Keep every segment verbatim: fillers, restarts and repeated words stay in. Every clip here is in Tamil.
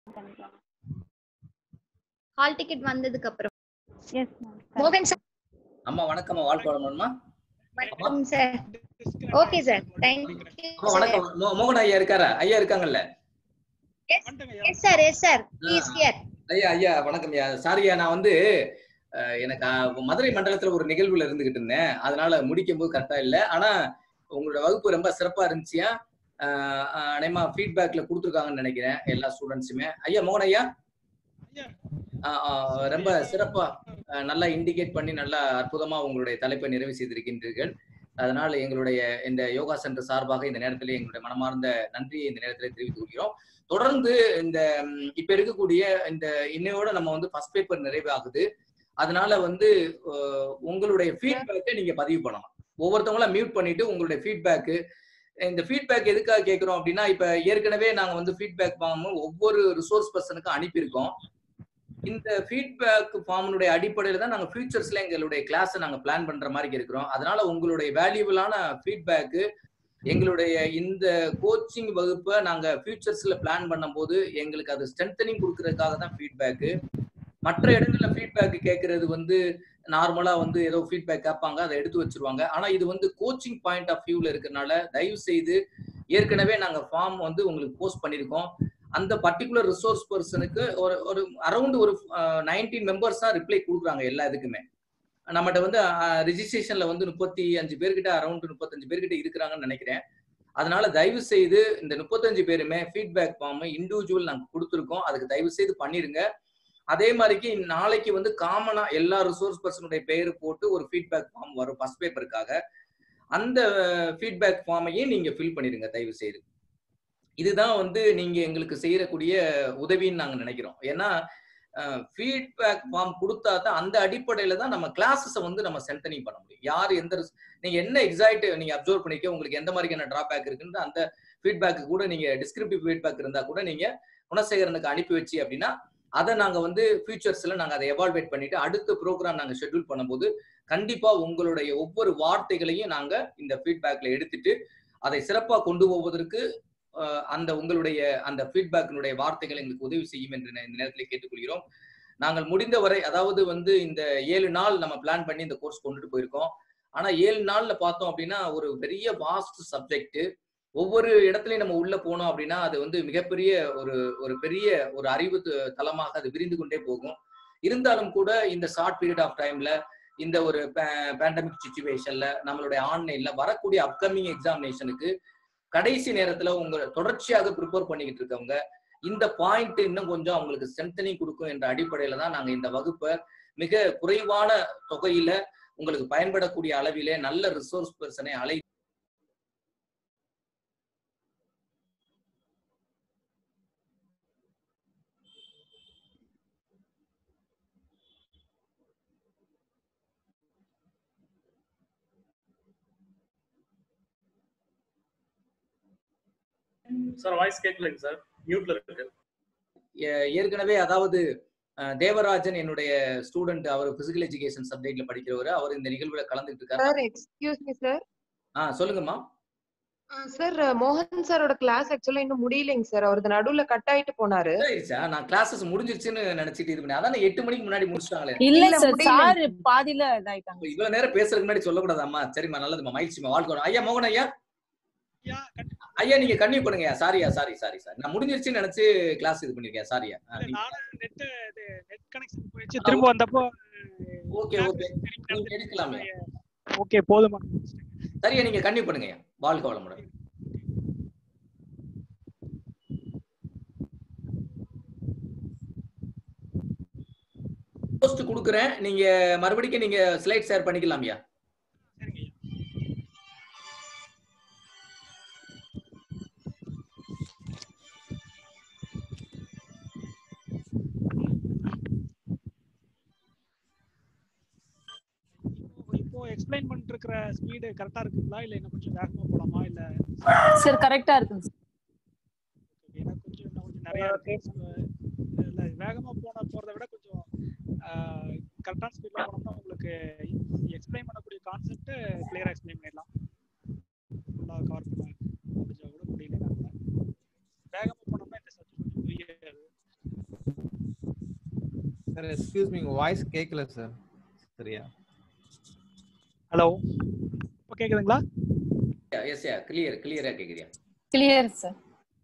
பண்ணிக்கலாம். ஹால் டிக்கெட் வந்ததுக்கு அப்புறம். Yes ma'am. மோகன் சார். அம்மா வணக்கம்மா, வாழ்க்கை வளமுமா. வணக்கம் sir. Okay sir, thank you. அம்மா வணக்கம். மோ- மோகன் ஐயா இருக்காரா? ஐயா இருக்காங்கல்ல? Yes sir, yes sir, he is here. ஐயா ஐயா வணக்கம் ஐயா. சாரியா, நான் வந்து அஹ், எனக்கு அஹ், மதுரை மண்டலத்துல ஒரு நிகழ்வுல இருந்துகிட்டு இருந்தேன். அதனால முடிக்கும் போது கரெக்டா இல்ல. ஆனா உங்களோட வகுப்பு ரொம்ப சிறப்பா இருந்துச்சியா. அனைமா ஃபீட்பேக்ல கொடுத்துருக்காங்கன்னு நினைக்கிறேன் எல்லா ஸ்டூடெண்ட்ஸுமே. ஐயா மோகன் ஐயா ஆஹ் ஆஹ் ரொம்ப சிறப்பா அஹ், நல்லா இண்டிகேட் பண்ணி நல்லா அற்புதமா உங்களுடைய தலைப்பை நிறைவு செய்திருக்கின்றீர்கள். அதனால எங்களுடைய இந்த யோகா சென்டர் சார்பாக இந்த நேரத்திலே எங்களுடைய மனமார்ந்த நன்றியை இந்த நேரத்திலே தெரிவித்துக் கொள்கிறோம். தொடர்ந்து இந்த ம், இப்ப இருக்கக்கூடிய இந்த இன்னையோட நம்ம வந்து ஃபர்ஸ்ட் பேப்பர் நிறைவாகுது. அதனால வந்து அஹ், உங்களுடைய ஃபீட்பேக்கை நீங்க பதிவு பண்ணலாம். ஒவ்வொருத்தவங்கள மியூட் பண்ணிட்டு உங்களுடைய ஃபீட்பேக்கு இந்த ஃபீட்பேக் எதுக்காக கேட்கிறோம் அப்படின்னா, இப்ப ஏற்கனவே நாங்க வந்து ஃபீட்பேக் ஃபார்ம் ஒவ்வொரு ரிசோர்ஸ் பர்சனுக்கும் அனுப்பியிருக்கோம். இந்த ஃபீட்பேக் ஃபார்முடைய அடிப்படையில தான் நாங்க ஃபியூச்சர்ஸ்ல எங்களுடைய கிளாஸை நாங்க பிளான் பண்ற மாதிரி இருக்கிறோம். அதனால உங்களுடைய வேல்யூபிளான ஃபீட்பேக்கு எங்களுடைய இந்த கோச்சிங் வகுப்பை நாங்க ஃபியூச்சர்ஸ்ல பிளான் பண்ணும்போது எங்களுக்கு அது ஸ்ட்ரென்தனிங் கொடுக்கறதுக்காக தான் ஃபீட்பேக்கு. மற்ற இடங்கள்ல ஃபீட்பேக் கேட்கறது வந்து நார்மலா வந்து ஏதோ ஃபீட்பேக் கேட்பாங்க, அதை எடுத்து வச்சிருவாங்க. ஆனா இது வந்து கோச்சிங் பாயிண்ட் ஆஃப் வியூல இருக்கறனால தயவு செய்து ஏற்கனவே நாங்க ஃபார்ம் வந்து உங்களுக்கு போஸ்ட் பண்ணியிருக்கோம். அந்த பர்டிகுலர் ரிசோர்ஸ் பர்சனுக்கு ஒரு ஒரு அரௌண்ட் ஒரு நைன்டீன் மெம்பர்ஸ் தான் ரிப்ளை கொடுக்குறாங்க எல்லா இதுக்குமே. நம்மகிட்ட வந்து ரிஜிஸ்ட்ரேஷன்ல வந்து முப்பத்தி அஞ்சு பேர்கிட்ட அரௌண்ட் முப்பத்தஞ்சு பேர்கிட்ட இருக்கிறாங்கன்னு நினைக்கிறேன். அதனால தயவு செய்து இந்த முப்பத்தஞ்சு பேருமே ஃபீட்பேக் ஃபார்ம் இண்டிவிஜுவல் நாங்க கொடுத்துருக்கோம். அதுக்கு தயவு செய்து பண்ணிருங்க. அதே மாதிரிக்கு நாளைக்கு வந்து காமனா எல்லா ரிசோர்ஸ் பர்சனுடைய பெயர் போட்டு ஒரு ஃபீட்பேக் ஃபார்ம் வரும் ஃபர்ஸ்ட் பேப்பருக்காக. அந்த ஃபீட்பேக் ஃபார்மையும் நீங்க ஃபில் பண்ணிருங்க தயவு செய்து. இதுதான் வந்து நீங்க எங்களுக்கு செய்யக்கூடிய உதவின்னு நாங்க நினைக்கிறோம். ஏன்னா ஃபீட்பேக் ஃபார்ம் கொடுத்தா தான் அந்த அடிப்படையில தான் நம்ம கிளாஸஸை வந்து நம்ம ஸ்ட்ரென்தனிங் பண்ண முடியும். யார் எந்த ரிஸ்- நீங்க என்ன எக்ஸாக்ட் நீங்க அப்சர்வ் பண்ணிக்க உங்களுக்கு எந்த மாதிரியான டிராபேக் இருக்குன்னு அந்த ஃபீட்பேக் கூட நீங்க டிஸ்கிரிப்டிவ் ஃபீட்பேக் இருந்தா கூட நீங்க குணசேகரனுக்கு அனுப்பி வச்சு அப்படின்னா அதை நாங்க வந்து ஃபியூச்சர்ஸ்ல நாங்க அதை எவால்வேட் பண்ணிட்டு அடுத்த ப்ரோக்ராம் நாங்க ஷெட்யூல் பண்ணும்போது கண்டிப்பா உங்களுடைய ஒவ்வொரு வார்த்தைகளையும் நாங்க இந்த ஃபீட்பேக்ல எடுத்துட்டு அதை சிறப்பா கொண்டு போவதற்கு அஹ், அந்த உங்களுடைய அந்த ஃபீட்பேக்கினுடைய வார்த்தைகள் எங்களுக்கு உதவி செய்யும் என்று இந்த நேரத்தில் கேட்டுக்கொள்கிறோம். நாங்கள் முடிந்தவரை அதாவது வந்து இந்த ஏழு நாள் நம்ம பிளான் பண்ணி இந்த கோர்ஸ் கொண்டுட்டு போயிருக்கோம். ஆனா ஏழு நாள்ல பார்த்தோம் அப்படின்னா ஒரு பெரிய வாஸ்ட் சப்ஜெக்ட். ஒவ்வொரு இடத்துலயும் நம்ம உள்ள போனோம் அப்படின்னா அது வந்து மிகப்பெரிய ஒரு ஒரு பெரிய ஒரு அறிவு த- தளமாக அது விரிந்து கொண்டே போகும். இருந்தாலும் கூட இந்த ஷார்ட் பீரியட் ஆஃப் டைம்ல இந்த ஒரு பேண்டமிக் சுச்சுவேஷன்ல நம்மளுடைய ஆன்லைன்ல வரக்கூடிய அப்கமிங் எக்ஸாமினேஷனுக்கு கடைசி நேரத்துல உங்க தொடர்ச்சியாக ப்ரிப்பேர் பண்ணிக்கிட்டு இருக்கவங்க இந்த பாயிண்ட் இன்னும் கொஞ்சம் அவங்களுக்கு ஸ்ட்ரென்தனிங் கொடுக்கும் என்ற அடிப்படையில தான் நாங்க இந்த வகுப்பை மிக குறைவான தொகையில உங்களுக்கு பயன்படக்கூடிய அளவிலே நல்ல ரிசோர்ஸ் பர்சனை அழை சார் வாய்ஸ் கேட்கலைங்க சார், மியூட்ல இருக்கு. ஏ- ஏற்கனவே அதாவது அஹ், தேவராஜன் என்னுடைய ஸ்டூடெண்ட், அவர் பிசிக்கல் எஜுகேஷன் சப்ஜெக்ட்ல படிக்கிறவர். அவர் இந்த நிகழ்வுல கலந்துட்டு இருக்காரு. Sir excuse me sir. ஆ சொல்லுங்கம்மா. சார் மோகன் சாரோட கிளாஸ் ஆக்சுவலா இன்னும் முடியலைங்க சார். அவரது நடுவுல கட் ஆயிட்டு போனாரு. சரிச்சா, நான் கிளாஸஸ் முடிஞ்சிருச்சுன்னு நினைச்சிட்டு இது பண்ணி அதான் எட்டு மணிக்கு முன்னாடி முடிச்சிட்டாங்களே. இல்ல இல்ல, சார், முடியல. சார் பாதியில இதாயிட்டாங்க. இவ்வளவு நேரம் பேசுறதுக்கு முன்னாடி சொல்லக்கூடாதாம்மா? சரிம்மா, நல்லதுமா, மகிழ்ச்சிமா, வாழ்க்கை. ஐயா மோகன் ஐயா, ஐயா நீங்க கன்டினியூ பண்ணுங்க. சாரியா, சாரி சாரி சார், நான் முடிஞ்சிருச்சுன்னு நினைச்சு கிளாஸ் இது பண்ணிருக்கேன். சாரியா. திரும்ப வந்தப்போ ஓகே ஓகே, நீங்க எடுக்கலாமே. ஓகே போதுமா? சரியா, நீங்க கன்டினியூ பண்ணுங்க. வாழ்க்கை வளமுடன். போஸ்ட் கொடுக்குறேன், நீங்க மறுபடியும் நீங்க ஸ்லைட் ஷேர் பண்ணிக்கலாம்யா. இப்போ எக்ஸ்பிளைன் பண்ணிட்டு இருக்கிற ஸ்பீடு கரெக்டா இருக்குங்களா இல்ல இன்னும் கொஞ்சம் வேகமா போலாமா? இல்ல சார் கரெக்டா இருக்குங்க சார். ஏன்னா கொஞ்சம் இன்னும் கொஞ்சம் நிறைய இல்ல வேகமா போன போறதை விட கொஞ்சம் கரெக்டான ஸ்பீட்ல போனோம்னா உங்களுக்கு எக்ஸ்பிளைன் பண்ணக்கூடிய கான்செப்ட் கிளியரா எக்ஸ்பிளைன் பண்ணிடலாம். ஃபுல்லா கவர் பண்ண முடிஞ்சா கூட முடியல. வேகமா போனோம்னா இந்த சப்ஜெக்ட் கொஞ்சம் புரியாது. சார் எக்ஸ்கியூஸ் மீ, உங்க வாய்ஸ் கேட்கல சார். சரியா? ஹலோ, இப்போ கேக்குதுங்களா? எஸ் யா, கிளியர் கிளியரா கேக்குறியா? Clear sir.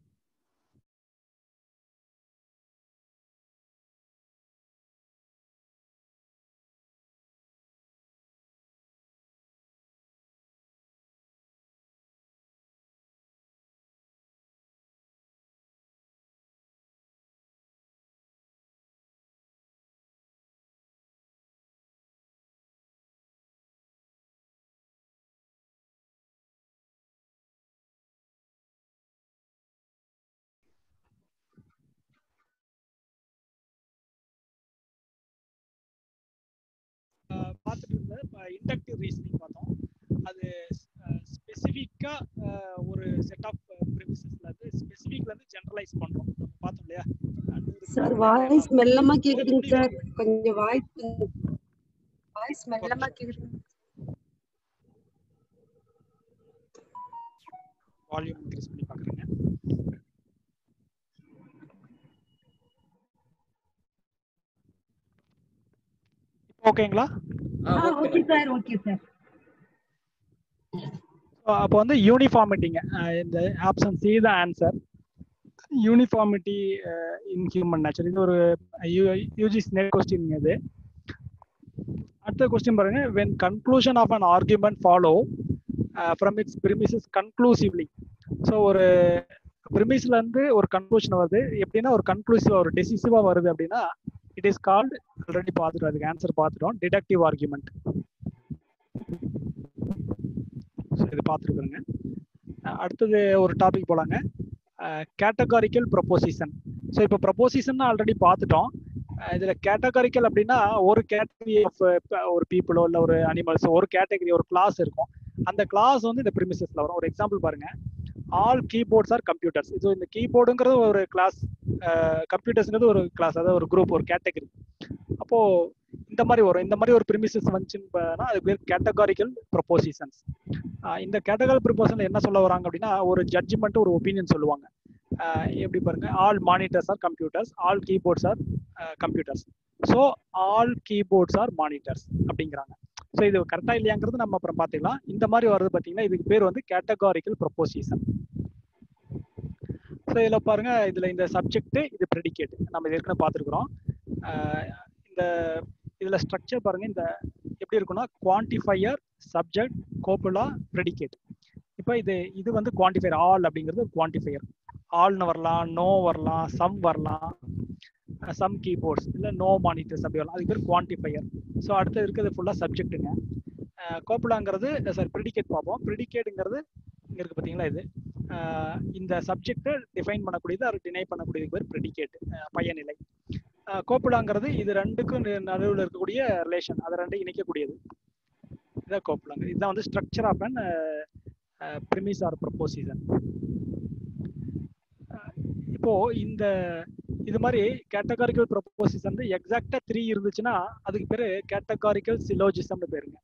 பார்த்துட்டு இருந்த இண்டக்டிவ் ரீசனிங் பார்த்தோம். அது ஸ்பெசிஃபிக்கா ஒரு செட் ஆஃப் ப்ரிமிசஸ்ல இருந்து ஸ்பெசிஃபிக்ல இருந்து ஜெனரலைஸ் பண்றோம். நம்ம பார்த்தோம் இல்லையா? சார் வாய்ஸ் மெல்லமா கேக்குதுங்க சார். கொஞ்சம் வாய்ஸ் வாய்ஸ் மெல்லமா கேக்குது. வால்யூம் இன்க்ரீஸ் பண்ணி பார்க்குறேங்க. ஓகேங்களா? Okay sir, okay sir. அப்போ வந்து யூனிஃபார்மிட்டிங்க, இந்த ஆப்ஷன் சி தான் answer. Uniformity in human nature, இது ஒரு யூஜிசி நெட் கொஸ்டின். இது அடுத்த கொஸ்டின் பாருங்க. when conclusion of an argument follow uh, from its premises conclusively. So ஒரு ப்ரிமிஸ்ல இருந்து ஒரு கன்க்ளூஷன் வருது எப்படின்னா, ஒரு கன்க்ளூசிவா ஒரு டெசிசிவா வருது அப்படின்னா, இட் இஸ் கால்ட், ஆல்ரெடி பார்த்துட்டோம், அதுக்கு ஆன்சர் பார்த்துட்டோம், டிடக்டிவ் ஆர்குமெண்ட். இது பார்த்துருக்குறேங்க. அடுத்தது ஒரு டாபிக் போலாங்க, கேட்டகாரிக்கல் ப்ரொபோசிஷன். ஸோ இப்போ ப்ரொபோசிஷன் ஆல்ரெடி பார்த்துட்டோம். இதுல கேட்டகாரிக்கல் அப்படின்னா ஒரு கேட்டகரி ஆஃப் ஒரு பீப்புளோ இல்லை ஒரு அனிமல்ஸோ ஒரு கேட்டகரி ஒரு கிளாஸ் இருக்கும். அந்த கிளாஸ் வந்து இந்த ப்ரிமிசஸ்ல வரும். ஒரு எக்ஸாம்பிள் பாருங்க, ஆல் கீபோர்ட்ஸ் ஆர் கம்ப்யூட்டர்ஸ். இது இந்த கீபோர்டுங்கிறது ஒரு கிளாஸ், கம்ப்யூட்டர்ஸ்ங்கிறது ஒரு கிளாஸ், அதாவது ஒரு குரூப், ஒரு கேட்டகரி. அப்போ இந்த மாதிரி வரும். இந்த மாதிரி ஒரு ப்ரிமிசஸ் வந்துச்சுன்னா அது பேர் கேட்டகாரிக்கல் ப்ரொபோசிஷன்ஸ். இந்த கேட்டகாரிக்கல் ப்ரொபோசிஷன்ல என்ன சொல்ல வராங்க அப்படின்னா, ஒரு ஜட்ஜ்மெண்ட், ஒரு ஒப்பீனியன் சொல்லுவாங்க. எப்படி பாருங்க, all monitors are computers, all keyboards are computers, so all keyboards are monitors அப்படிங்கிறாங்க. ஸோ இது கரெக்டா இல்லையாங்கிறது நம்ம அப்புறம் பார்த்துக்கலாம். இந்த மாதிரி வருது பார்த்தீங்கன்னா, இதுக்கு பேர் வந்து கேட்டகாரிக்கல் ப்ரொபோசிஷன். ஸோ இதில் பாருங்க, இதில் இந்த சப்ஜெக்ட், இது ப்ரெடிகேட், நம்ம இது ஏற்கனவே பார்த்துருக்குறோம். இந்த இதில் ஸ்ட்ரக்சர் பாருங்க, இந்த எப்படி இருக்குன்னா, குவான்டிஃபையர், சப்ஜெக்ட், கோப்புலா, ப்ரெடிகேட். இப்போ இது இது வந்து குவான்டிஃபையர். ஆல் அப்படிங்கிறது ஒரு குவான்டிஃபையர். ஆல்னு வரலாம், நோ வரலாம், சம் வரலாம், சம் கீபோர்ட்ஸ் இல்லை நோ மானிட்டர்ஸ் அப்படி வரலாம். அதுக்கு பேர் குவான்டிஃபையர். ஸோ அடுத்து இருக்கிறது ஃபுல்லாக சப்ஜெக்ட்டுங்க. கோப்புலாங்கிறது, சாரி ப்ரெடிகேட் பார்ப்போம். ப்ரெடிகேட்டுங்கிறது இங்கே இருக்குது பார்த்தீங்களா, இது இந்த சப்ஜெக்டை டிஃபைன் பண்ணக்கூடியது, அது டினை பண்ணக்கூடியது பேர் ப்ரெடிகேட், பயனிலை. கோப்புலாங்கிறது இது ரெண்டுக்கும் நடுவில் இருக்கக்கூடிய ரிலேஷன், அதை ரெண்டும் இணைக்கக்கூடியது, இதான் கோப்புலாங்க. இதுதான் வந்து structure of an premise or proposition. இப்போ இந்த இது மாதிரி கேட்டகாரிக்கல் ப்ரொபோசிஷன் வந்து எக்ஸாக்டா த்ரீ இருந்துச்சுன்னா அதுக்கு பேரு கேட்டகாரிக்கல் சிலோஜிசம்னு பேருங்க.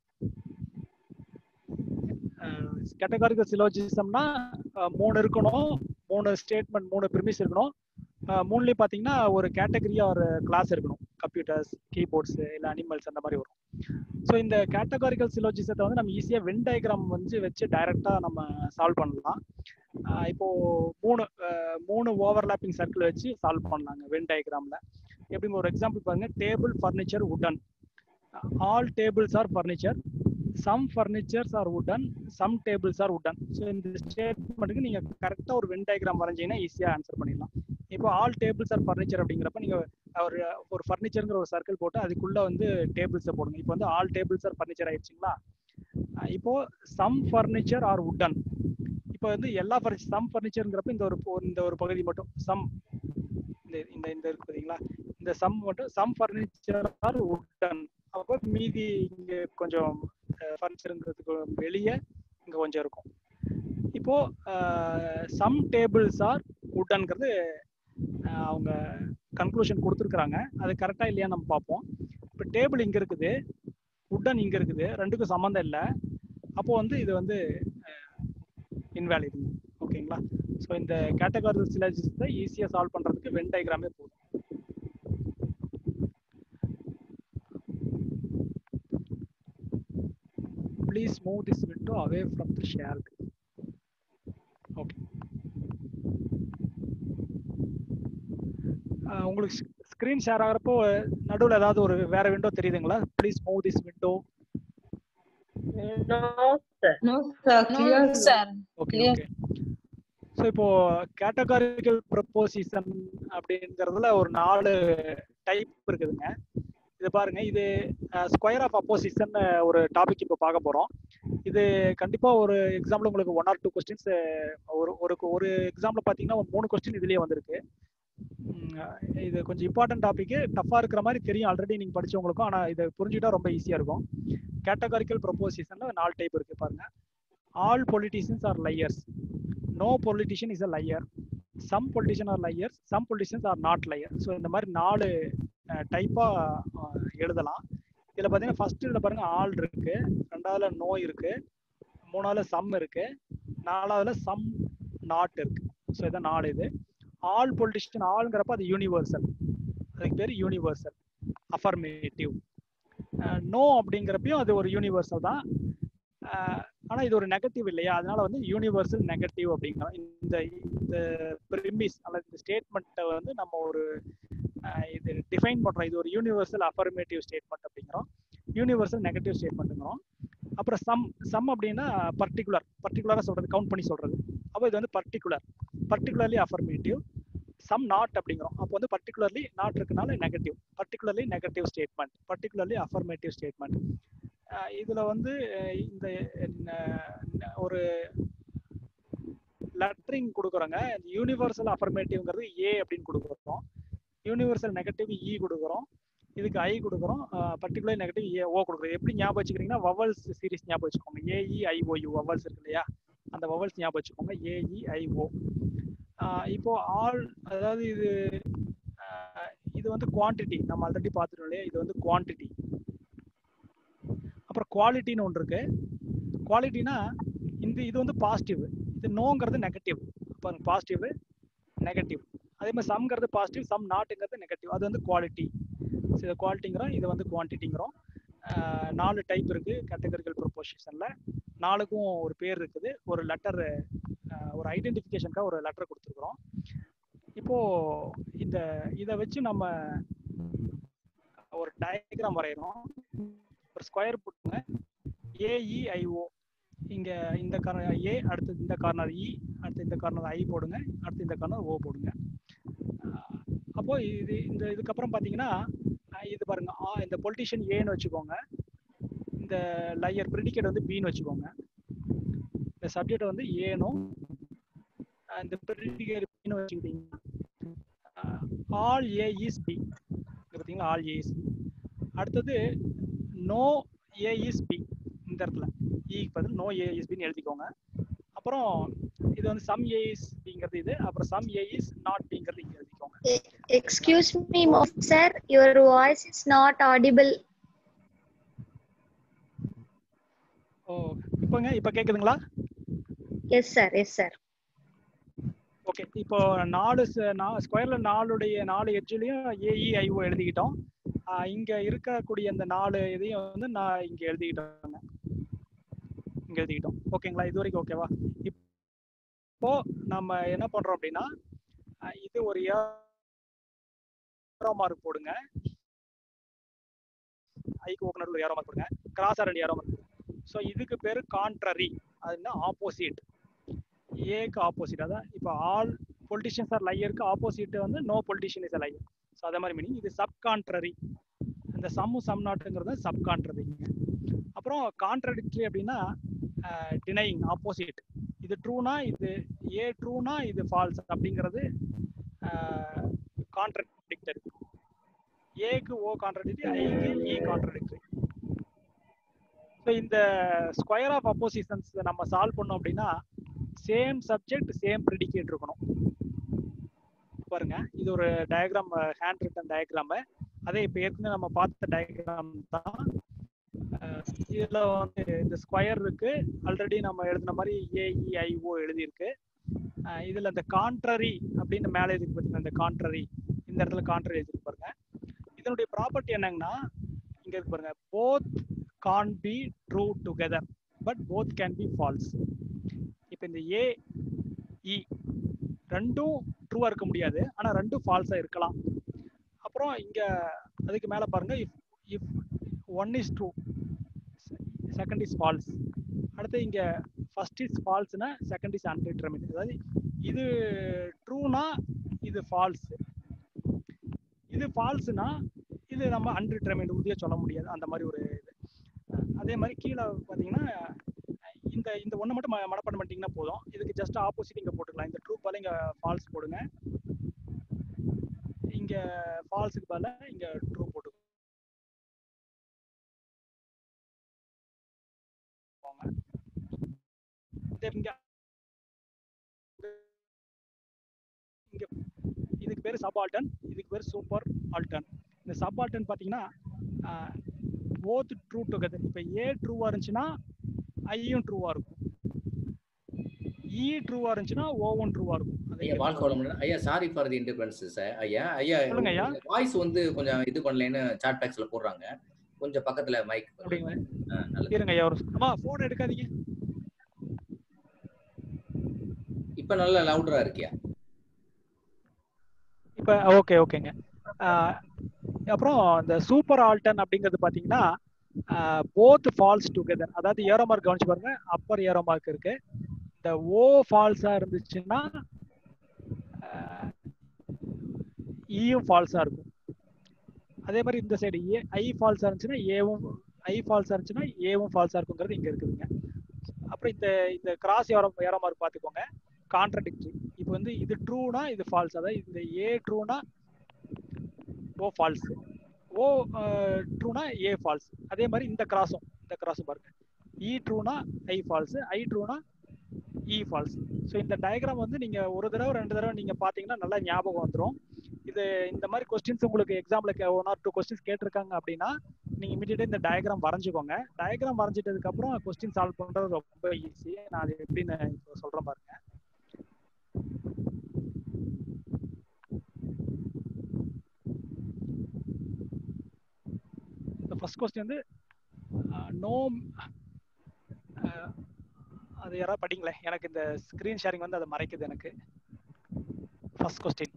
கேட்டகாரிக்கல் சிலோஜிசம்னா மூணு இருக்கணும், மூணு ஸ்டேட்மெண்ட், மூணு ப்ரிமிஸ் இருக்கணும். மூணுலேயும் பார்த்தீங்கன்னா ஒரு கேட்டகரியா ஒரு கிளாஸ் இருக்கணும், கம்ப்யூட்டர்ஸ், கீபோர்ட்ஸ் இல்லை அனிமல்ஸ் அந்த மாதிரி வரும். ஸோ இந்த கேட்டகாரிக்கல் சிலோஜிசத்தை வந்து நம்ம ஈஸியாக வென் டயக்ராம் வந்து வச்சு டைரெக்டாக நம்ம சால்வ் பண்ணலாம். இப்போ மூணு மூணு ஓவர்லாப்பிங் சர்க்கிள் வச்சு சால்வ் பண்ணலாங்க வென் டயக்ராமில். எப்படிங்க ஒரு எக்ஸாம்பிள் பாருங்க, table, furniture, wooden. All tables are furniture, some furnitures are wooden, some tables are wooden. So இந்த ஸ்டேட்மெண்ட்டுக்கு நீங்கள் கரெக்டாக ஒரு வென் டயக்ராம் வரைஞ்சிங்கன்னா ஈஸியாக ஆன்சர் பண்ணிடலாம். இப்போ ஆல் டேபிள்ஸ் ஆர் ஃபர்னிச்சர் அப்படிங்கிறப்ப நீங்கள் ஒரு ஒரு ஃபர்னிச்சருங்கிற ஒரு சர்க்கிள் போட்டு அதுக்குள்ளே வந்து டேபிள்ஸை போடுங்க. இப்போ வந்து ஆல் டேபிள்ஸ் ஆர் ஃபர்னிச்சர் ஆயிடுச்சுங்களா. இப்போ சம் ஃபர்னிச்சர் ஆர் வுடன். இப்போ வந்து எல்லா ஃபர்னிச்சர், சம் ஃபர்னிச்சருங்கிறப்ப இந்த ஒரு இந்த ஒரு பகுதி மட்டும் சம், இந்த இந்த இந்த இருக்கு பார்த்தீங்களா, இந்த சம் மட்டும் சம் ஃபர்னிச்சர் ஆர் வுடன். அப்போ மீதி இங்கே கொஞ்சம் ஃபர்னிச்சருங்கிறதுக்கு வெளியே இங்கே கொஞ்சம் இருக்கும். இப்போ சம் டேபிள்ஸ் ஆர் வுடன்ங்கிறது அவங்க கன்க்ளூஷன் கொடுத்துருக்குறாங்க. அது கரெக்டாக இல்லையா நம்ம பார்ப்போம். இப்போ டேபிள் இங்கே இருக்குது, வுடன் இங்கே இருக்குது, ரெண்டுக்கும் சம்மந்தம் இல்லை. அப்போ வந்து இது வந்து இன்வேலிட். ஓகேங்களா. ஸோ இந்த கேட்டகாரிக்கல் சிலோஜிசத்தை ஈஸியாக சால்வ் பண்ணுறதுக்கு வென் டயக்ராமே போதும். Please move this window away from the shared. Okay, உங்களுக்கு ஸ்கிரீன் ஷேர் ஆகிறப்போ நடுவில் ஏதாவது ஒரு வேற விண்டோ தெரியுதுங்களா? Please move this window. No sir, clear sir. Okay okay. So இப்போ கேட்டகாரிக்கல் ப்ரொபோசிஷன் அப்படிங்கிறதுல ஒரு நாலு டைப் இருக்குதுங்க. இது பாருங்க, இது ஸ்கொயர் ஆஃப் அப்போசிஷன் ஒரு டாபிக் இப்போ பார்க்க போறோம். இது கண்டிப்பா ஒரு எக்ஸாம்பிள் உங்களுக்கு ஒன் ஆர் டூ கொஸ்டின்ஸ் ஒரு ஒரு ஒரு எக்ஸாம்பிள் பார்த்தீங்கன்னா ஒரு மூணு கொஸ்டின் இதுலயே வந்திருக்கு. இது கொஞ்சம் இம்பார்ட்டன்ட் டாபிக், டஃபா இருக்கிற மாதிரி தெரியும் ஆல்ரெடி நீங்க படிச்சவங்களுக்கும். ஆனா இதை புரிஞ்சுட்டா ரொம்ப ஈஸியா இருக்கும். கேட்டகாரிக்கல் ப்ரொபோசிஷன்ல நாலு டைப் இருக்கு பாருங்க. All politicians are liars, no politician is a liar, some politician are liars, some politicians are not liar. So இந்த மாதிரி நாலு டைப்பா எழுதலாம். இதுல பாத்தீங்கன்னா ஃபர்ஸ்ட் இதுல பாருங்க ஆல் இருக்கு, ரெண்டாவதுல நோ இருக்கு, மூணாவதுல சம் இருக்கு, நாலாவதுல சம் நாட் இருக்கு. ஸோ இதான் நாலு. இது ஆல் பொலிட்டிஷியன், ஆல்ங்கிறப்ப அது யூனிவர்சல், அதுக்கு பேர் யூனிவர்சல் அஃபர்மேட்டிவ். நோ அப்படிங்கிறப்பையும் அது ஒரு யூனிவர்சல் தான், ஆனா இது ஒரு நெகட்டிவ் இல்லையா, அதனால வந்து யூனிவர்சல் நெகட்டிவ் அப்படிங்கிறோம். இந்த இந்த ப்ரிமிஸ் அல்லது இந்த ஸ்டேட்மெண்ட்டை வந்து நம்ம ஒரு இது டிஃபைன் பண்றோம். இது ஒரு யூனிவர்சல் அஃபர்மேட்டிவ் ஸ்டேட்மெண்ட் அப்படிங்கிறோம், யூனிவர்சல் நெகட்டிவ் ஸ்டேட்மெண்ட்டுங்கிறோம். அப்புறம் சம், சம் அப்படின்னா பர்டிகுலர், பர்டிகுலரா சொல்றது, கவுண்ட் பண்ணி சொல்றது. அப்போ இது வந்து particular, particularly affirmative. Some not அப்படிங்கிறோம், அப்போ வந்து பர்டிகுலர்லி நாட் இருக்கனால negative, particularly negative statement, particularly affirmative statement. இதுல வந்து இந்த ஒரு லெட்டரிங் கொடுக்குறோங்க. யூனிவர்சல் அஃபர்மேட்டிவ்ங்கிறது ஏ அப்படின்னு கொடுக்குறோம், யூனிவர்சல் நெகட்டிவ் இ கொடுக்குறோம், இதுக்கு ஐ கொடுக்குறோம், பர்டிகுலர் நெகட்டிவ் ஏ ஓ கொடுக்குறோம். எப்படி ஞாபகம் வச்சுக்கிறீங்கன்னா வவல்ஸ் சீரிஸ் ஞாபகம் வச்சுக்கோங்க. ஏஇ ஐஓயு வவல்ஸ் இருக்கு இல்லையா, அந்த வவல்ஸ் ஞாபகம் வச்சுக்கோங்க, ஏஇ ஐஓ. இப்போ ஆல், அதாவது இது இது வந்து குவான்டிட்டி, நம்ம ஆல்ரெடி பார்த்துட்டோம் இல்லையா, இது வந்து குவான்டிட்டி. அப்புறம் குவாலிட்டின்னு ஒன்று இருக்கு. குவாலிட்டினா இந்த இது வந்து பாசிட்டிவ், இது நோங்கிறது நெகட்டிவ். அப்போ பாசிட்டிவ் நெகட்டிவ். அதே மாதிரி சம்ங்கிறது பாசிட்டிவ், சம் நாட்டுங்கிறது நெகட்டிவ், அது வந்து குவாலிட்டி. இது குவாலிட்டிங்கிறோம், இது வந்து குவான்டிட்டிங்கிறோம். நாலு டைப் இருக்கு கேட்டகரிக்கல் ப்ரொபோசிஷன்ல. நாலுக்கும் ஒரு பேர் இருக்குது, ஒரு லெட்டர், ஒரு ஐடென்டிஃபிகேஷனுக்காக ஒரு லெட்டர் கொடுத்துருக்குறோம். இப்போ இந்த இதை வச்சு நம்ம ஒரு டயக்ராம் வரைகிறோம். ஒரு ஸ்கொயர் போட்டுங்க, ஏஇஐஓ. இங்க இந்த கார்னர் ஏ, அடுத்து இந்த கார்னர் இ, அடுத்து இந்த கார்னர் ஐ போடுங்க, அடுத்து இந்த கார்னர் ஓ போடுங்க. அப்போ இது இந்த இதுக்கப்புறம் பார்த்தீங்கன்னா இது பாருங்க, இந்த பொலிட்டிஷியன் ஏன்னு வச்சுக்கோங்க, இந்த லையர் ப்ரிடிகேட் வந்து பின்னு வச்சுக்கோங்க, இந்த சப்ஜெக்ட் வந்து ஏனும் இந்த ப்ரிடிகேட் பின்னு வச்சுக்கிட்டீங்கன்னா ஆல் ஏ இஸ் பி. பார்த்தீங்களா, ஆல் ஏ இஸ் பி. அடுத்தது நோ ஏ இஸ் பி, இந்த இடத்துல இ பதில் நோ ஏ இஸ் பின்னு எழுதிக்கோங்க. அப்புறம் இது வந்து சம் ஏ இஸ் பிங்கிறது இது, அப்புறம் சம் ஏ இஸ் நாட் பிங்கிறது இங்க எழுதிக்கோங்க. Excuse me, sir, your voice is not audible. ஓ, இப்போங்க இப்போ கேக்குதுங்களா? Yes sir, yes sir. Okay, இப்போ நாலு ஸ்கொயர்ல நாலுடைய நாலு எட்ஜ்லயும் ஏஇஐஓ எழுதிக்கிட்டோம். இங்க இருக்கக்கூடிய அந்த நாலு இதையும் வந்து நான் இங்க எழுதிக்கிட்டோம், இங்க எழுதிக்கிட்டோம். ஓகேங்களா, இது வரைக்கும் ஓகேவா? இப்போ நம்ம என்ன பண்றோம் அப்படின்னா, இது ஒரு ஏரோ மார்க் போடுங்க, ஐக்கு ஓக்கு நடுவில் ஏரோ மார்க் போடுங்க, கிராஸா ரெண்டு ஏரோ மார்க். ஸோ இதுக்கு பேரு கான்ட்ரரி, அதுனா ஆப்போசிட், ஏக்கு ஆப்போசிட். அதான் இப்போ ஆல் பொலிட்டிஷியன்ஸ் ஆர் லையருக்கு ஆப்போசிட் வந்து no politician is a liar. So அதே மாதிரி மீனிங். இது சப் கான்ட்ரரி, இந்த சம்மு சம் நாட்டுங்கிறது சப் கான்ட்ரரி. அப்புறம் கான்ட்ரடிக்டரி அப்படின்னா டினைங், ஆப்போசிட். இது ட்ரூனா இது ஏ ட்ரூனா இது ஃபால்ஸ் அப்படிங்கிறது கான்ட்ரடிக்டரி. ஏக்கு ஓ கான்ட்ரடிக்டரி, ஐக்கு இ கான்ட்ரடிக்டரி. ஸோ இந்த ஸ்கொயர் ஆஃப் அப்போசிஷன்ஸ் நம்ம சால்வ் பண்ணோம் அப்படின்னா சேம் சப்ஜெக்ட் சேம் ப்ரிடிகேட் இருக்கணும். பாருங்க, இது ஒரு டயக்ராம், ஹேண்ட் ரிட்டன் டயக்ராம். அதே இப்போ ஏற்கனவே நம்ம பார்த்த டயக்ராம் தான். இதுல வந்து இந்த ஸ்கொயர் இருக்கு, ஆல்ரெடி நம்ம எழுதின மாதிரி ஏஇஐஓ எழுதியிருக்கு. இதுல இந்த கான்ட்ரரி அப்படின்னு மேலே இருக்கு பார்த்தீங்கன்னா, இந்த கான்ட்ரரி, இந்த இடத்துல கான்ட்ரரி எழுதிருக்கு பாருங்க. இதனுடைய ப்ராப்பர்ட்டி என்னங்கன்னா, இங்க இருக்கு பாருங்க, both can be true together. But both can be false. இப்போ இந்த ஏ இ ரெண்டும் ட்ரூவா இருக்க முடியாது, ஆனா ரெண்டும் ஃபால்ஸா இருக்கலாம். அப்புறம் இங்க அதுக்கு மேல பாருங்க, if if one is true second is false. அடுத்து இங்க ஃபர்ஸ்ட் இஸ் ஃபால்ஸ்னா செகண்ட் இஸ் அன்டிட்டர்மின்ட். அதாவது இது ட்ரூனா இது ஃபால்ஸ், இது ஃபால்ஸ்னா இது நம்ம அன்டிட்டர்மின்ட் உறுதியா சொல்ல முடியாது, அந்த மாதிரி ஒரு இது. அதே மாதிரி கீழே பார்த்தீங்கன்னா இந்த இந்த ஒன்று மட்டும் மனப்பாடம் பண்ணிட்டீங்கன்னா போதும். இதுக்கு ஜஸ்ட் ஆப்போசிட் இங்கே போட்டுக்கலாம். இந்த ட்ரூ பதில் இங்கே ஃபால்ஸ் போடுங்க, இங்கே ஃபால்ஸுக்கு பதில் இங்கே ட்ரூ போட்டு இங்க இங்க இதுக்கு பேர் சப் ஆல்டன், இதுக்கு பேர் சூப்பர் ஆல்டன். இந்த சப் ஆல்டன் பார்த்தீங்கன்னா போத் ட்ரூ டுகெதர். இப்போ ஏ ட்ரூவா இருந்துச்சுன்னா ஐயும் ட்ரூவா இருக்கும், இ ட்ரூவா இருந்துச்சுன்னா ஓவும் ட்ரூவா இருக்கும். ஐயா வால் ஃபாலோ பண்ணு ஐயா. சாரி ஃபார் தி இன்டிபெண்டன்ஸ் ஐயா. ஐயா சொல்லுங்க ஐயா. வாய்ஸ் வந்து கொஞ்சம் இது பண்ணலைன்னு சாட் பாக்ஸ்ல போடுறாங்க, கொஞ்சம் பக்கத்துல மைக் அப்படிங்களா? இருங்க ஐயா ஒரு அம்மா போன் எடுக்காதீங்க. இப்ப நல்லா லவுடரா இருக்கியா? இப்ப ஓகே ஓகேங்க. அப்புறம் இந்த சூப்பர் ஆல்டன் அப்படிங்கிறது பாத்தீங்கன்னா போத் ஃபால்ஸ் டுகெதர். அதாவது ஏரோ மார்க் கவனிச்சு பாருங்க, அப்பர் ஏரோ மார்க் இருக்கு. இந்த ஓ ஃபால்ஸா இருந்துச்சுன்னா ஈயும் ஃபால்ஸா இருக்கும். அதே மாதிரி இந்த சைடு ஏ ஐ ஃபால்ஸா இருந்துச்சுன்னா ஏவும் ஐ ஃபால்ஸா இருந்துச்சுன்னா ஏவும் ஃபால்ஸா இருக்குங்கிறது இங்க இருக்குதுங்க. அப்புறம் இந்த இந்த கிராஸ் ஏரோ ஏரோ மார்க் பார்த்துக்கோங்க, கான்ட்ரடிக்டரி. இப்போ வந்து இது ட்ரூனா இது ஃபால்ஸ், அதாவது இந்த ஏ ட்ரூனா ஓ ஃபால்ஸ், ஓ ட்ரூனா ஏ ஃபால்ஸ். அதே மாதிரி இந்த கிராஸும் இந்த கிராஸும் பாருங்க, இ ட்ரூனா ஐ ஃபால்ஸ், ஐ ட்ரூனா இ ஃபால்ஸ். ஸோ இந்த டயக்ராம் வந்து நீங்க ஒரு தடவை ரெண்டு தடவை நீங்க பாத்தீங்கன்னா நல்லா ஞாபகம் வந்துடும். இது இந்த மாதிரி கொஸ்டின்ஸ் உங்களுக்கு எக்ஸாம்ல ஒன் ஆர் டூ கொஸ்டின்ஸ் கேட்டிருக்காங்க அப்படின்னா நீங்க இமீடியட்டா இந்த டயக்ராம் வரைஞ்சுக்கோங்க. டயக்ராம் வரைஞ்சிட்டதுக்கு அப்புறம் கொஸ்டின் சால்வ் பண்றது ரொம்ப ஈஸி. நான் அது எப்படின்னு இப்போ சொல்றேன் பாருங்க. ஃபர்ஸ்ட் கொஸ்டின் வந்து நோ, அது யாராவது படிங்களேன், எனக்கு இந்த ஸ்கிரீன் ஷேரிங் வந்து அதை மறைக்குது எனக்கு. First question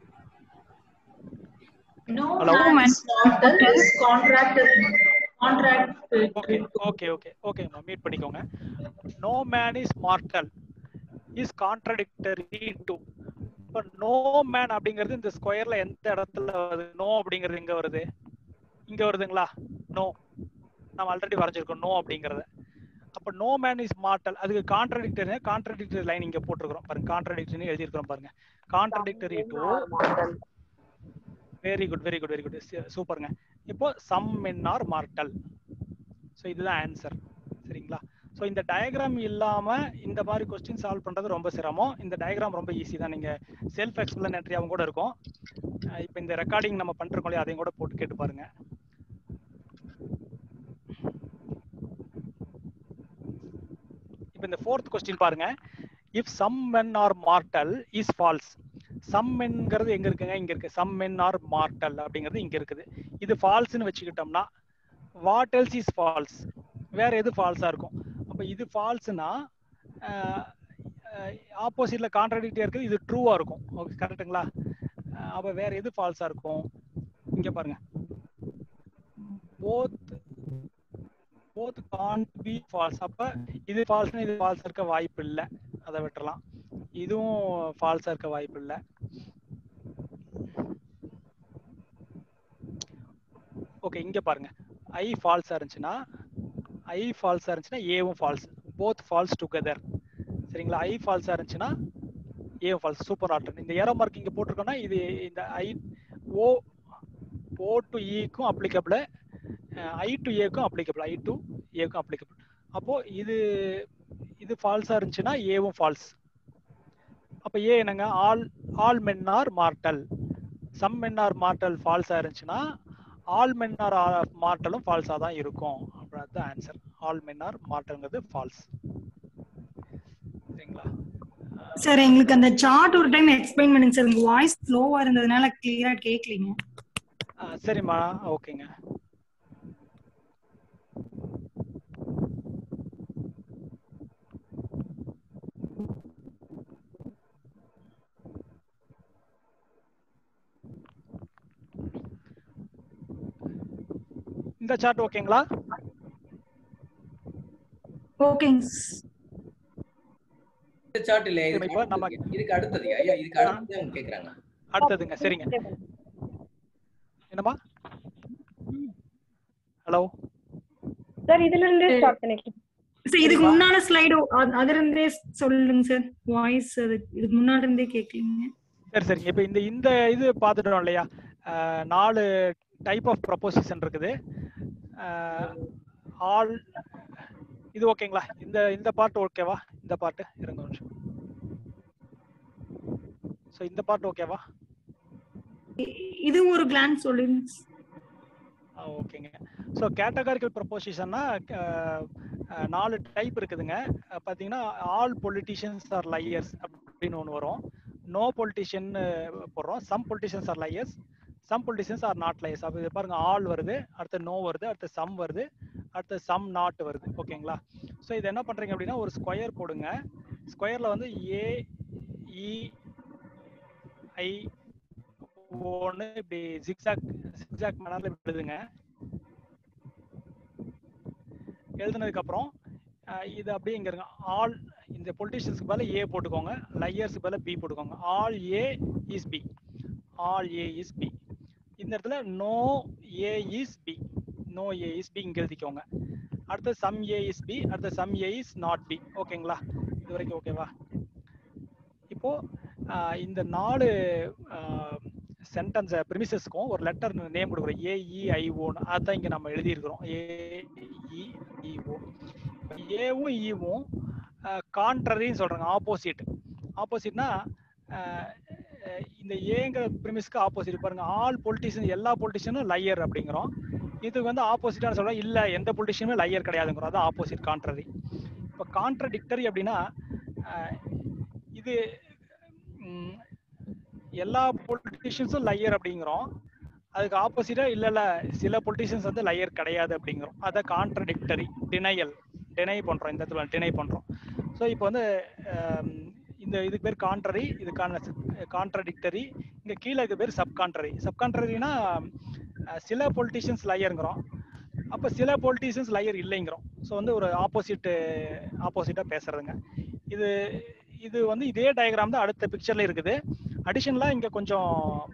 No man is mortal is contracted contract. Okay okay okay okay meet பண்ணிக்கோங்க. No man is mortal is contradictory to. இப்போ நோ மேன் அப்படிங்கிறது இந்த ஸ்கொயர்ல எந்த இடத்துல வருது? நோ அப்படிங்கிறது இங்க வருது, இங்க வருதுங்களா? நோ நம்ம ஆல்ரெடி வரைஞ்சிருக்கோம் நோ அப்படிங்கறத. அப்ப நோ மேன் இஸ் மார்டல், அதுக்கு கான்ட்ரடிக்டரி கான்ட்ரடிக்டரி லைன் இங்க போட்டுருக்கோம் பாருங்க, கான்ட்ரடிக்டரி எழுதி இருக்கிறோம் பாருங்க. Contradictory to, very good very good very good சூப்பருங்க. இப்போ some men are mortal. So இதுதான் ஆன்சர், சரிங்களா? ஸோ இந்த டயக்ராம் இல்லாம இந்த மாதிரி கொஸ்டின் சால்வ் பண்றது ரொம்ப சிரமம். இந்த டயக்ராம் ரொம்ப ஈஸி தான், நீங்க செல்ஃப் எக்ஸ்பிளனேட்டரியாவும் கூட இருக்கும். இப்போ இந்த ரெக்கார்டிங் நம்ம பண்ணிருக்கோம் இல்லையா, அதையும் கூட போட்டு கேட்டு பாருங்க. இப்போ இந்த ஃபோர்த் கொஸ்டின் பாருங்க. If some men are mortal is false. Some மென்ங்கிறது எங்க இருக்குங்க? இங்க இருக்கு. சம் மென் ஆர் மார்டல் அப்படிங்கிறது இங்க இருக்குது. இது ஃபால்ஸ்னு வச்சுக்கிட்டோம்னா வாட் எல்ஸ் இஸ் ஃபால்ஸ்? வேற எது ஃபால்ஸா இருக்கும்? அப்ப இது ஃபால்ஸ்னா ஆப்போசிட்ல கான்ட்ராடிக்டரியா இருக்குது, இது ட்ரூவா இருக்கும். ஓகே கரெக்ட்டுங்களா? அப்ப வேற எது ஃபால்ஸா இருக்கும்? இங்க பாருங்க, both both can't be false. அப்ப இது ஃபால்ஸ்னா இது ஃபால்ஸ் இருக்க வாய்ப்பு இல்லை, அதை விட்டுறலாம். இதுவும் ஃபால்ஸா இருக்க வாய்ப்பு இல்லை. ஓகே இங்க பாருங்க, ஐ ஃபால்ஸா இருந்துச்சுன்னா ஐ ஃபால்ஸா இருந்துச்சுன்னா ஏவும் ஃபால்ஸ், போத் ஃபால்ஸ் டுகெதர், சரிங்களா? ஐ ஃபால்ஸா இருந்துச்சுன்னா ஏவும் ஃபால்ஸ், சூப்பர் ஆல்டர்ன். இந்த ஏரோ மார்க் இங்க போட்டிருக்கோம்னா இது இந்த ஐ ஓ ஓ டு ஈக்கும் அப்ளிகபிள், ஐ டு ஏக்கும் அப்ளிகபிள், ஐ டு ஏக்கும் அப்ளிகபிள். அப்போ இது இது ஃபால்ஸா இருந்துச்சுன்னா ஏவும் ஃபால்ஸ். அப்ப ஏ என்னங்க? All all men are mortal. Some men are mortal ஃபால்ஸா இருந்துச்சுன்னா ஆல் மென் ஆர் மார்டலும் ஃபால்ஸா தான் இருக்கும். அப்படின்றது ஆன்சர். ஆல் மென் ஆர் மார்டல்ங்கிறது ஃபால்ஸ், சரிங்களா? சார் எங்களுக்கு அந்த சார்ட் ஒரு டைம் எக்ஸ்பிளைன் பண்ணுங்க சார், உங்க வாய்ஸ் ஸ்லோவா இருந்ததுனால கிளியரா கேட்கலீங்க. சரிம்மா ஓகேங்க. இந்த சார்ட் ஓகேங்களா? ஓகேங்க. இந்த சார்ட் இல்ல, இதுக்கு இப்போ நம்ம அடுத்தது. இதுக்கு அடுத்தது ஐயா, இதுக்கு அடுத்தது அவங்க கேக்குறாங்க. அடுத்ததுங்க. சரிங்க. என்னம்மா? ஹலோ சார், இதுல இருந்து ஸ்டார்ட் பண்ணிக்கலாம். சார் இதுக்கு முன்னால ஸ்லைடு அதுல இருந்தே சொல்லுங்க சார். வாய்ஸ் அது இதுக்கு முன்னால இருந்தே கேக்குறீங்க. சரி சரி. இப்போ இந்த இந்த இது பார்த்துட்டோம் இல்லையா? நாலு டைப் ஆஃப் ப்ரொபோசிஷன் இருக்குது. ஆல் இது ஓகேங்களா? இந்த இந்த பார்ட் ஓகேவா? இந்த பார்ட் இருங்க ஒரு நிமிஷம். ஸோ இந்த பார்ட் ஓகேவா? இது ஒரு கிளான்ஸ் சொல்லுங்க. ஓகேங்க. ஸோ கேட்டகாரிக்கல் ப்ரொபோசிஷன்னா நாலு டைப் இருக்குதுங்க. பார்த்தீங்கன்னா ஆல் பொலிட்டிஷியன்ஸ் ஆர் லையர்ஸ் அப்படின்னு ஒன்று வரும். நோ பொலிட்டிஷியன் போடுறோம். Some politicians are liars, some politicians are not liars. அப்போ பாருங்க, ஆல் வருது, அடுத்து நோ வருது, அடுத்து சம் வருது, அடுத்து சம் நாட் வருது. ஓகேங்களா? ஸோ இது என்ன பண்ணுறீங்க அப்படின்னா ஒரு ஸ்கொயர் போடுங்க. ஸ்கொயரில் வந்து ஏ இ ஐ ஒன்று இப்படி ஜிக்ஸாக் ஜிக்ஸாக் மேனரில் எழுதுங்க. எழுதுனதுக்கப்புறம் இது அப்படியே இங்கே இருங்க. ஆல் இந்த பொலிட்டிஷியன்ஸ்க்கு பதில் ஏ போட்டுக்கோங்க, லையர்ஸ்க்கு பதில் பி போட்டுக்கோங்க. All A is B, all A is B. இந்த இடத்துல no A is B, no A is B இங்கே எழுதிக்கோங்க. அடுத்து சம் ஏ இஸ் பி, அடுத்து some A is not B. ஓகேங்களா? இது வரைக்கும் ஓகேவா? இப்போ இந்த நாலு சென்டென்ஸ் ப்ரிமிசஸ்க்கும் ஒரு லெட்டர் நேம் கொடுக்குறோம். ஏஇஐஓன்னு அதுதான் இங்கே நம்ம எழுதியிருக்கிறோம். ஏஇஇஓ. ஏவும் ஈவும் கான்ட்ரரின்னு சொல்கிறாங்க, ஆப்போசிட். ஆப்போசிட்னா இந்த ஏங்கிற ப்ரிமிஸ்க்கு ஆப்போசிட். பாருங்க, ஆல் பொலிட்டிஷியன் எல்லா பொலிட்டிஷியனும் லையர் அப்படிங்கிறோம். இது வந்து ஆப்போசிட்டான சொல்கிறோம். இல்லை, எந்த பொலிட்டிஷியனுமே லையர் கிடையாதுங்கிறோம். அதான் ஆப்போசிட், கான்ட்ரரி. இப்போ கான்ட்ரடிக்டரி அப்படின்னா இது எல்லா பொலிட்டிஷியன்ஸும் லையர் அப்படிங்கிறோம். அதுக்கு ஆப்போசிட்டா இல்ல இல்ல சில பொலிட்டிஷியன்ஸ் வந்து லையர் கிடையாது அப்படிங்கிறோம். அதை கான்ட்ரடிக்டரி, டினையல், டினை பண்றோம். இந்த இடத்துல டினை பண்றோம். ஸோ இப்போ வந்து இந்த இதுக்கு பேர் கான்ட்ரரி, இது கான்ட்ரடிக்டரி. இங்க கீழே இதுக்கு பேர் சப் கான்ட்ரரி. சப் கான்ட்ரரினா சில பொலிட்டிஷியன்ஸ் லையருங்கிறோம், அப்போ சில பொலிட்டிஷியன்ஸ் லையர் இல்லைங்கிறோம். ஸோ வந்து ஒரு ஆப்போசிட் ஆப்போசிட்டா பேசுறதுங்க. இது இது வந்து இதே டயக்ராம் தான் அடுத்த பிக்சர்ல இருக்குது. அடிஷனலா இங்க கொஞ்சம்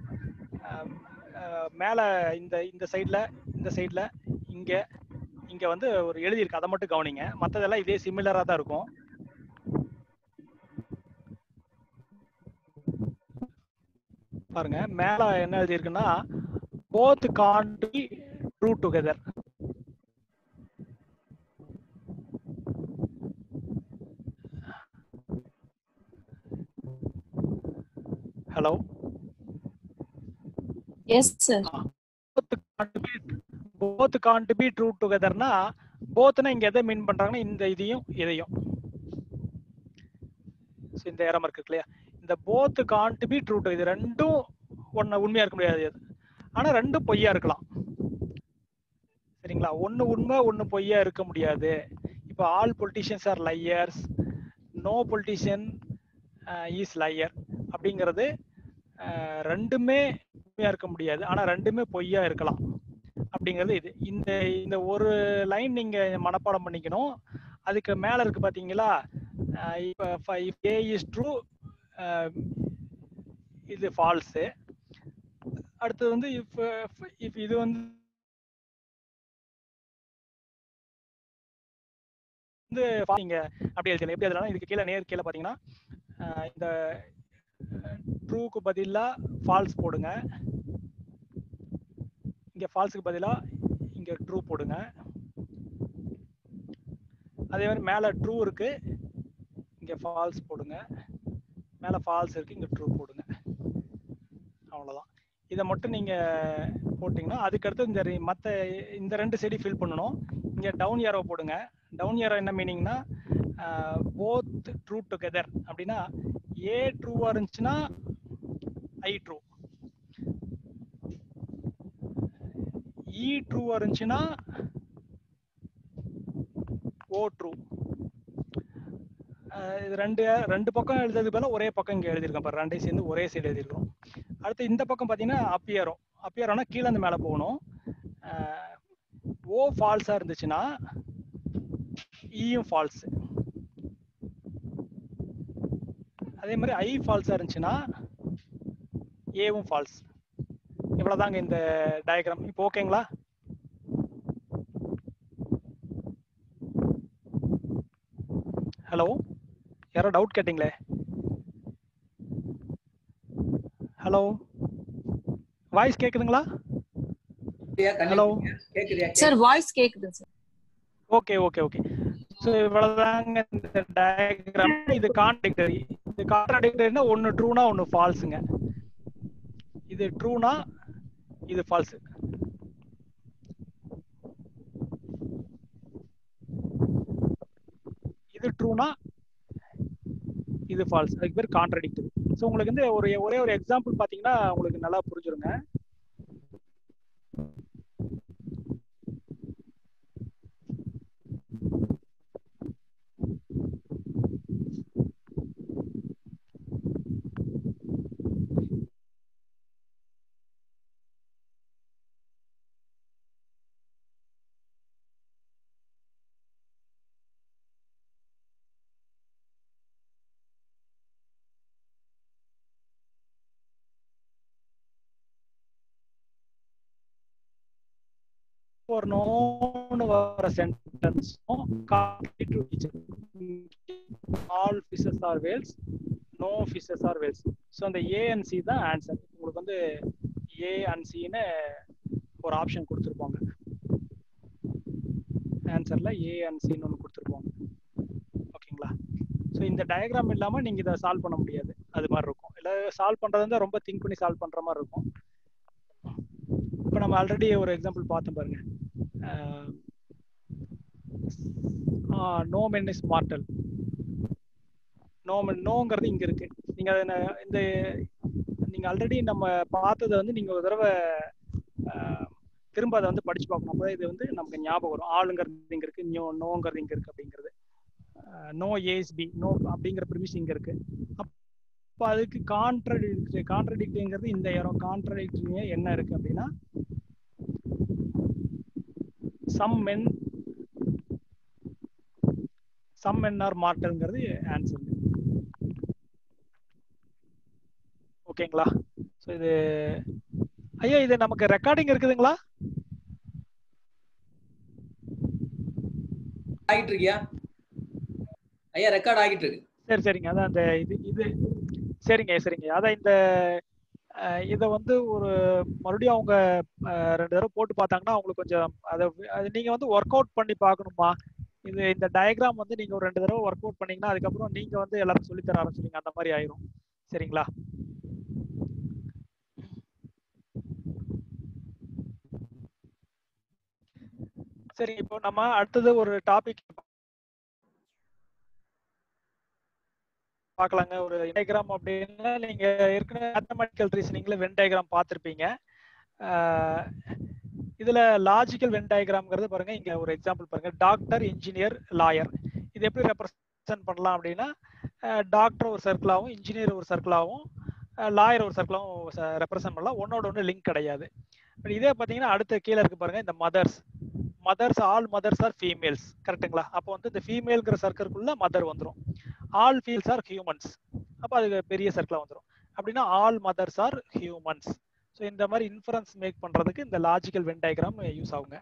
மேல இந்த இந்த சைட்ல இந்த சைட்ல இங்க இங்க வந்து ஒரு எழுதி இருக்கு, அதை மட்டும் கவனிங்க. மற்றதெல்லாம் இதே சிமிலரா தான் இருக்கும். பாருங்க, மேல என்ன எழுதி இருக்குன்னா both can't be true together. ஹலோ. Yes sir. both can't be both can't be true togetherனா bothனா இங்க எதை மீன் பண்றாங்கன்னா இந்த இதையும் இதையும். சோ இந்த ஏரா மார்க் இருக்கு இல்லையா, இந்த both can't be true to, இது ரெண்டும் ஒண்ணு உண்மையா இருக்க முடியாது, ஆனா ரெண்டும் பொய்யா இருக்கலாம். சரிங்களா? ஒன்னு உண்மை ஒன்னு பொய்யா இருக்க முடியாது. இப்போ all politicians are liars, no politician is liar அப்படிங்கிறது ரெண்டுமே உண்மையா இருக்க முடியாது, ஆனா ரெண்டுமே பொய்யா இருக்கலாம் அப்படிங்கிறது இது. இந்த இந்த ஒரு லைன் நீங்க மனப்பாடம் பண்ணிக்கணும். அதுக்கு மேல இருக்கு பாத்தீங்களா, இப்போ இஃப் ஏ இஸ் ட்ரூ இது ஃபால்ஸ். அடுத்தது வந்து இஃப் இஃப் இது வந்து நீங்க அப்படி எழுதலாம். எப்படி எழுதலாம்? இதுக்கு கீழே நேர் கீழே பாத்தீங்கன்னா இந்த ட்ரூக்கு பதிலா ஃபால்ஸ் போடுங்க, இங்க ஃபால்ஸுக்கு பதிலா இங்க ட்ரூ போடுங்க. அதே மாதிரி மேல ட்ரூ இருக்கு, இங்க ஃபால்ஸ் போடுங்க. மேல ஃபால்ஸ் இருக்கு, இங்க ட்ரூ போடுங்க. அவ்வளவுதான். இதை மட்டும் நீங்க போட்டீங்கன்னா அதுக்கடுத்து இந்த மற்ற இந்த ரெண்டு சைடு ஃபில் பண்ணணும். இங்க டவுன் ஏரோ போடுங்க. டவுன் ஏரோ என்ன மீனிங்னா போத் ட்ரூ டுகெதர் அப்படின்னா ஏ ட்ரூவா இருந்துச்சுன்னா ஐ ட்ரூ, இ ட்ரூவா இருந்துச்சுன்னா ஓ ட்ரூ. இது ரெண்டு ரெண்டு பக்கம் எழுதுறதுக்கு பதிலா ஒரே பக்கம் இங்க எழுதியிருக்கோம் பாரு, ரெண்டையும் சேர்ந்து ஒரே சைடு எழுதியிருக்கோம். அடுத்து இந்த பக்கம் பாத்தீங்கன்னா அப்பியரோ. அப்பியரோனா கீழே இருந்து மேல போகணும். ஓ ஃபால்ஸா இருந்துச்சுன்னா ஈயும் ஃபால்ஸ். அதே மாதிரி ஐ ஃபால்ஸா இருந்துச்சுன்னா ஏவும் ஃபால்ஸ். இவ்வளவுதாங்க இந்த டயக்ராம். இப்போ ஓகேங்களா? ஹலோ, யாரோ டவுட் கேட்டீங்களே? ஹலோ, வாய்ஸ் கேக்குதுங்களா? ஹலோ சார், வாய்ஸ் கேக்குது sir. Okay okay okay. So இவ்வளவுதாங்க இந்த டயக்ராம். இது கான்ட்ராடிக்டரி. இது கான்ட்ராடிக்டரினா ஒன்னு ட்ரூனா ஒன்னு ஃபால்ஸுங்க. இது ட்ரூனா இது ஃபால்ஸ். இது ட்ரூனா இது ஃபால்ஸ். அதுக்கு பேர் கான்ட்ராடிக்டரி. ஸோ உங்களுக்கு வந்து ஒரு ஒரே ஒரு எக்ஸாம்பிள் பார்த்தீங்கன்னா உங்களுக்கு நல்லா புரிஞ்சிருங்க. ஒரு நோன்னு வர சென்டென்ஸும் all fishes are whales, no fishes are whales. So அந்த ஏ அண்ட் சி தான் ஆன்சர். உங்களுக்கு வந்து ஏ அண்ட் சின்னு ஒரு ஆப்ஷன் கொடுத்துருப்பாங்க. ஆன்சர்ல ஏ அண்ட் சின்னு ஒன்று கொடுத்துருப்பாங்க. ஓகேங்களா? ஸோ இந்த டயக்ராம் இல்லாமல் நீங்கள் இதை சால்வ் பண்ண முடியாது. அது மாதிரி இருக்கும். இல்லை சால்வ் பண்ணுறது வந்து ரொம்ப திங்க் பண்ணி சால்வ் பண்ணுற மாதிரி இருக்கும். இப்போ நம்ம ஆல்ரெடி ஒரு எக்ஸாம்பிள் பார்த்தோம் பாருங்க. No men is mortal. No men நோங்கிறது இங்க இருக்கு. நீங்க இந்த நீங்க ஆல்ரெடி நம்ம பார்த்ததை வந்து நீங்க ஒரு தடவை திரும்ப அதை வந்து படிச்சு பார்க்கணும். அப்போ இது வந்து நமக்கு ஞாபகம் வரும். ஆளுங்கிறது இங்க இருக்கு, நோ நோங்கிறது இங்க இருக்கு அப்படிங்கிறது. நோ ஏஸ் பி நோ அப்படிங்கிற ப்ரிமிஸ் இங்க இருக்கு. அப்போ அதுக்கு கான்ட்ராடிக்டரி கான்ட்ராடிக்டரிங்கிறது இந்த இடம். கான்ட்ராடிக்டரி என்ன இருக்கு அப்படின்னா some men some men are mortalங்கிறது ஆன்சர். ஓகேங்களா? ஸோ இது ஐயா இது நமக்கு ரெக்கார்டிங் இருக்குதுங்களா? ஆகிட்டு இருக்கியா ஐயா? ரெக்கார்ட் ஆகிட்டு இருக்கு. சரி சரிங்க. அதான் அந்த இது இது சரிங்க சரிங்க. அதான் இந்த இதை வந்து ஒரு மறுபடியும் அவங்க ரெண்டு தடவை போட்டு பார்த்தாங்கன்னா அவங்களுக்கு கொஞ்சம் அதை அது நீங்கள் வந்து ஒர்க் அவுட் பண்ணி பார்க்கணுமா. இது இந்த டயக்ராம் வந்து நீங்கள் ஒரு ரெண்டு தடவை ஒர்க் அவுட் பண்ணீங்கன்னா அதுக்கப்புறம் நீங்கள் வந்து எல்லாரும் சொல்லித்தர ஆரம்பிச்சிருங்க. அந்த மாதிரி ஆயிரும். சரிங்களா? சரி, இப்போ நம்ம அடுத்தது ஒரு டாபிக் பார்க்கலாங்க. ஒரு டயக்ராம் அப்படின்னா நீங்க ஏற்கனவே மேத்தமெட்டிக்கல் ரீசனிங்ல வென் டயக்ராம் பார்த்துருப்பீங்க. இதுல லாஜிக்கல் வென் டயக்ராம்ங்கிறது பாருங்க. இங்க ஒரு எக்ஸாம்பிள் பாருங்க. Doctor, engineer, lawyer. இது எப்படி ரெப்ரசன்ட் பண்ணலாம் அப்படின்னா டாக்டர் ஒரு சர்க்கிளாகவும், இன்ஜினியர் ஒரு சர்க்கிளாகவும், லாயர் ஒரு சர்க்கிளாகவும் ரெப்ரசன்ட் பண்ணலாம். ஒன்னோட ஒன்று லிங்க் கிடையாது. இதே பார்த்தீங்கன்னா அடுத்த கீழே இருக்கு பாருங்க. இந்த mothers mothers all mothers are females. கரெக்டுங்களா? அப்போ வந்து இந்த ஃபீமேல்ங்கிற சர்க்கிள்குள்ள மதர் வந்துடும். All females are humans. அப்போ அது பெரிய சர்க்கிளாக வந்துடும். அப்படின்னா all mothers are humans. So இந்த மாதிரி இன்ஃபரன்ஸ் மேக் பண்றதுக்கு இந்த லாஜிக்கல் வென் டயக்ராம் யூஸ் ஆகுங்க.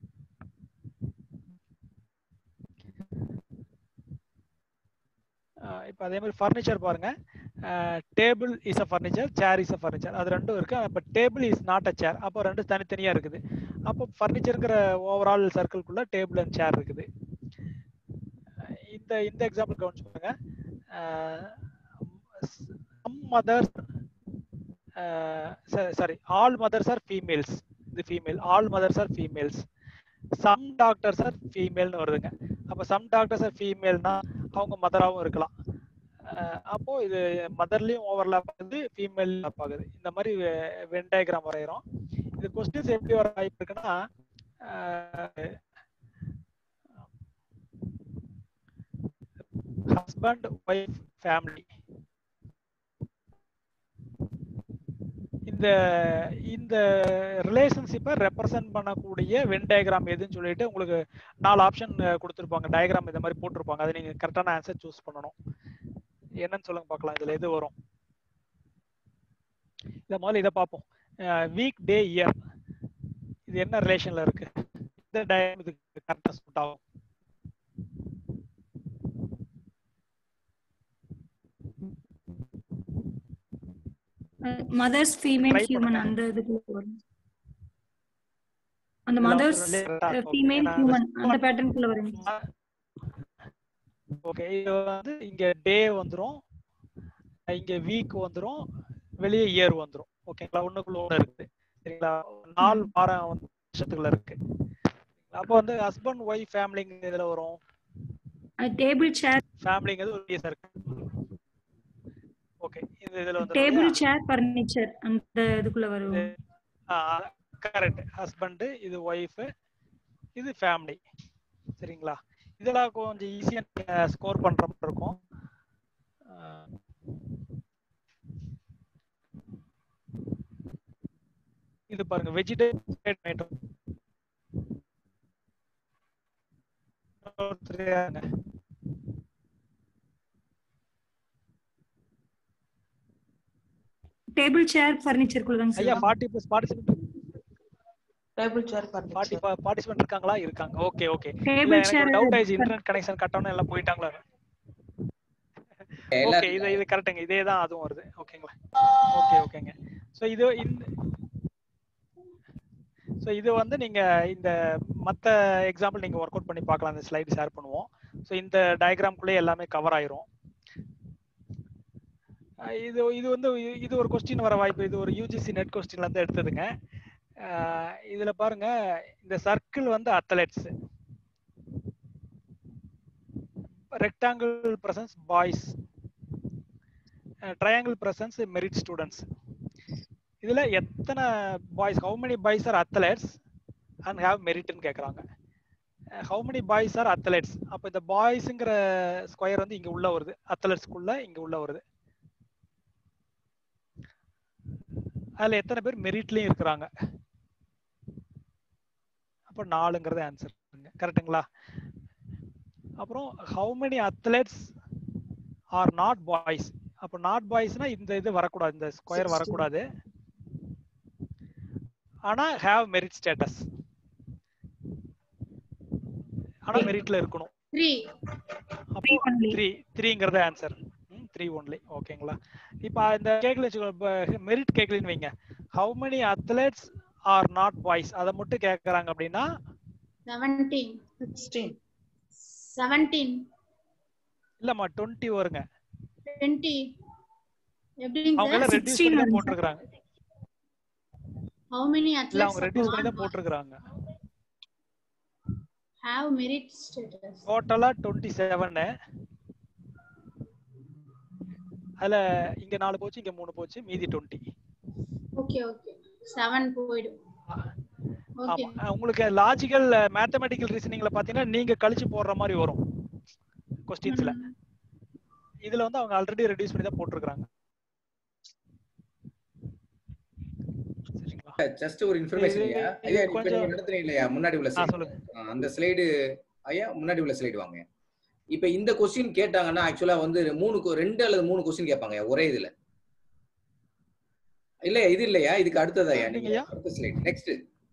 இப்போ அதே மாதிரி ஃபர்னிச்சர் பாருங்க. Table is a furniture, chair is a furniture. அது ரெண்டும் இருக்கு. அப்போ table is not a chair. அப்போ ரெண்டு தனித்தனியா இருக்குது. அப்போ ஃபர்னிச்சருங்கிற ஓவரால் சர்க்கிள்குள்ள டேபிள் அண்ட் சேர் இருக்குது. இந்த இந்த எக்ஸாம்பிள் கவனிச்சு பாருங்க. Some mothers sorry all mothers are females. இது female. All mothers are females. Some doctors are ஃபீமேல்னு வருதுங்க. அப்போ சம் டாக்டர்ஸ் ஆர் ஃபீமேல்னா அவங்க மதராகவும் இருக்கலாம். அப்போ இது மதர்லயும் ஓவர்லாப் ஆகுது, ஃபீமேல் ஆகுது. இந்த மாதிரி வென் டயக்ராம் வரைகிறோம். இது கொஸ்டின்ஸ் எப்படி வர வாய்ப்பு இருக்குன்னா ஹஸ்பண்ட், ஒய்ஃப், ஃபேமிலி. இந்த இந்த ரிலேஷன்ஷிப்பை ரெப்ரசன்ட் பண்ணக்கூடிய வென் டயக்ராம் எதுன்னு சொல்லிட்டு உங்களுக்கு நாலு ஆப்ஷன் கொடுத்துருப்பாங்க, டயக்ராம் இந்த மாதிரி போட்டிருப்பாங்க. அதை நீங்க கரெக்டான ஆன்சர் சூஸ் பண்ணணும். என்னன்னு சொல்லுங்க பார்க்கலாம், இதுல எது வரும். இதை முதல்ல இதை பார்ப்போம். வீக், டே, இயர் இது என்ன ரிலேஷன்ல இருக்கு, இந்த டயக்ராம் இதுக்கு கரெக்டா சூட் ஆகும். மதர்ஸ் ஃபீமேல் ஹியூமன் அந்த இதுக்குள்ள வரும். அந்த மதர்ஸ் ஃபீமேல் ஹியூமன் அந்த பேட்டர்னுக்குள்ள வரும். ஓகே, இது வந்து இங்க டே வந்துரும், இங்க வீக் வந்துரும், வெளியே இயர் வந்துரும். ஓகேங்களா, ஒண்ணுக்குள்ள ஒண்ணு இருக்கு. சரிங்களா, நாலு வாரம் வந்து வருஷத்துக்குள்ள இருக்கு. அப்போ வந்து ஹஸ்பண்ட் ஒய்ஃப் ஃபேமிலிங்க இதுல வரும். டேபிள் சேர் ஃபேமிலிங்கிறது ஒரு சர்க்கிள். ஓகே, இது இதுல வந்து டேபிள் சேர் ஃபர்னிச்சர் அந்த இதுக்குள்ள வரும். ஆ கரெக்ட். ஹஸ்பண்ட், இது ஒய்ஃப், இது ஃபேமிலி. சரிங்களா, இதெல்லாம் கொஞ்சம் ஈஸியா ஸ்கோர் பண்ற மாதிரி இருக்கும். இது பாருங்க, வெஜிடேபிள் டேபிள் சேர் ஃபர்னிச்சர் குள்ளங்க ஐயா நாற்பது plus participant table chair furniture நாற்பது பார்ட்டிசிபென்ட் இருக்காங்களா? இருக்காங்க. Okay okay. Table chair doubt ஆயிடுச்சு, இன்டர்நெட் கனெக்ஷன் கட் ஆனா எல்லாம் போயிட்டாங்களா? ஓகே, இது இது கரெக்ட்டுங்க, இதே தான் அதுவும் வருது. ஓகேங்களா, ஓகே ஓகேங்க. சோ இது இந்த சோ இது வந்து நீங்க இந்த மத்த எக்ஸாம்பிள் நீங்க ஒர்க் அவுட் பண்ணி பார்க்கலாம். அந்த ஸ்லைடு ஷேர் பண்ணுவோம். சோ இந்த டயகிராம்க்குள்ளே எல்லாமே கவர் ஆயிரும். இது இது வந்து இது ஒரு கொஸ்டின் வர வாய்ப்பு. இது ஒரு யூஜிசி நெட் கொஸ்டின்ல இருந்து எடுத்ததுங்க. இதுல பாருங்க, இந்த சர்க்கிள் வந்து athletes, rectangle presents boys, triangle presents merit students. இதுல எத்தனை boys, how many boys are athletes and have மெரிட்னு கேக்குறாங்க. How many boys are athletes, அப்ப இந்த பாய்ஸ்ங்கிற ஸ்கொயர் வந்து இங்க உள்ள வருது, அத்லெட்ஸ்க்குள்ள இங்க உள்ள வருது. அதுல எத்தனை பேர் மெரிட்லயும் இருக்கிறாங்க? அப்ப நாலுங்கிறது ஆன்சர். கரெக்டுங்களா? அப்புறம் how many athletes are not boys, அப்ப நாட் பாய்ஸ்னா இந்த இது வரக்கூடாது, இந்த ஸ்கொயர் வரக்கூடாது. ஆனா ஹேவ் மெரிட் ஸ்டேட்டஸ், ஆனா மெரிட்ல இருக்கணும். அப்போ த்ரீ த்ரீங்கிறது ஆன்சர். Three only. ஓகேங்களா, இப்போ இந்த கேட்கல மெரிட் கேட்கலன்னு வைங்க, how many athletes are not boys அதை மட்டும் கேட்கறாங்க அப்படின்னா இல்லம்மா டுவெண்ட்டி வருங்க. அவங்க எல்லாம் ரெடியூஸ் பண்ணி தான் போட்டுருக்காங்க. How many athletes இல்ல அவங்க ரெடியூஸ் பண்ணி தான் போட்டுருக்காங்க. have merit status? டோட்டலா டுவெண்ட்டி செவன். அதுல இங்க நாலு போச்சு, இங்க மூணு போச்சு, மீதி டுவெண்ட்டி. ஓகே ஓகே, செவன் போய்டும். ஓகே, உங்களுக்கு லாஜிக்கல் மேத்தமேட்டிக்கல் ரீசனிங்ல பாத்தீங்கன்னா நீங்க கழிச்சு போடுற மாதிரி வரும் क्वेश्चंसல. இதுல வந்து அவங்க ஆல்ரெடி ரெடியூஸ் பண்ணி தான் போட்டுருக்காங்க. ஜஸ்ட் ஒரு இன்ஃபர்மேஷன் ஐயா. ஐயா இப்போ நீங்க நடத்துறீங்க இல்லையா முன்னாடி உள்ள ஸ்லைடு, அந்த ஸ்லைடு ஐயா முன்னாடி உள்ள ஸ்லைடு வாங்க. இப்போ இந்த क्वेश्चन கேட்டாங்கன்னா एक्चुअली வந்து மூணு ரெண்டு அல்லது மூணு क्वेश्चन கேட்பாங்க ஒரே இதுல. இல்ல இது இல்லையா, இதுக்கு அடுத்தது ஐயா நீங்க அடுத்த ஸ்லைடு நெக்ஸ்ட்.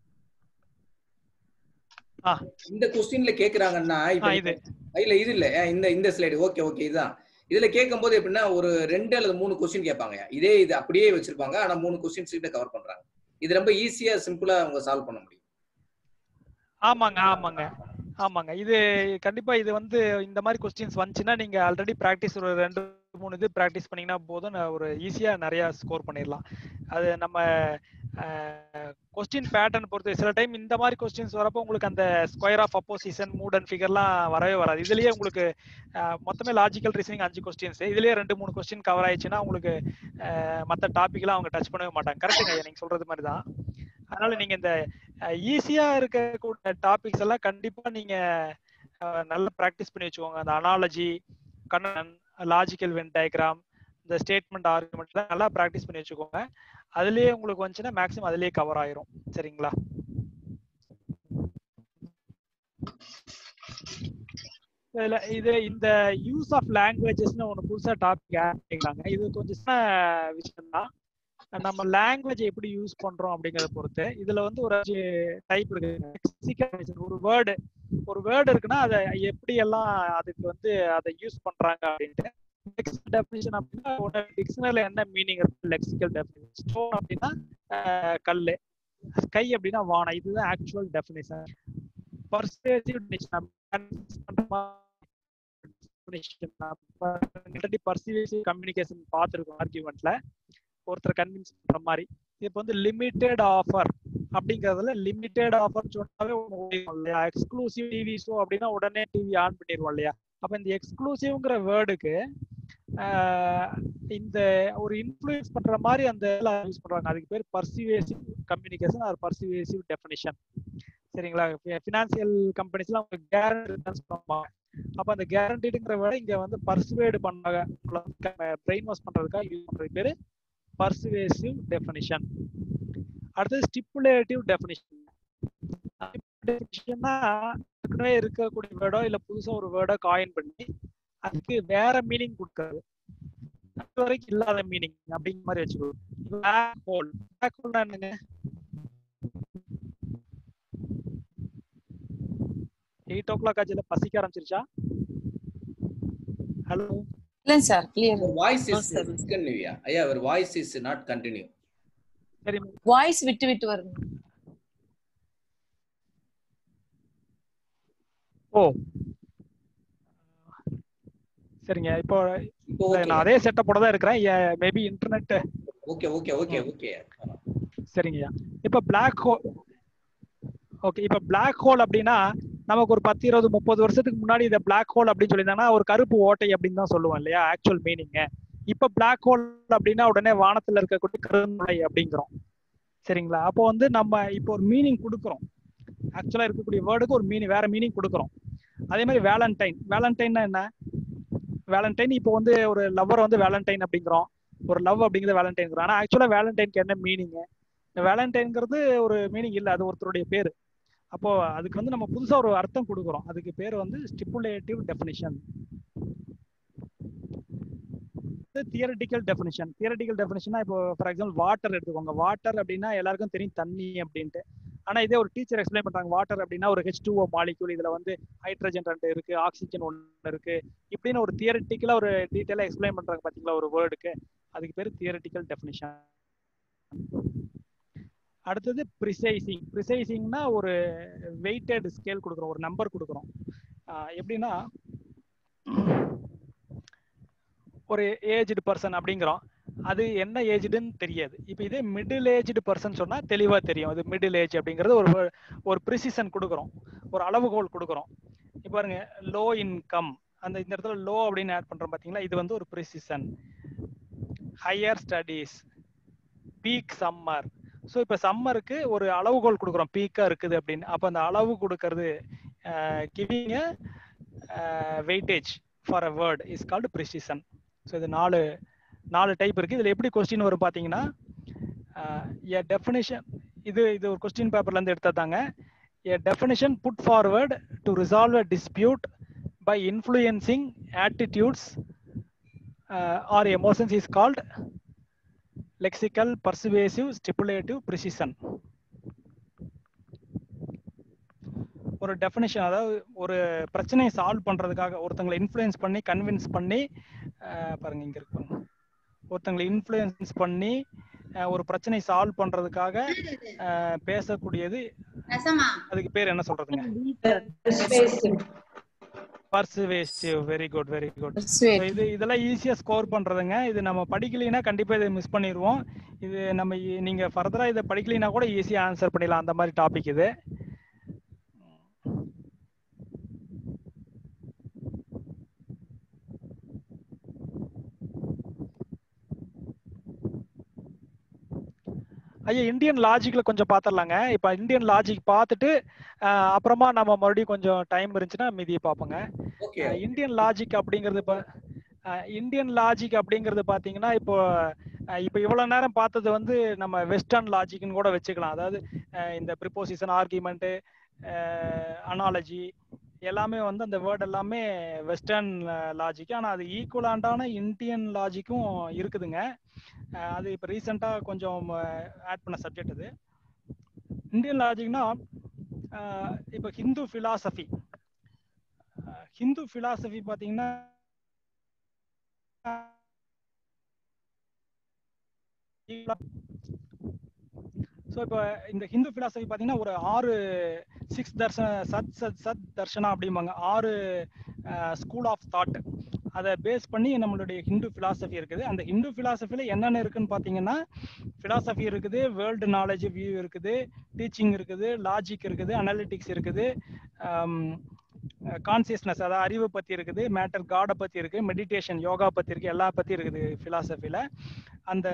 ஆ இந்த क्वेश्चनல கேக்குறாங்கன்னா இப்போ இல்ல இது இல்ல இந்த இந்த ஸ்லைடு. ஓகே ஓகே, இதுதான். இதுல கேட்கும்போது எப்படின்னா ஒரு ரெண்டு அல்லது மூணு क्वेश्चन கேட்பாங்க. இதே இது அப்படியே வச்சிருப்பாங்க, ஆனா மூணு क्वेश्चंस கிட்ட கவர் பண்றாங்க. இது ரொம்ப ஈஸியா சிம்பிளா அவங்க சால்வ் பண்ண முடியும். ஆமாங்க ஆமாங்க ஆமாங்க. இது கண்டிப்பா இது வந்து இந்த மாதிரி क्वेश्चंस வந்துச்சுன்னா நீங்க ஆல்ரெடி பிராக்டிஸ் ஒரு ரெண்டு மூணு இது பிராக்டிஸ் பண்ணீங்கன்னா போதும், ஒரு ஈஸியா நிறைய ஸ்கோர் பண்ணிடலாம். அது நம்ம क्वेश्चन பேட்டர்ன் பொறுத்து சில டைம் இந்த மாதிரி क्वेश्चंस வரப்போ உங்களுக்கு அந்த square of opposition mood and ஃபிகர்லாம் வரவே வராது. இதுலயே உங்களுக்கு மொத்தமே லாஜிக்கல் ரீசனிங் அஞ்சு क्वेश्चंस, இதுலயே ரெண்டு மூணு क्वेश्चन கவர் ஆயிடுச்சுன்னா உங்களுக்கு மற்ற டாபிக்லாம் அவங்க டச் பண்ணவே மாட்டாங்க. கரெக்டுங்க ஐயா, நீங்க சொல்றது மாதிரி தான். அதனால நீங்க இந்த ஈஸியா இருக்கக்கூடிய டாபிக்ஸ் எல்லாம் கண்டிப்பா நீங்க நல்லா பிராக்டிஸ் பண்ணி வச்சுக்கோங்க. அந்த analogy, Kannan, logical Venn diagram, இந்த ஸ்டேட்மெண்ட் ஆர்குமெண்ட்லாம் நல்லா ப்ராக்டிஸ் பண்ணி வச்சுக்கோங்க. அதுலயே உங்களுக்கு வந்துச்சுன்னா மேக்ஸிமம் அதுலயே கவர் ஆயிரும். சரிங்களா? இதுல இது இந்த யூஸ் ஆஃப் லாங்குவேஜஸ்னு ஒன்று புதுசா டாபிக் ஆட் பண்ணிக்கிறாங்க. இது கொஞ்சம் சின்ன விஷயம் தான். நம்ம லாங்குவேஜ் எப்படி யூஸ் பண்றோம் அப்படிங்கறத பொறுத்து இதுல வந்து ஒரு டைப் இருக்கு. ஒரு வேர்டு ஒரு வேர்டு இருக்குன்னா அதை எப்படி எல்லாம் அதுக்கு வந்து அதை யூஸ் பண்றாங்க அப்படின்ட்டு டெஃபினிஷன் அப்படின்னா டிக்ஷனரியில என்ன மீனிங் இருக்கு லெக்சிக்கல் டெஃபினிஷன். ஸ்டோன் அப்படின்னா கல்லு, ஸ்கை அப்படின்னா வானம். இதுதான் actual definition. Persuasive persuasive communication பார்த்துருக்கோம் ஆர்கியூமெண்ட்ல ஒருத்தர் கன்வின்ஸ் பண்ற மாதிரி. இப்போ வந்து லிமிடெட் ஆஃபர் அப்படிங்கறதுல லிமிடெட் ஆஃபர் சொன்னாவே இல்லையா, எக்ஸ்க்ளூசிவ் டிவி ஷோ அப்படின்னா உடனே டிவி ஆன் பண்ணிடுவோம் இல்லையா. அப்ப இந்த எக்ஸ்க்ளூசிவ்ங்கிற வேர்டுக்கு இந்த ஒரு இன்ஃப்ளூயன்ஸ் பண்ற மாதிரி அந்த யூஸ் பண்றாங்க. அதுக்கு பேர் persuasive communication or persuasive definition. சரிங்களா? ஃபினான்சியல் கம்பெனிஸ்லாம் அவங்க கேரண்டி பண்ணுவாங்க. அப்ப அந்த கேரண்டிடுங்கிற வேர்டை இங்க வந்து பர்சுவேட் பண்ணாங்க, பிரெயின் வாஷ் பண்றதுக்காக யூஸ் பண்றது பேரு பர்சுவேசிவ் டெஃபினிஷன். அடுத்தது ஸ்டிப்புலேட்டிவ் டெஃபினிஷன். டெஃபினிஷன்னா ஏற்கனவே இருக்கக்கூடிய வேர்டோ இல்ல புதுசா ஒரு வேர்டோ காயின் பண்ணி அதுக்கு வேற மீனிங் கொடுக்கறது, அது வரைக்கும் இல்லாத மீனிங் அப்படிங்கிற மாதிரி வச்சுக்கணும். பிளாக் ஹோல் பிளாக் ஹோல்னா என்னங்க? எயிட் ஓ கிளாக் ஆச்சுல, பசிக்க ஆரம்பிச்சிருச்சா? ஹலோ இல்ல sir, clear. Voice is discontinue. ஐயா your voice is not continue. சரி, வாய்ஸ் விட்டு விட்டு வருது. ஓ சரிங்க. இப்போ நான் அதே செட்டப்போட தான் இருக்கிறேன். Maybe internet. Okay okay okay okay சரிங்கய்யா. இப்போ பிளாக் ஹோல். ஓகே, இப்போ பிளாக் ஹோல் அப்படின்னா நமக்கு ஒரு பத்து இருபது முப்பது வருஷத்துக்கு முன்னாடி இதை பிளாக் ஹோல் அப்படின்னு சொல்லியிருந்தாங்கன்னா ஒரு கருப்பு ஓட்டை அப்படின்னு தான் சொல்லுவோம் இல்லையா ஆக்சுவல் மீனிங். இப்போ பிளாக் ஹோல் அப்படின்னா உடனே வானத்துல இருக்கக்கூடிய கருந்துளை அப்படிங்கிறோம். சரிங்களா? அப்போ வந்து நம்ம இப்போ ஒரு மீனிங் கொடுக்குறோம். ஆக்சுவலா இருக்கக்கூடிய வேர்டுக்கு ஒரு மீனிங் வேற மீனிங் கொடுக்குறோம். அதே மாதிரி வேலண்டைன். வேலண்டைன்னா என்ன? வேலண்டைன் இப்போ வந்து ஒரு லவ்வர் வந்து வேலண்டைன் அப்படிங்கிறோம், ஒரு லவ் அப்படிங்கிறது வேலண்டைன். ஆனா ஆக்சுவலா வேலண்டைனுக்கு என்ன மீனிங்? வேலண்டைன்ங்கிறது ஒரு மீனிங் இல்லை, அது ஒருத்தருடைய பேரு. அப்போ அதுக்கு வந்து நம்ம புதுசா ஒரு அர்த்தம் கொடுக்குறோம். அதுக்கு பேர் வந்து stipulative definition. Theoretical definition. Theoretical டெஃபினிஷனா இப்போ ஃபார் எக்ஸாம்பிள் வாட்டர் எடுத்துக்கோங்க. வாட்டர் அப்படின்னா எல்லாருக்கும் தெரியும் தண்ணி அப்படின்ட்டு. ஆனா இதே ஒரு டீச்சர் எக்ஸ்பிளைன் பண்றாங்க வாட்டர் அப்படின்னா ஒரு ஹெச் டூ ஓ மாலிக்யூல், இதுல வந்து ஹைட்ரஜன் ரெண்டு இருக்கு, ஆக்சிஜன் ஒன்று இருக்கு, இப்படின்னு ஒரு தியரட்டிக்கலா ஒரு டீட்டெயிலா எக்ஸ்பிளைன் பண்றாங்க பாத்தீங்களா ஒரு வேர்டுக்கு. அதுக்கு பேர் தியரட்டிக்கல் டெஃபினிஷன். அடுத்தது ப்ரிசைசிங். ப்ரிசைசிங்னா ஒரு வெயிட்டட் ஸ்கேல் கொடுக்குறோம், ஒரு நம்பர் கொடுக்குறோம். எப்படின்னா ஒரு ஏஜ்டு பர்சன் அப்படிங்கிறோம், அது என்ன ஏஜ்டுன்னு தெரியாது. இப்போ இதே மிடில் ஏஜ்டு பர்சன் சொன்னா தெளிவா தெரியும் அது மிடில் ஏஜ் அப்படிங்கிறது. ஒரு ஒரு ப்ரிசிஷன் கொடுக்குறோம், ஒரு அளவுகோல் கொடுக்குறோம். இப்போ பாருங்க லோ இன்கம், அந்த இந்த இடத்துல லோ அப்படின்னு ஆட் பண்றோம் பாத்தீங்களா, இது வந்து ஒரு precision. Higher studies, peak summer. So இப்போ சம்மருக்கு ஒரு அளவுகோல் கொடுக்குறோம், பீக்கா இருக்குது அப்படின்னு. அப்போ அந்த அளவு கொடுக்கறது giving weightage for a word is called precision. So இது நாலு நாலு டைப் இருக்கு. இதுல எப்படி கொஸ்டின் வரும் பாத்தீங்கன்னா எ டெஃபினிஷன். இது இது ஒரு கொஸ்டின் பேப்பர்ல இருந்து எடுத்தாங்க. A definition put forward to resolve a dispute by influencing attitudes or emotions is called lexical persuasive stipulative precision. ஒரு டெஃபினிஷன், அதாவது ஒரு பிரச்சனையை சால்வ் பண்றதுக்காக ஒருத்தங்களை இன்ஃப்ளூயன்ஸ் பண்ணி கன்வின்ஸ் பண்ணி பாருங்க இங்க இருக்கு, ஒருத்தங்களை இன்ஃப்ளூயன்ஸ் பண்ணி ஒரு பிரச்சனை சால்வ் பண்றதுக்காக பேசக்கூடியது. அதுக்கு பேர் என்ன சொல்றதுங்க? Persuasive. Very good very good. இது இதெல்லாம் ஈஸியா ஸ்கோர் பண்றதுங்க. இது நம்ம படிக்கலைன்னா கண்டிப்பா இதை மிஸ் பண்ணிடுவோம். இது நம்ம நீங்க ஃபர்தரா இதை படிக்கலைன்னா கூட ஈஸியா ஆன்சர் பண்ணிடலாம், அந்த மாதிரி டாபிக் இது. ஐயா இந்தியன் லாஜிக்ல கொஞ்சம் பாத்திரலாங்க. இப்ப இந்தியன் லாஜிக் பார்த்துட்டு அப்புறமா நம்ம மறுபடியும் கொஞ்சம் டைம் இருந்துச்சுன்னா மீதியை பார்ப்போங்க. இந்தியன் லாஜிக் அப்படிங்கிறது இப்ப இந்தியன் லாஜிக் அப்படிங்கிறது பார்த்தீங்கன்னா இப்போ இப்போ இவ்வளோ நேரம் பார்த்தது வந்து நம்ம வெஸ்டர்ன் லாஜிக்னு கூட வச்சுக்கலாம். அதாவது இந்த ப்ரிப்போசிஷன், ஆர்கியூமெண்ட்டு, அனாலஜி எல்லாமே வந்து அந்த வேர்ட் எல்லாமே வெஸ்டர்ன் லாஜிக். ஆனால் அது ஈக்குவலாண்டான இந்தியன் லாஜிக்கும் இருக்குதுங்க. அது இப்போ ரீசெண்டாக கொஞ்சம் ஆட் பண்ண சப்ஜெக்ட் அது. இந்தியன் லாஜிக்னா இப்போ ஹிந்து ஃபிலாசபி ஹிந்து ஃபிலாசபி பார்த்தீங்கன்னா ஸோ இப்போ இந்த ஹிந்து ஃபிலாசபி பார்த்தீங்கன்னா ஒரு ஆறு சிக்ஸ் தர்ஷன சத் சத் சத் தர்ஷனா அப்படிம்பாங்க, ஆறு ஸ்கூல் ஆஃப் தாட். அதை பேஸ் பண்ணி நம்மளுடைய ஹிந்து ஃபிலாசபி இருக்குது. அந்த ஹிந்து ஃபிலாசபியில் என்னென்ன இருக்குன்னு பார்த்தீங்கன்னா ஃபிலாசபி இருக்குது, வேர்ல்டு நாலேஜ் வியூ இருக்குது, டீச்சிங் இருக்குது, லாஜிக் இருக்குது, அனாலிட்டிக்ஸ் இருக்குது, கான்சியஸ்னஸ் அதாவது அறிவை பற்றி இருக்குது, மேட்டர் காடை பற்றி இருக்குது, மெடிடேஷன் யோகா பற்றி இருக்குது, எல்லா பற்றி இருக்குது ஃபிலாசபியில். அந்த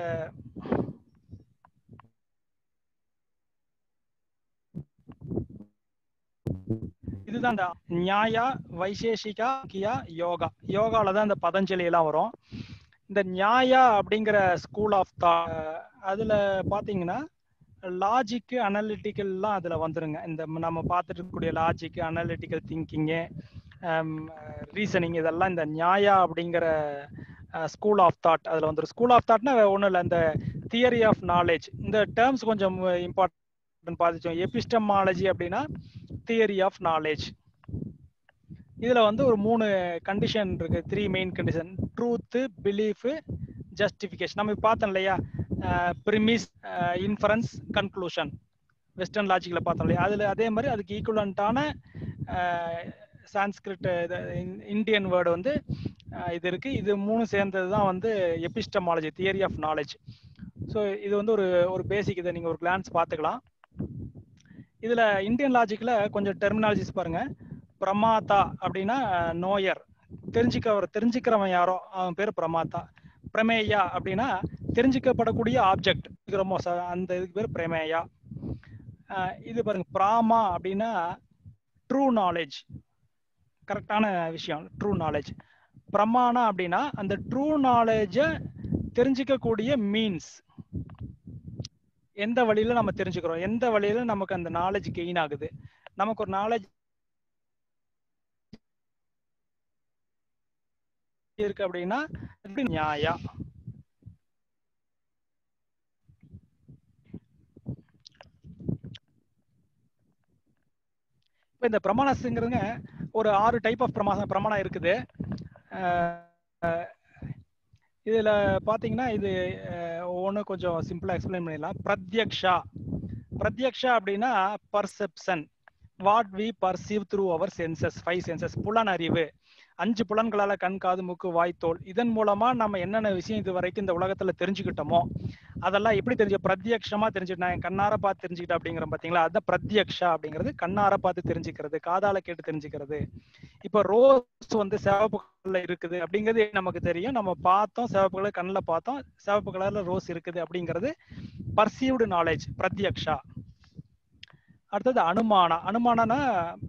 இதுதான் இந்த நியாயா, வைசேஷிகா, கியா, யோகா. யோகால தான் இந்த பதஞ்சலி எல்லாம் வரும். இந்த நியாயா அப்படிங்கிற ஸ்கூல் ஆஃப் தாட் அதுல பாத்தீங்கன்னா லாஜிக்கு அனலிட்டிக்கல்லாம் அதுல வந்துருங்க. இந்த நம்ம பார்த்துட்டு இருக்கக்கூடிய லாஜிக்கு, அனலிட்டிக்கல் திங்கிங்கு, ரீசனிங் இதெல்லாம் இந்த நியாயா அப்படிங்கிற ஸ்கூல் ஆஃப் தாட் அதுல வந்துடும். ஸ்கூல் ஆஃப் தாட்னா ஒன்றும் இல்லை, இந்த தியரி ஆஃப் நாலேஜ். இந்த டேர்ம்ஸ் கொஞ்சம் இம்பார்ட்டன்ட் பார்த்துச்சோம். எபிஸ்டமாலஜி அப்படின்னா தியரி ஆஃப் நாலேஜ். இதுல வந்து ஒரு மூணு கண்டிஷன் இருக்கு, three main condition: truth, belief, justification. நம்ம பார்த்தோம் இல்லையா, ப்ரிமிஸ், இன்ஃபரன்ஸ், கன்க்ளூஷன். வெஸ்டர்ன் லாஜிக்ல பார்த்தோம் இல்லையா, அதுல அதே மாதிரி அதுக்கு ஈக்குவலண்டான சான்ஸ்கிரிட் இந்தியன் வேர்டு வந்து இது இருக்கு. இது மூணு சேர்ந்தது தான் வந்து epistemology, theory of knowledge. So இது வந்து ஒரு ஒரு பேசிக், இதை நீங்க ஒரு கிளான்ஸ் பார்த்துக்கலாம். இதுல இந்தியன் லாஜிக்ல கொஞ்சம் டெர்மினாலஜிஸ் பாருங்க. பிரமாதா அப்படின்னா நோயர், தெரிஞ்சுக்கவர், தெரிஞ்சுக்கிறவன் யாரோ அவன் பேர் பிரமாதா. பிரமேயா அப்படின்னா தெரிஞ்சுக்கப்படக்கூடிய ஆப்ஜெக்ட், அந்த இதுக்கு பேர் பிரமேயா. இது பாருங்க, பிராமா அப்படின்னா ட்ரூ நாலேஜ், கரெக்டான விஷயம், ட்ரூ நாலேஜ். பிரமாணா அப்படின்னா அந்த ட்ரூ நாலேஜை தெரிஞ்சுக்கக்கூடிய மீன்ஸ், எந்த வழியில நம்ம தெரிஞ்சுக்கிறோம், எந்த வழியில நமக்கு அந்த நாலேஜ் கெயின் ஆகுது. நமக்கு ஒரு நாலேஜ் இருக்கு அப்படின்னா நியாயா. இப்ப இந்த பிரமாணஸ்ங்கிறதுங்க ஒரு ஆறு டைப் ஆஃப் பிரமா பிரமாணம் இருக்குது. இதுல பாத்தீங்கன்னா இது ஒவ்வொன்று கொஞ்சம் சிம்பிளா எக்ஸ்பிளைன் பண்ணிடலாம். பிரத்யக்ஷா. பிரத்யக்ஷா அப்படின்னா perception, what we perceive through our senses, five senses. புலன் அறிவு, அஞ்சு புலன்களால கண், காது, மூக்கு, வாய், தோல். இதன் மூலமா நம்ம என்னென்ன விஷயம் இது வரைக்கும் இந்த உலகத்துல தெரிஞ்சுக்கிட்டோமோ அதெல்லாம் எப்படி தெரிஞ்சு பிரத்யக்ஷமா தெரிஞ்சுக்கிட்டேன், என் கண்ணார பார்த்து தெரிஞ்சுக்கிட்டேன் அப்படிங்கிற பாத்தீங்களா, அதுதான் பிரத்யக்ஷா அப்படிங்கிறது. கண்ணார பார்த்து தெரிஞ்சுக்கிறது, காதால கேட்டு தெரிஞ்சுக்கிறது. இப்ப ரோஸ் வந்து சிவப்பு கலர்ல இருக்குது அப்படிங்கிறது நமக்கு தெரியும், நம்ம பார்த்தோம், சிவப்பு கலர் கண்ணில் பார்த்தோம், சிவப்பு கலர்ல ரோஸ் இருக்குது அப்படிங்கிறது பர்சீவ்டு நாலேஜ், பிரத்யக்ஷா. அடுத்தது அனுமானா. அனுமானனா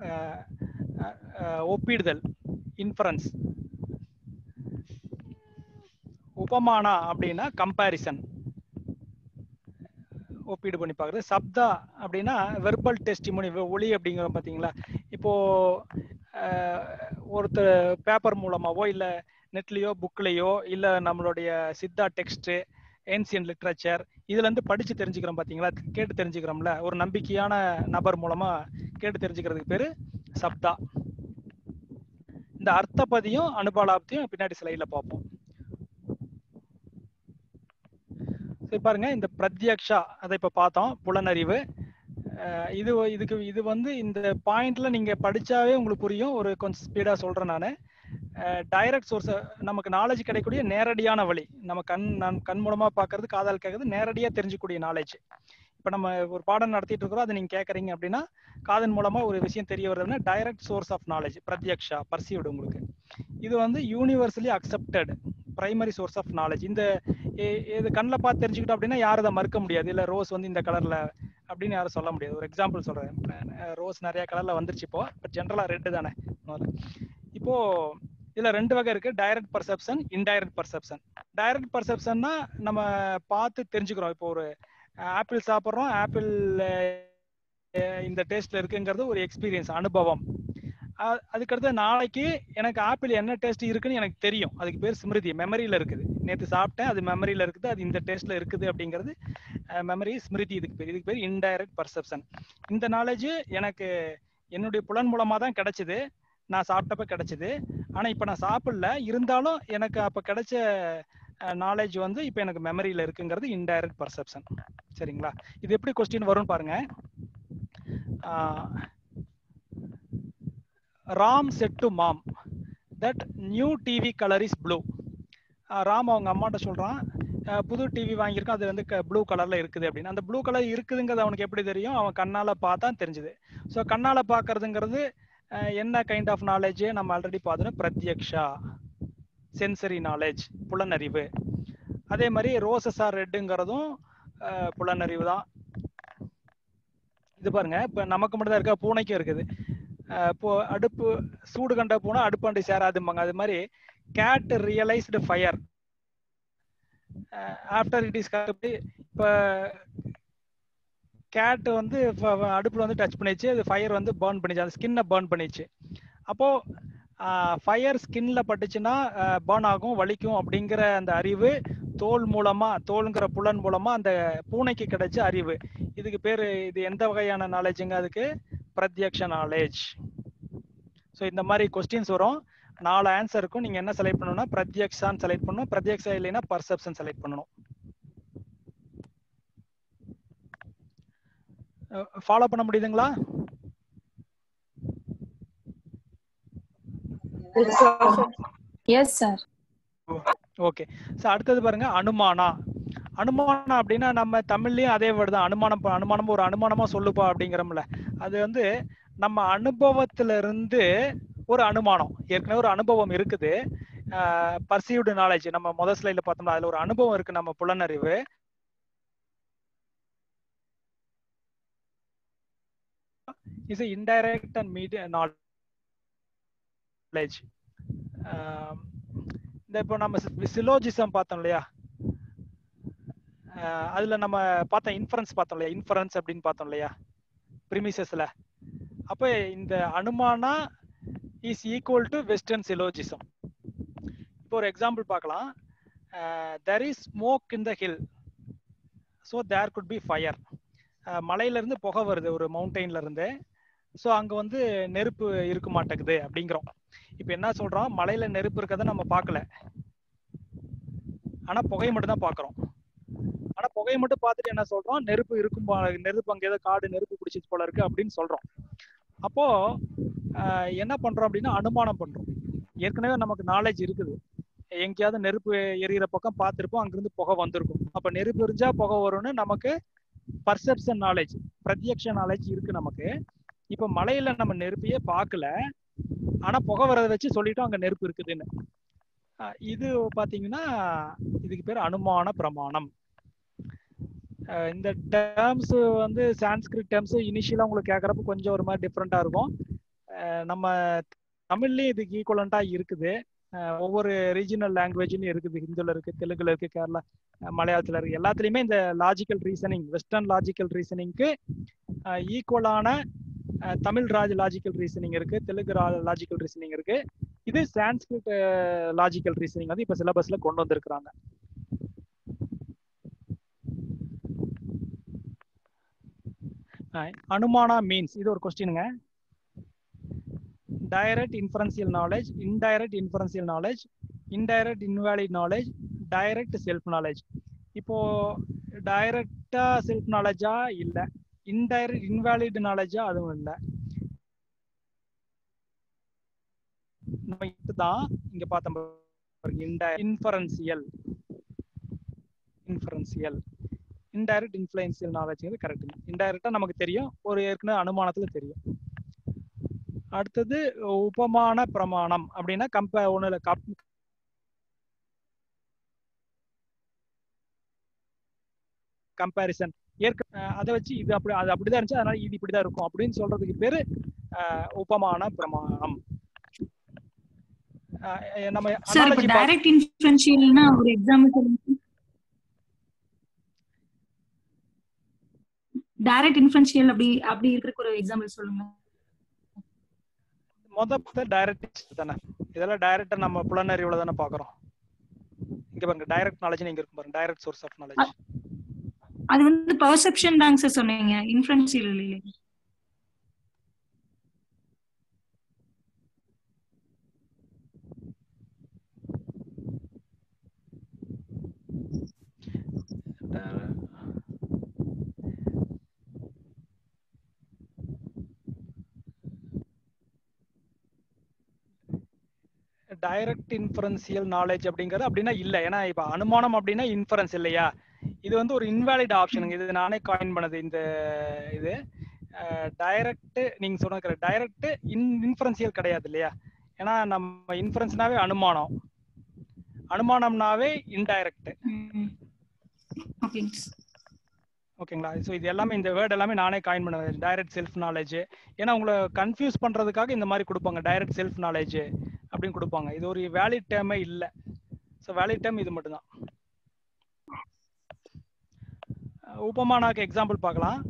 ஒப்பிடுதல், இன்ஃபரன்ஸ். உபமானா அப்படின்னா கம்பேரிசன், ஒப்பீடு பண்ணி பார்க்குறது. சப்தா அப்படின்னா வெர்பல் டெஸ்டிமோனி, ஒளி அப்படிங்கிற பார்த்தீங்களா. இப்போ ஒருத்தர் பேப்பர் மூலமாவோ இல்லை நெட்லேயோ புக்லேயோ இல்லை நம்மளுடைய சித்தா டெக்ஸ்ட்டு, ஏன்சியன் லிட்ரேச்சர் இதுல இருந்து படிச்சு தெரிஞ்சுக்கிறோம் பார்த்தீங்களா, கேட்டு தெரிஞ்சுக்கிறோம்ல. ஒரு நம்பிக்கையான நபர் மூலமா கேட்டு தெரிஞ்சுக்கிறதுக்கு பேரு சப்தா. இந்த அர்த்தபதியும் அனுபாலாப்தியும் பின்னாடி ஸ்லைட்ல பார்ப்போம். பாருங்க, இந்த பிரத்யக்ஷா அதை இப்ப பார்த்தோம், புலனறிவு. இது இதுக்கு இது வந்து இந்த பாயிண்ட்ல நீங்க படிச்சாவே உங்களுக்கு புரியும். ஒரு கொஞ்சம் ஸ்பீடா சொல்றேன் நானு. டைரக்ட் சோர்ஸ், நமக்கு நாலேஜ் கிடைக்கக்கூடிய நேரடியான வழி, நம்ம கண் கண் மூலமா பாக்குறது, காதால் கேட்கறது, நேரடியா தெரிஞ்சுக்கூடிய நாலேஜ். இப்ப நம்ம ஒரு பாடம் நடத்திட்டு இருக்கிறோம், அதை நீங்க கேட்கறீங்க அப்படின்னா காதன் மூலமா ஒரு விஷயம் தெரிய வருதுன்னா டைரக்ட் சோர்ஸ் ஆஃப் நாலேஜ், பிரத்யக்ஷா, பர்சீவ்டு உங்களுக்கு. இது வந்து universally accepted primary source of knowledge. இந்த இது கண்ணில் பார்த்து தெரிஞ்சுக்கிட்டோம் அப்படின்னா யாரும் அதை மறுக்க முடியாது. இல்லை ரோஸ் வந்து இந்த கலர்ல அப்படின்னு யாரும் சொல்ல முடியாது. ஒரு எக்ஸாம்பிள் சொல்றேன், ரோஸ் நிறைய கலர்ல வந்துருச்சு இப்போ, பட் ஜென்ரலா ரெட்டு தானே. இப்போ இதுல ரெண்டு வகை இருக்கு, direct perception, indirect perception. Direct பர்செப்ஷன்னா நம்ம பார்த்து தெரிஞ்சுக்கிறோம். இப்போ ஒரு ஆப்பிள் சாப்பிட்றோம், ஆப்பிள் இந்த டேஸ்ட்ல இருக்குங்கிறது ஒரு எக்ஸ்பீரியன்ஸ், அனுபவம். அதுக்கடுத்து நாளைக்கு எனக்கு ஆப்பிள் என்ன டேஸ்ட் இருக்குன்னு எனக்கு தெரியும், அதுக்கு பேர் ஸ்மிருதி, மெமரியில இருக்குது. நேற்று சாப்பிட்டேன், அது மெமரியில இருக்குது, அது இந்த டேஸ்ட்ல இருக்குது அப்படிங்கிறது மெமரி, ஸ்மிருதி. இதுக்கு பேர் இதுக்கு பேர் இன்டைரக்ட் பர்செப்ஷன். இந்த நாலேஜ் எனக்கு என்னுடைய புலன் மூலமா தான் கிடைச்சது, நான் சாப்பிட்டப்ப கிடைச்சது. ஆனா இப்ப நான் சாப்பிடல, இருந்தாலும் எனக்கு அப்ப கிடைச்ச நாலேஜ் வந்து இப்ப எனக்கு மெமரியில இருக்குங்கிறது இன்டைரக்ட் பர்செப்ஷன். சரிங்களா? இது எப்படி கொஸ்டின் வரும்னு பாருங்க. Ram said to mom that new T V color is blue. Ram அவங்க அம்மாட்ட சொல்றான், புது டிவி வாங்கியிருக்கான், அது வந்து ப்ளூ கலர்ல இருக்குது அப்படின்னு. அந்த ப்ளூ கலர் இருக்குதுங்கிறது அவனுக்கு எப்படி தெரியும்? அவன் கண்ணால பார்த்தா தெரிஞ்சுது. ஸோ கண்ணால பார்க்கறதுங்கிறது என்ன கைண்ட் ஆஃப் நாலேஜ்? நம்ம ஆல்ரெடி பார்த்தோம், பிரத்யக்ஷா, சென்சரி நாலேஜ், புலனறிவு. அதே மாதிரி ரோசஸ் ஆர் ரெட்டுங்கிறதும் புலனறிவு தான். இது பாருங்க, இப்ப நமக்கு மட்டும் தான் இருக்கா, பூனைக்கும் இருக்குது. இப்போ அடுப்பு சூடு கண்ட பூனை அடுப்பாண்டி சேராதும்பாங்க. அது மாதிரி cat realised fire after it is. இப்போ கேட் வந்து அடுப்புல வந்து டச் பண்ணிச்சு, அது ஃபயர் வந்து பர்ன் பண்ணிச்சு, அந்த ஸ்கின்னை பர்ன் பண்ணிச்சு. அப்போ ஃபயர் ஸ்கின்ல பட்டுச்சுன்னா பர்ன் ஆகும், வலிக்கும் அப்படிங்கிற அந்த அறிவு தோல் மூலமா, தோல்ங்கிற புலன் மூலமா அந்த பூனைக்கு கிடைச்ச அறிவு. இதுக்கு பேரு, இது எந்த வகையான நாலேஜுங்க? அதுக்கு பிரத்யக்ஷ நாலேஜ். ஸோ இந்த மாதிரி கொஸ்டின்ஸ் வரும். நாலு ஆன்சர் இருக்கும். நீங்க என்ன செலக்ட் பண்ணணும்னா பிரத்யக்ஷான்னு செலக்ட் பண்ணணும், பிரத்யக்ஷா இல்லைன்னா பர்செப்ஷன் செலக்ட் பண்ணணும். ஃபாலோ பண்ண முடியுதுங்களா? Yes sir. ஓகே. ஸோ அடுத்தது பாருங்க, அனுமானா. அனுமானம் அப்படின்னா நம்ம தமிழ்லயும் அதே வேர்டு தான், அனுமானம். அனுமானம் ஒரு அனுமானமா சொல்லுப்பா அப்படிங்கிறோம்ல, அது வந்து நம்ம அனுபவத்துல இருந்து ஒரு அனுமானம். ஏற்கனவே ஒரு அனுபவம் இருக்குது, பர்சீவ்டு நாலேஜ். நம்ம முதல் ஸ்லைட்ல பார்த்தோம்னா அதுல ஒரு அனுபவம் இருக்கு, நம்ம புலனறிவு. Is indirect and media knowledge. இந்த இப்போ நம்ம சிலோஜிசம் பார்த்தோம் இல்லையா, அதுல நம்ம பார்த்தோம் இன்ஃபரன்ஸ் பார்த்தோம் இல்லையா, இன்ஃபரன்ஸ் அப்படின்னு பார்த்தோம் இல்லையா பிரிமிசஸ்ல. அப்ப இந்த அனுமானா is equal to western syllogism. இப்போ ஒரு எக்ஸாம்பிள் பார்க்கலாம். there is smoke in the hill, so there could be fire. மலையில இருந்து புகை வருது, ஒரு மவுண்டெயின்ல இருந்து. ஸோ அங்க வந்து நெருப்பு இருக்க மாட்டேங்குது அப்படிங்கிறோம். இப்போ என்ன சொல்றோம், மலையில நெருப்பு இருக்கதை நம்ம பார்க்கல, ஆனா புகையை மட்டும் தான் பாக்குறோம். ஆனா புகையை மட்டும் பார்த்துட்டு என்ன சொல்றோம், நெருப்பு இருக்கும், நெருப்பு அங்கே ஏதோ காடு நெருப்பு பிடிச்சிட்டு போல இருக்கு அப்படின்னு சொல்றோம். அப்போ என்ன பண்றோம் அப்படின்னா அனுமானம் பண்றோம். ஏற்கனவே நமக்கு நாலேஜ் இருக்குது, எங்கேயாவது நெருப்பு எரியிற பக்கம் பார்த்துருப்போம், அங்கிருந்து புகை வந்திருக்கும். அப்ப நெருப்பு எரிஞ்சா புகை வரும்னு நமக்கு பர்செப்ஷன் நாலேஜ், பிரத்யக்ஷ நாலேஜ் இருக்கு நமக்கு. இப்ப மலையில நம்ம நெருப்பையே பார்க்கல, ஆனா புகை வரதை வச்சு சொல்லிட்டோம் அங்க நெருப்பு இருக்குதுன்னு. இது பாத்தீங்கன்னா இதுக்கு பேர் அனுமான பிரமாணம். இந்த டேர்ம்ஸ் வந்து சான்ஸ்கிரிட் டேர்ம்ஸ் இனிஷியலா உங்களுக்கு கேட்கறப்ப கொஞ்சம் ஒரு மாதிரி டிஃப்ரெண்டா இருக்கும். நம்ம தமிழ்லயும் இதுக்கு ஈக்குவலண்டா இருக்குது, ஒவ்வொரு ரீஜனல் லாங்குவேஜ்லயும் இருக்குது. ஹிந்துல இருக்கு, தெலுங்குல இருக்கு, கேரளா, மலையாளத்துல இருக்கு. எல்லாத்துலயுமே இந்த லாஜிக்கல் ரீசனிங், வெஸ்டர்ன் லாஜிக்கல் ரீசனிங்க்கு ஈக்குவலான தமிழ் ராஜ் லாஜிக்கல் ரீசனிங் இருக்கு, தெலுங்கு லாஜிக்கல் ரீசனிங் இருக்கு. இது சான்ஸ்கிரிட் லாஜிக்கல் ரீசனிங் வந்து இப்ப சிலபஸ்ல கொண்டு வந்திருக்கிறாங்க. அனுமானா மீன்ஸ், இது ஒரு கொஸ்டினுங்க. Direct inferential knowledge, indirect inferential knowledge, indirect invalid knowledge, direct self knowledge. இப்போ டைரக்டா செல்ஃப் நாலேஜா இல்ல, இன்டைரக்ட் இன்வாலிட் நாலேஜா அதுவும் இல்லை. நம்ம இதுதான் இங்க பார்த்தோம், inferential inferential indirect influential knowledge correct. இன்டைரக்டா நமக்கு தெரியும், ஒரு ஏற்கனவே அனுமானத்துல தெரியும். அடுத்தது உபமான பிரமாணம் அப்படின்னா கம்ப ஒண்ணுல கம்பேரிசன். ஏற்க அதை வச்சு இது அப்படி அது அப்படிதான் இருந்துச்சு, அதனால இது இப்படிதான் இருக்கும் அப்படின்னு சொல்றதுக்கு பேரு உபமான பிரமாணம். நம்ம சார் இப்போ டைரக்ட் இன்ஃபரன்ஷியல்னா ஒரு எக்ஸாம்பிள் சொல்லுங்க. டைரக்ட் இன்ஃபரன்ஷியல் அப்படி அப்படி இருக்கிற ஒரு எக்ஸாம்பிள் சொல்லுங்க. மொதல்ல டைரக்ட் தானே, இதெல்லாம் டைரக்டா நம்ம புலனறிவுல தானே பாக்குறோம். இங்க பாருங்க டைரக்ட் நாலேஜ் இங்க இருக்கு பாருங்க, டைரக்ட் சோர்ஸ் ஆஃப் நாலேஜ். அது வந்து பெர்செப்ஷன் தாங்க சார் சொன்னீங்க, இன்ஃபரன்ஷியல் இல்லையே. டைரக்ட் இன்ஃபரன்சியல் நாலேஜ் அப்படிங்கிறது அப்படின்னா இல்ல. ஏன்னா இப்ப அனுமானம் அப்படின்னா இன்ஃபரன்ஸ் இல்லையா, இது வந்து ஒரு இன்வாலிட் ஆப்ஷனுங்க. இது நானே காயின் பண்ணது இந்த இது. டைரக்ட் நீங்க சொன்ன டைரக்ட் இன் இன்ஃபரன்சியல் கிடையாது இல்லையா. ஏன்னா நம்ம இன்ஃபரன்ஸ்னாவே அனுமானம், அனுமானம்னாவே இன்டைரக்ட். ஓகேங்களா. ஸோ இது எல்லாமே இந்த வேர்ட் எல்லாமே நானே காயின் பண்ணது, டைரக்ட் செல்ஃப் நாலேஜ். ஏன்னா உங்களை கன்ஃபியூஸ் பண்றதுக்காக இந்த மாதிரி கொடுப்பாங்க, டைரக்ட் செல்ஃப் நாலேஜ் அப்படின்னு கொடுப்பாங்க. இது ஒரு வேலிட் டேர்மே இல்லை. ஸோ வேலிட் டேர்ம் இது மட்டும்தான். உபமானாக்கு எக்ஸாம்பிள் பார்க்கலாம்.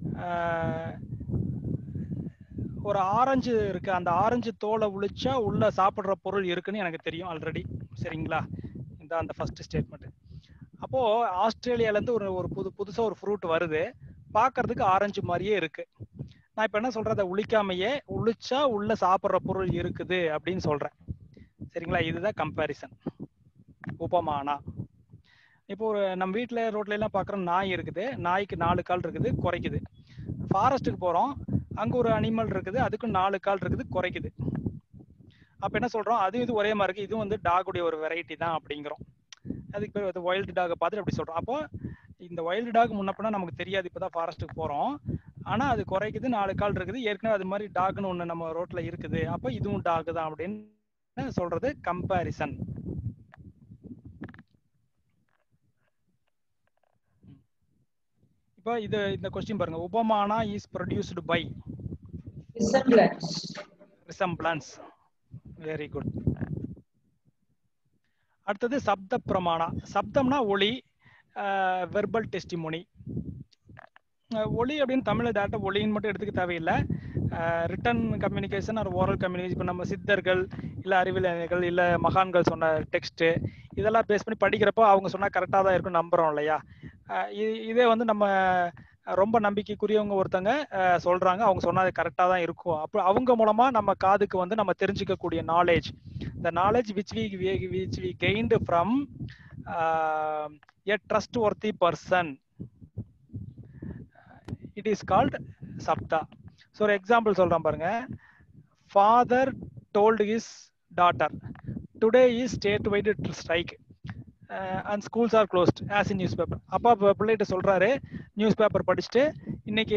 ஒரு ஆரஞ்சு இருக்கு, அந்த ஆரஞ்சு தோலை உளிச்சா உள்ள சாப்பிட்ற பொருள் இருக்குன்னு எனக்கு தெரியும் ஆல்ரெடி. சரிங்களா, இந்த அந்த ஃபர்ஸ்ட் ஸ்டேட்மெண்ட். அப்போ ஆஸ்திரேலியால இருந்து ஒரு ஒரு புது புதுசா ஒரு ஃப்ரூட் வருது, பார்க்கறதுக்கு ஆரஞ்சு மாதிரியே இருக்கு. நான் இப்ப என்ன சொல்றேன், அதை உளிக்காமையே உளிச்சா உள்ள சாப்பிட்ற பொருள் இருக்குது அப்படின்னு சொல்றேன். சரிங்களா, இதுதான் கம்பேரிசன், உபமானா. இப்போ ஒரு நம்ம வீட்டுல ரோட்ல எல்லாம் பாக்குறோம், நாய் இருக்குது, நாய்க்கு நாலு கால் இருக்குது, குறைக்குது. ஃபாரஸ்ட்டுக்கு போறோம், அங்க ஒரு அனிமல் இருக்குது, அதுக்கும் நாலு கால் இருக்குது, குறைக்குது. அப்ப என்ன சொல்றோம், அது இது ஒரே மாதிரி இருக்கு, இதுவும் வந்து டாகுடைய ஒரு வெரைட்டி தான் அப்படிங்கிறோம். அதுக்கு பேர் வைல்டு டாகை பார்த்துட்டு அப்படி சொல்றோம். அப்போ இந்த வைல்டு டாக் முன்னப்பனா நமக்கு தெரியாது, இப்பதான் ஃபாரஸ்ட்டுக்கு போறோம். ஆனா அது குறைக்குது, நாலு கால் இருக்குது, ஏற்கனவே அது மாதிரி டாக்னு ஒண்ணு நம்ம ரோட்ல இருக்குது, அப்ப இதுவும் டாக் தான் அப்படின்னு சொல்றது கம்பேரிசன். இப்போ இது இந்த क्वेश्चन பாருங்க, உபமானா is produced by resemblance. resemblance. Very good. அடுத்தது சப்த பிரமாணா. சப்தம்னா ஒளி, வெர்பல் டெஸ்டிமோனி. ஒளி அப்படின்னு தமிழ்ல டேரக்டா ஒளின்னு மட்டும் எடுத்துக்க தேவையில்லை. ரிட்டன் கம்யூனிகேஷன் ஒரு ஓரல் கம்யூனிகேஷன், இப்போ நம்ம சித்தர்கள் இல்லை அறிவியலாளர்கள் இல்லை மகான்கள் சொன்ன டெக்ஸ்ட் இதெல்லாம் பேஸ் பண்ணி படிக்கிறப்போ அவங்க சொன்னா கரெக்டாக தான் இருக்கும் நம்புறோம் இல்லையா. இதே வந்து நம்ம ரொம்ப நம்பிக்கைக்குரியவங்க ஒருத்தங்க சொல்றாங்க, அவங்க சொன்னா அது கரெக்டாக தான் இருக்கும். அப்போ அவங்க மூலமா நம்ம காதுக்கு வந்து நம்ம தெரிஞ்சுக்கக்கூடிய knowledge, the knowledge which we which we gained from uh, a trustworthy person, it is called sabda. So ஒரு எக்ஸாம்பிள் சொல்றேன் பாருங்க. Father told his daughter, today is statewide strike uh, and schools are closed as in newspaper. அப்பா பிள்ளைகிட்ட சொல்றாரு, நியூஸ் பேப்பர் படிச்சுட்டு இன்னைக்கு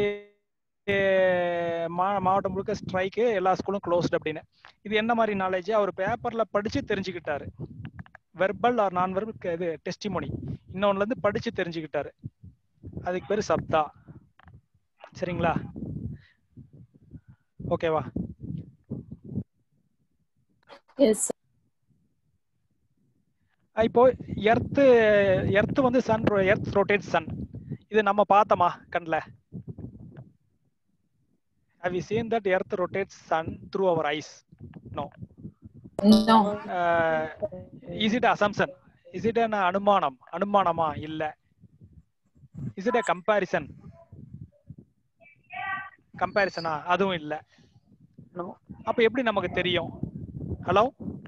மாவட்டம் முழுக்க ஸ்ட்ரைக்கு, எல்லா ஸ்கூலும் க்ளோஸ்ட் அப்படின்னு. இது என்ன மாதிரி நாலேஜ், அவர் பேப்பர்ல படிச்சு தெரிஞ்சுக்கிட்டாரு. வெர்பல் ஆர் நான் வெர்பல் இது டெஸ்டிமோனி, இன்னொன்னுல இருந்து படிச்சு தெரிஞ்சுக்கிட்டாரு. அதுக்கு பேரு சப்தா. சரிங்களா, ஓகேவா? எஸ். இப்போ எர்த் எர்த் வந்து சன் எர்த் ரொட்டேட் சன், இது நம்ம பார்த்தோமா கண்ல? Have you seen that earth rotates sun through our eyes? No. No. Uh, is it assumption? Is it an anumanam? Anumanama illa. Is it a comparison? Comparison ah adum illa. No. அப்ப எப்படி நமக்கு தெரியும்? ஹலோ,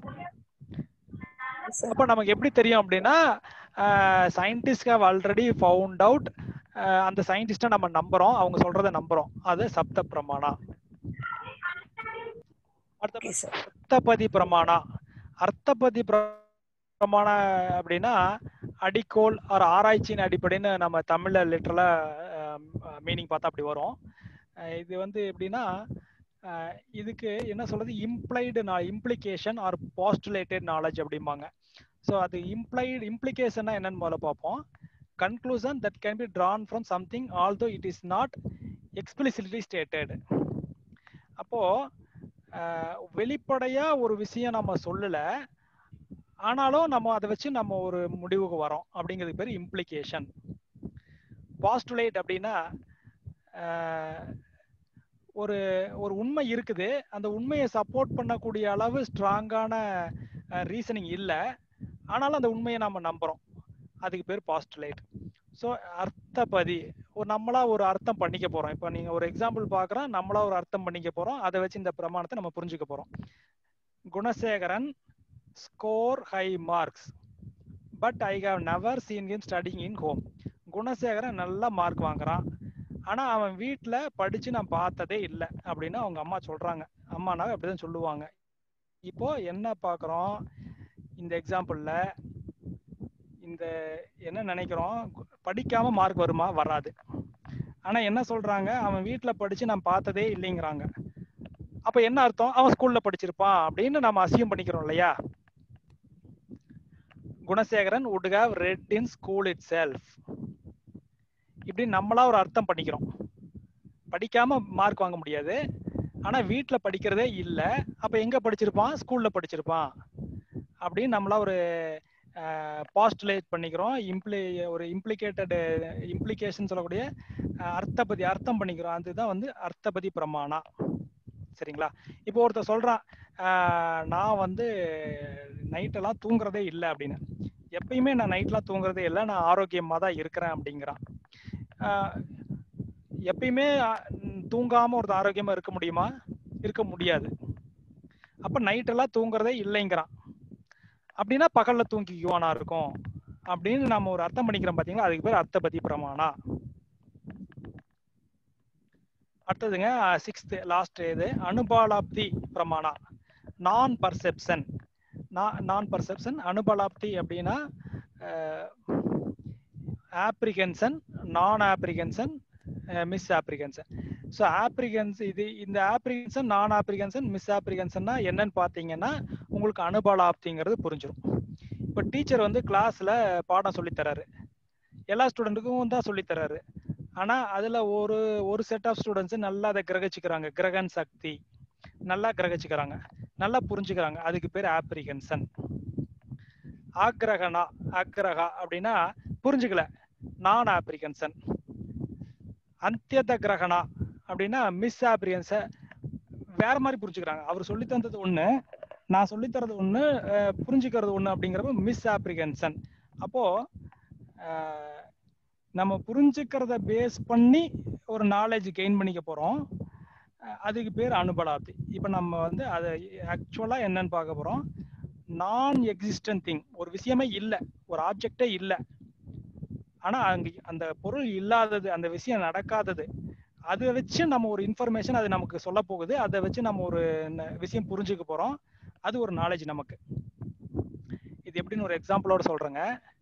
அப்ப நமக்கு எப்படி தெரியும் அப்படின்னா, scientist have already found out, அந்த சயின்டிஸ்ட நம்ம நம்புறோம், அவங்க சொல்றதை நம்புறோம். அது சப்த பிரமாணா. அர்த்தபதி பிரமாணா. அர்த்தபதி பிரமாணா அப்படின்னா அடிக்கோள் ஒரு ஆராய்ச்சியின் அடிப்படைன்னு நம்ம தமிழ்ல லிட்டரலா மீனிங் பார்த்தா அப்படி வரும். இது வந்து எப்படின்னா, இதுக்கு என்ன சொல்றது, implied implication or postulated knowledge அப்படிம்பாங்க. ஸோ அது இம்ப்ளைடு இம்ப்ளிகேஷன்னா என்னன்னு முதல்ல பார்ப்போம். Conclusion that can be drawn from something although it is not explicitly stated. அப்போ வெளிப்படையா ஒரு விஷயம் நம்ம சொல்லல, ஆனாலும் நம்ம அதை வச்சு நம்ம ஒரு முடிவுக்கு வரோம் அப்படிங்கிறது பேர் இம்ப்ளிகேஷன். பாஸ்டுலேட் அப்படின்னா ஒரு ஒரு உண்மை இருக்குது, அந்த உண்மையை சப்போர்ட் பண்ணக்கூடிய அளவு ஸ்ட்ராங்கான ரீசனிங் இல்லை, ஆனாலும் அந்த உண்மையை நம்ம நம்புறோம், அதுக்கு பேர் பாஸ்டுலேட். ஸோ அர்த்தபதி, ஒரு நம்மளா ஒரு அர்த்தம் பண்ணிக்க போறோம். இப்போ நீங்க ஒரு எக்ஸாம்பிள் பார்க்குறோம், நம்மளா ஒரு அர்த்தம் பண்ணிக்க போறோம், அதை வச்சு இந்த பிரமாணத்தை நம்ம புரிஞ்சுக்க போறோம். Gunasekaran score high marks but I have never seen him studying in home. Gunasekaran நல்லா மார்க் வாங்குறான், ஆனா அவன் வீட்டுல படிச்சு நான் பார்த்ததே இல்லை அப்படின்னு அவங்க அம்மா சொல்றாங்க. அம்மானாவே அப்படிதான் சொல்லுவாங்க. இப்போ என்ன பாக்குறோம் இந்த எக்ஸாம்பிள்ல, இந்த என்ன நினைக்கிறோம், படிக்காம மார்க் வருமா? வராது. ஆனா என்ன சொல்றாங்க, அவன் வீட்டுல படிச்சு நான் பார்த்ததே இல்லைங்கிறாங்க. அப்ப என்ன அர்த்தம், அவன் ஸ்கூல்ல படிச்சிருப்பான் அப்படின்னு நம்ம அசியம் பண்ணிக்கிறோம் இல்லையா. Gunasekaran would have read in school itself, இப்படி நம்மளா ஒரு அர்த்தம் பண்ணிக்கிறோம். படிக்காம மார்க் வாங்க முடியாது, ஆனா வீட்டுல படிக்கிறதே இல்லை, அப்ப எங்க படிச்சிருப்பான்? ஸ்கூல்ல படிச்சிருப்பான் அப்படின்னு நம்மளா ஒரு பாஸ்டுலேட் பண்ணிக்கிறோம். இம்ப்ளி ஒரு இம்ப்ளிகேட்டட் இம்ப்ளிகேஷன் சொல்லக்கூடிய அர்த்தபதி அர்த்தம் பண்ணிக்கிறோம். அதுதான் வந்து அர்த்தபதி பிரமாணா. சரிங்களா? இப்போ ஒருத்தர் சொல்றான், நான் வந்து நைட்டெல்லாம் தூங்குறதே இல்லை அப்படின்னு. எப்பயுமே நான் நைட்லாம் தூங்குறதே இல்லை, நான் ஆரோக்கியமா தான் இருக்கிறேன் அப்படிங்கிறான். எப்பயுமே தூங்காம ஒரு ஆரோக்கியமா இருக்க முடியுமா? இருக்க முடியாது. அப்ப நைட்டெல்லாம் தூங்குறதே இல்லைங்கிறான். அப்படின்னா பகல்ல தூங்கிக்குவானா இருக்கும் அப்படின்னு நம்ம ஒரு அர்த்தம் பண்ணிக்கிறோம் பாத்தீங்களா, அதுக்கு பேர் அர்த்தபதி பிரமாணா. அடுத்ததுங்க சிக்ஸ்த் லாஸ்ட் இது அனுபாலாப்தி பிரமாணா. நான் பர்செப்ஷன் நான் பர்செப்ஷன் அனுபாலாப்தி அப்படின்னா ஆப்ரிகன்சன், நான் ஆப்ரிகன்சன், மிஸ் ஆப்ரிகன்சன். ஸோ ஆப்ரிகன்ஸ் இது இந்த ஆப்ரிகன்சன், நான் ஆப்ரிகன்சன், மிஸ் ஆப்ரிகன்சன்னா என்னன்னு பார்த்தீங்கன்னா உங்களுக்கு அனுபாலாப்திங்கிறது புரிஞ்சிடும். இப்போ டீச்சர் வந்து கிளாஸ்ல பாடம் சொல்லித்தராரு, எல்லா ஸ்டூடெண்ட்டுக்கும் தான் சொல்லித்தராரு. ஆனா அதுல ஒரு ஒரு செட் ஆஃப் ஸ்டூடெண்ட்ஸ் நல்லா அதை கிரகிச்சுக்கிறாங்க, கிரகன் சக்தி நல்லா கிரகிச்சுக்கிறாங்க, நல்லா புரிஞ்சுக்கிறாங்க, அதுக்கு பேர் ஆப்ரிகன்சன். ஆக்ரகனா ஆக்ரகா அப்படின்னா புரிஞ்சுக்கல, நான் ஆப்ரிகன்சன். அந்தியத கிரகணா அப்படின்னா மிஸ் ஆப்ரிகன்ஸ வேற மாதிரி புரிஞ்சுக்கிறாங்க. அவர் சொல்லி தந்தது ஒண்ணு, நான் சொல்லித்தரது ஒண்ணு, புரிஞ்சுக்கிறது ஒண்ணு அப்படிங்கிறப்ப மிஸ் ஆப்ரிகன்சன். அப்போ நம்ம புரிஞ்சுக்கிறத பேஸ் பண்ணி ஒரு நாலேஜ் கெயின் பண்ணிக்க போறோம், அதுக்கு பேர் அனுபலாப்தி. இப்போ நம்ம வந்து அதை ஆக்சுவலா என்னன்னு பார்க்க போறோம். நான் எக்ஸிஸ்டன்ட் திங், ஒரு விஷயமே இல்லை, ஒரு ஆப்ஜெக்டே இல்லை, ஆனா அங்க அந்த பொருள் இல்லாதது, அந்த விஷயம் நடக்காதது, அதை வச்சு நம்ம ஒரு இன்ஃபர்மேஷன் அது நமக்கு சொல்ல போகுது, அதை வச்சு நம்ம ஒரு விஷயம் புரிஞ்சுக்க போறோம், அது ஒரு நாலேஜ் நமக்கு. இது எப்படின்னு ஒரு எக்ஸாம்பிளோட சொல்றேங்க.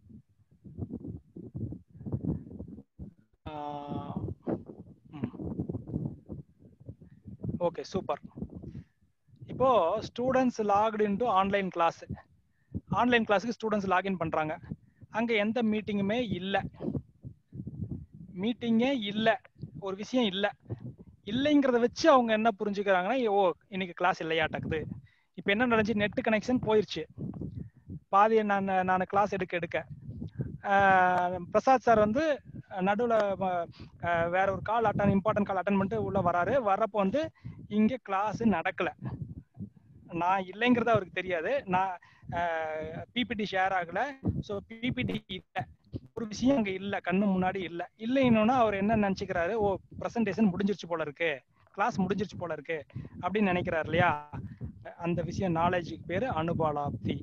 Okay super. இப்போ students logged into online class, online கிளாஸுக்கு ஸ்டூடெண்ட்ஸ் லாகின் பண்றாங்க, அங்க எந்த மீட்டிங்குமே இல்லை, மீட்டிங்கே இல்லை, ஒரு விஷயம் இல்லை, இல்லைங்கிறத வச்சு அவங்க என்ன புரிஞ்சுக்கிறாங்கன்னா, ஓ இன்னைக்கு கிளாஸ் இல்லையாட்டக்குது. இப்போ என்ன நடந்துச்சு, நெட் கனெக்ஷன் போயிடுச்சு, பாதி நான் நான் கிளாஸ் எடுக்க எடுக்க பிரசாத் சார் வந்து நடுவில் வேற ஒரு call attend important call attend பண்ணிட்டு உள்ள வராரு. வர்றப்போ வந்து இங்கே கிளாஸ் நடக்கல, நான் இல்லைங்கிறது அவருக்கு தெரியாது, நான் பிபிடி ஷேர் ஆகல, ஸோ பிபிடி இல்லை, ஒரு விஷயம் அங்கே இல்லை, கண்ணு முன்னாடி இல்லை. இல்லைன்னா அவர் என்ன நினச்சிக்கிறாரு, ஓ ப்ரெசன்டேஷன் முடிஞ்சிருச்சு போல இருக்கு, கிளாஸ் முடிஞ்சிருச்சு போல இருக்கு அப்படின்னு நினைக்கிறாரு இல்லையா. அந்த விஷயம் நாலேஜுக்கு பேரு அனுபாலாப்தி.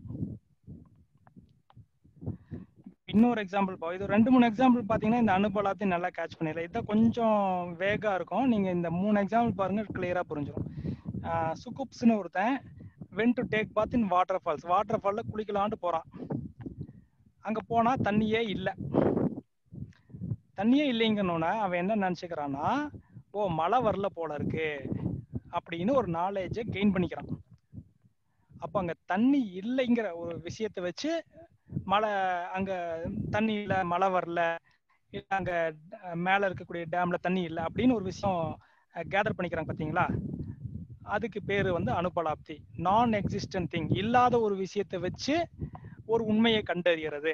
இன்னொரு எக்ஸாம்பிள் பா, இது ரெண்டு மூணு எக்ஸாம்பிள் பார்த்தீங்கன்னா இந்த அனுபாலாப்தி நல்லா கேட்ச் பண்ணிடலாம். இதுதான் கொஞ்சம் வேகா இருக்கும், நீங்க இந்த மூணு எக்ஸாம்பிள் பாருங்க, கிளியரா புரிஞ்சிடும். சுகுப்ஸ்னு ஒருத்தன் went to take bath in water falls, water ஃபால்ல குளிக்கலான்ட்டு போறான். அங்க போனா தண்ணியே இல்லை, தண்ணியே இல்லைங்கன்னு அவன் என்ன நினைச்சுக்கிறான்னா, ஓ மழை வரல போல இருக்கு அப்படின்னு ஒரு நாலேஜை கெயின் பண்ணிக்கிறான். அப்ப அங்க தண்ணி இல்லைங்கிற ஒரு விஷயத்த வச்சு மழை, அங்க தண்ணி இல்லை, மழை வரல, இல்லை அங்க மேல இருக்கக்கூடிய டேம்ல தண்ணி இல்லை அப்படின்னு ஒரு விஷயம் கேதர் பண்ணிக்கிறாங்க. பார்த்தீங்களா? அதுக்கு பேரு வந்து அனுபலாப்தி. நான் எக்ஸிஸ்டன்ட் திங், இல்லாத ஒரு விஷயத்தை வச்சு ஒரு உண்மையை கண்டறியறது.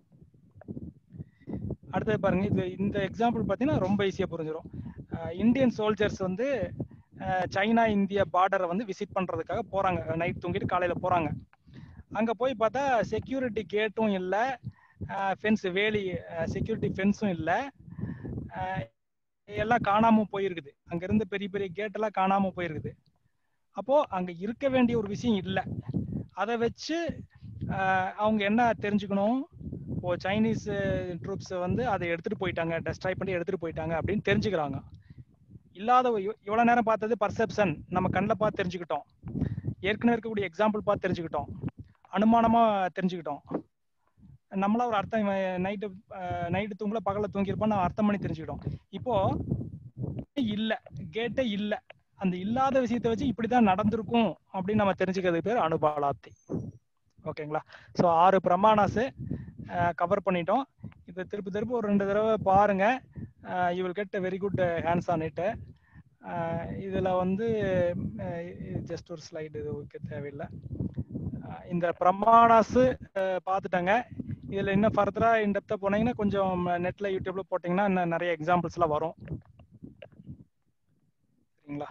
அடுத்தது பாருங்க, இது இந்த எக்ஸாம்பிள் பார்த்தீங்கன்னா ரொம்ப ஈஸியா புரிஞ்சிடும். இந்தியன் சோல்ஜர்ஸ் வந்து சைனா இந்தியா பார்டரை வந்து விசிட் பண்றதுக்காக போறாங்க. நைட் தூங்கிட்டு காலையில போறாங்க. அங்க போய் பார்த்தா செக்யூரிட்டி கேட்டும் இல்லை, ஃபென்ஸ் வேலி செக்யூரிட்டி ஃபென்ஸும் இல்லை, எல்லாம் காணாம போயிருக்குது. அங்க இருந்து பெரிய பெரிய கேட் எல்லாம் காணாம போயிருக்குது. அப்போ அங்க இருக்க வேண்டிய ஒரு விஷயம் இல்லை. அதை வச்சு அவங்க என்ன தெரிஞ்சுக்கணும், இப்போ சைனீஸ் ட்ரூப்ஸ் வந்து அதை எடுத்துட்டு போயிட்டாங்க, டெஸ்ட்ராய் பண்ணி எடுத்துட்டு போயிட்டாங்க அப்படின்னு தெரிஞ்சுக்கிறாங்க. இல்லாத இவ்வளவு நேரம் பார்த்தது பர்செப்ஷன், நம்ம கண்ணில் பார்த்து தெரிஞ்சுக்கிட்டோம், ஏற்கனவே இருக்கக்கூடிய எக்ஸாம்பிள் பார்த்து தெரிஞ்சுக்கிட்டோம், அனுமானமா தெரிஞ்சுக்கிட்டோம். நம்மளா ஒரு அர்த்தம், நைட்டு நைட்டு தூங்கல பகல தூங்கியிருப்போம், நம்ம அர்த்தம் பண்ணி தெரிஞ்சுக்கிட்டோம். இப்போ இல்ல, கேட்டே இல்ல, அந்த இல்லாத விஷயத்தை வச்சு இப்படிதான் நடந்திருக்கும் அப்படின்னு நம்ம தெரிஞ்சுக்கிறதுக்கு பேர் அனுபாலாப்தி. ஓகேங்களா? ஸோ ஆறு பிரமாணாஸ் கவர் பண்ணிட்டோம். இதை திருப்பி திருப்பி ஒரு ரெண்டு தடவை பாருங்க. You will get very good hands on it. இதில் வந்து ஜஸ்ட் ஒரு ஸ்லைடு இது ஓகே தேவையில்லை. இந்த பிரமாணாஸ் பார்த்துட்டாங்க. இதில் இன்னும் ஃபர்தராக இன்டெப்த்தாக போனீங்கன்னா கொஞ்சம் நெட்டில் யூடியூப்ல போட்டிங்கன்னா இன்னும் நிறைய எக்ஸாம்பிள்ஸ்லாம் வரும். சரிங்களா?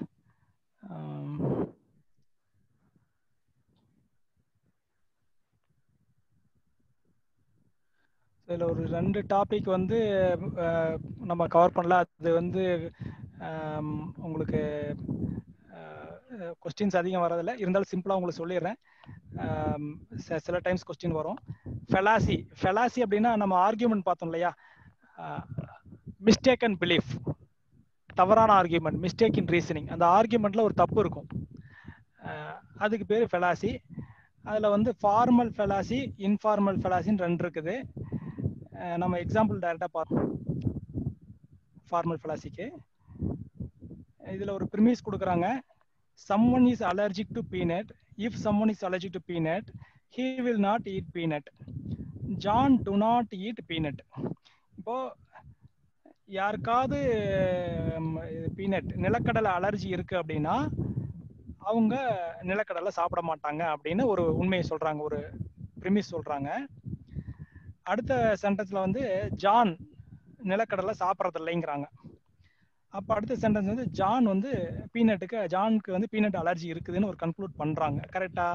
இதில் ஒரு ரெண்டு டாபிக் வந்து நம்ம கவர் பண்ணல. அது வந்து உங்களுக்கு கொஸ்டின்ஸ் அதிகம் வரதில்லை, இருந்தாலும் சிம்பிளாக உங்களுக்கு சொல்லிடுறேன். சில டைம்ஸ் கொஸ்டின் வரும். ஃபெலாசி ஃபெலாசி அப்படின்னா நம்ம ஆர்கியூமெண்ட் பார்த்தோம் இல்லையா, மிஸ்டேக்கன் பிலீஃப், தவறான ஆர்கியூமெண்ட், மிஸ்டேக் இன் ரீசனிங். அந்த ஆர்கியூமெண்ட்ல ஒரு தப்பு இருக்கும், அதுக்கு பேர் ஃபெலாசி. அதில் வந்து ஃபார்மல் ஃபெலாசி, இன்ஃபார்மல் ஃபெலாசின்னு ரெண்டு இருக்குது. நம்ம எக்ஸாம்பிள் டைரக்டாக பார்த்தோம். ஃபார்மல் ஃபெலாசிக்கு இதில் ஒரு ப்ரிமிஸ் கொடுக்குறாங்க. someone is allergic to peanut. If someone is allergic to peanut, he will not eat peanut. John do not eat peanut. இப்போ யாருக்காவது பீனட் நிலக்கடலை அலர்ஜி இருக்கு அப்படின்னா அவங்க நிலக்கடலை சாப்பிட மாட்டாங்க அப்படின்னு ஒரு உண்மையை சொல்றாங்க, ஒரு ப்ரிமிஸ் சொல்றாங்க. அடுத்த சென்டென்ஸ்ல வந்து ஜான் நிலக்கடலை சாப்பிட்றது இல்லைங்கிறாங்க. அப்போ அடுத்த சென்டென்ஸ் வந்து ஜான் வந்து பீனட்டுக்கு ஜானுக்கு வந்து பீனட் அலர்ஜி இருக்குதுன்னு ஒரு கன்க்ளூட் பண்றாங்க. கரெக்டா?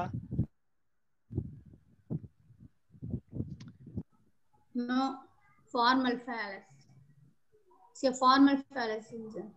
No, formal fallacy. It's a formal fallacy.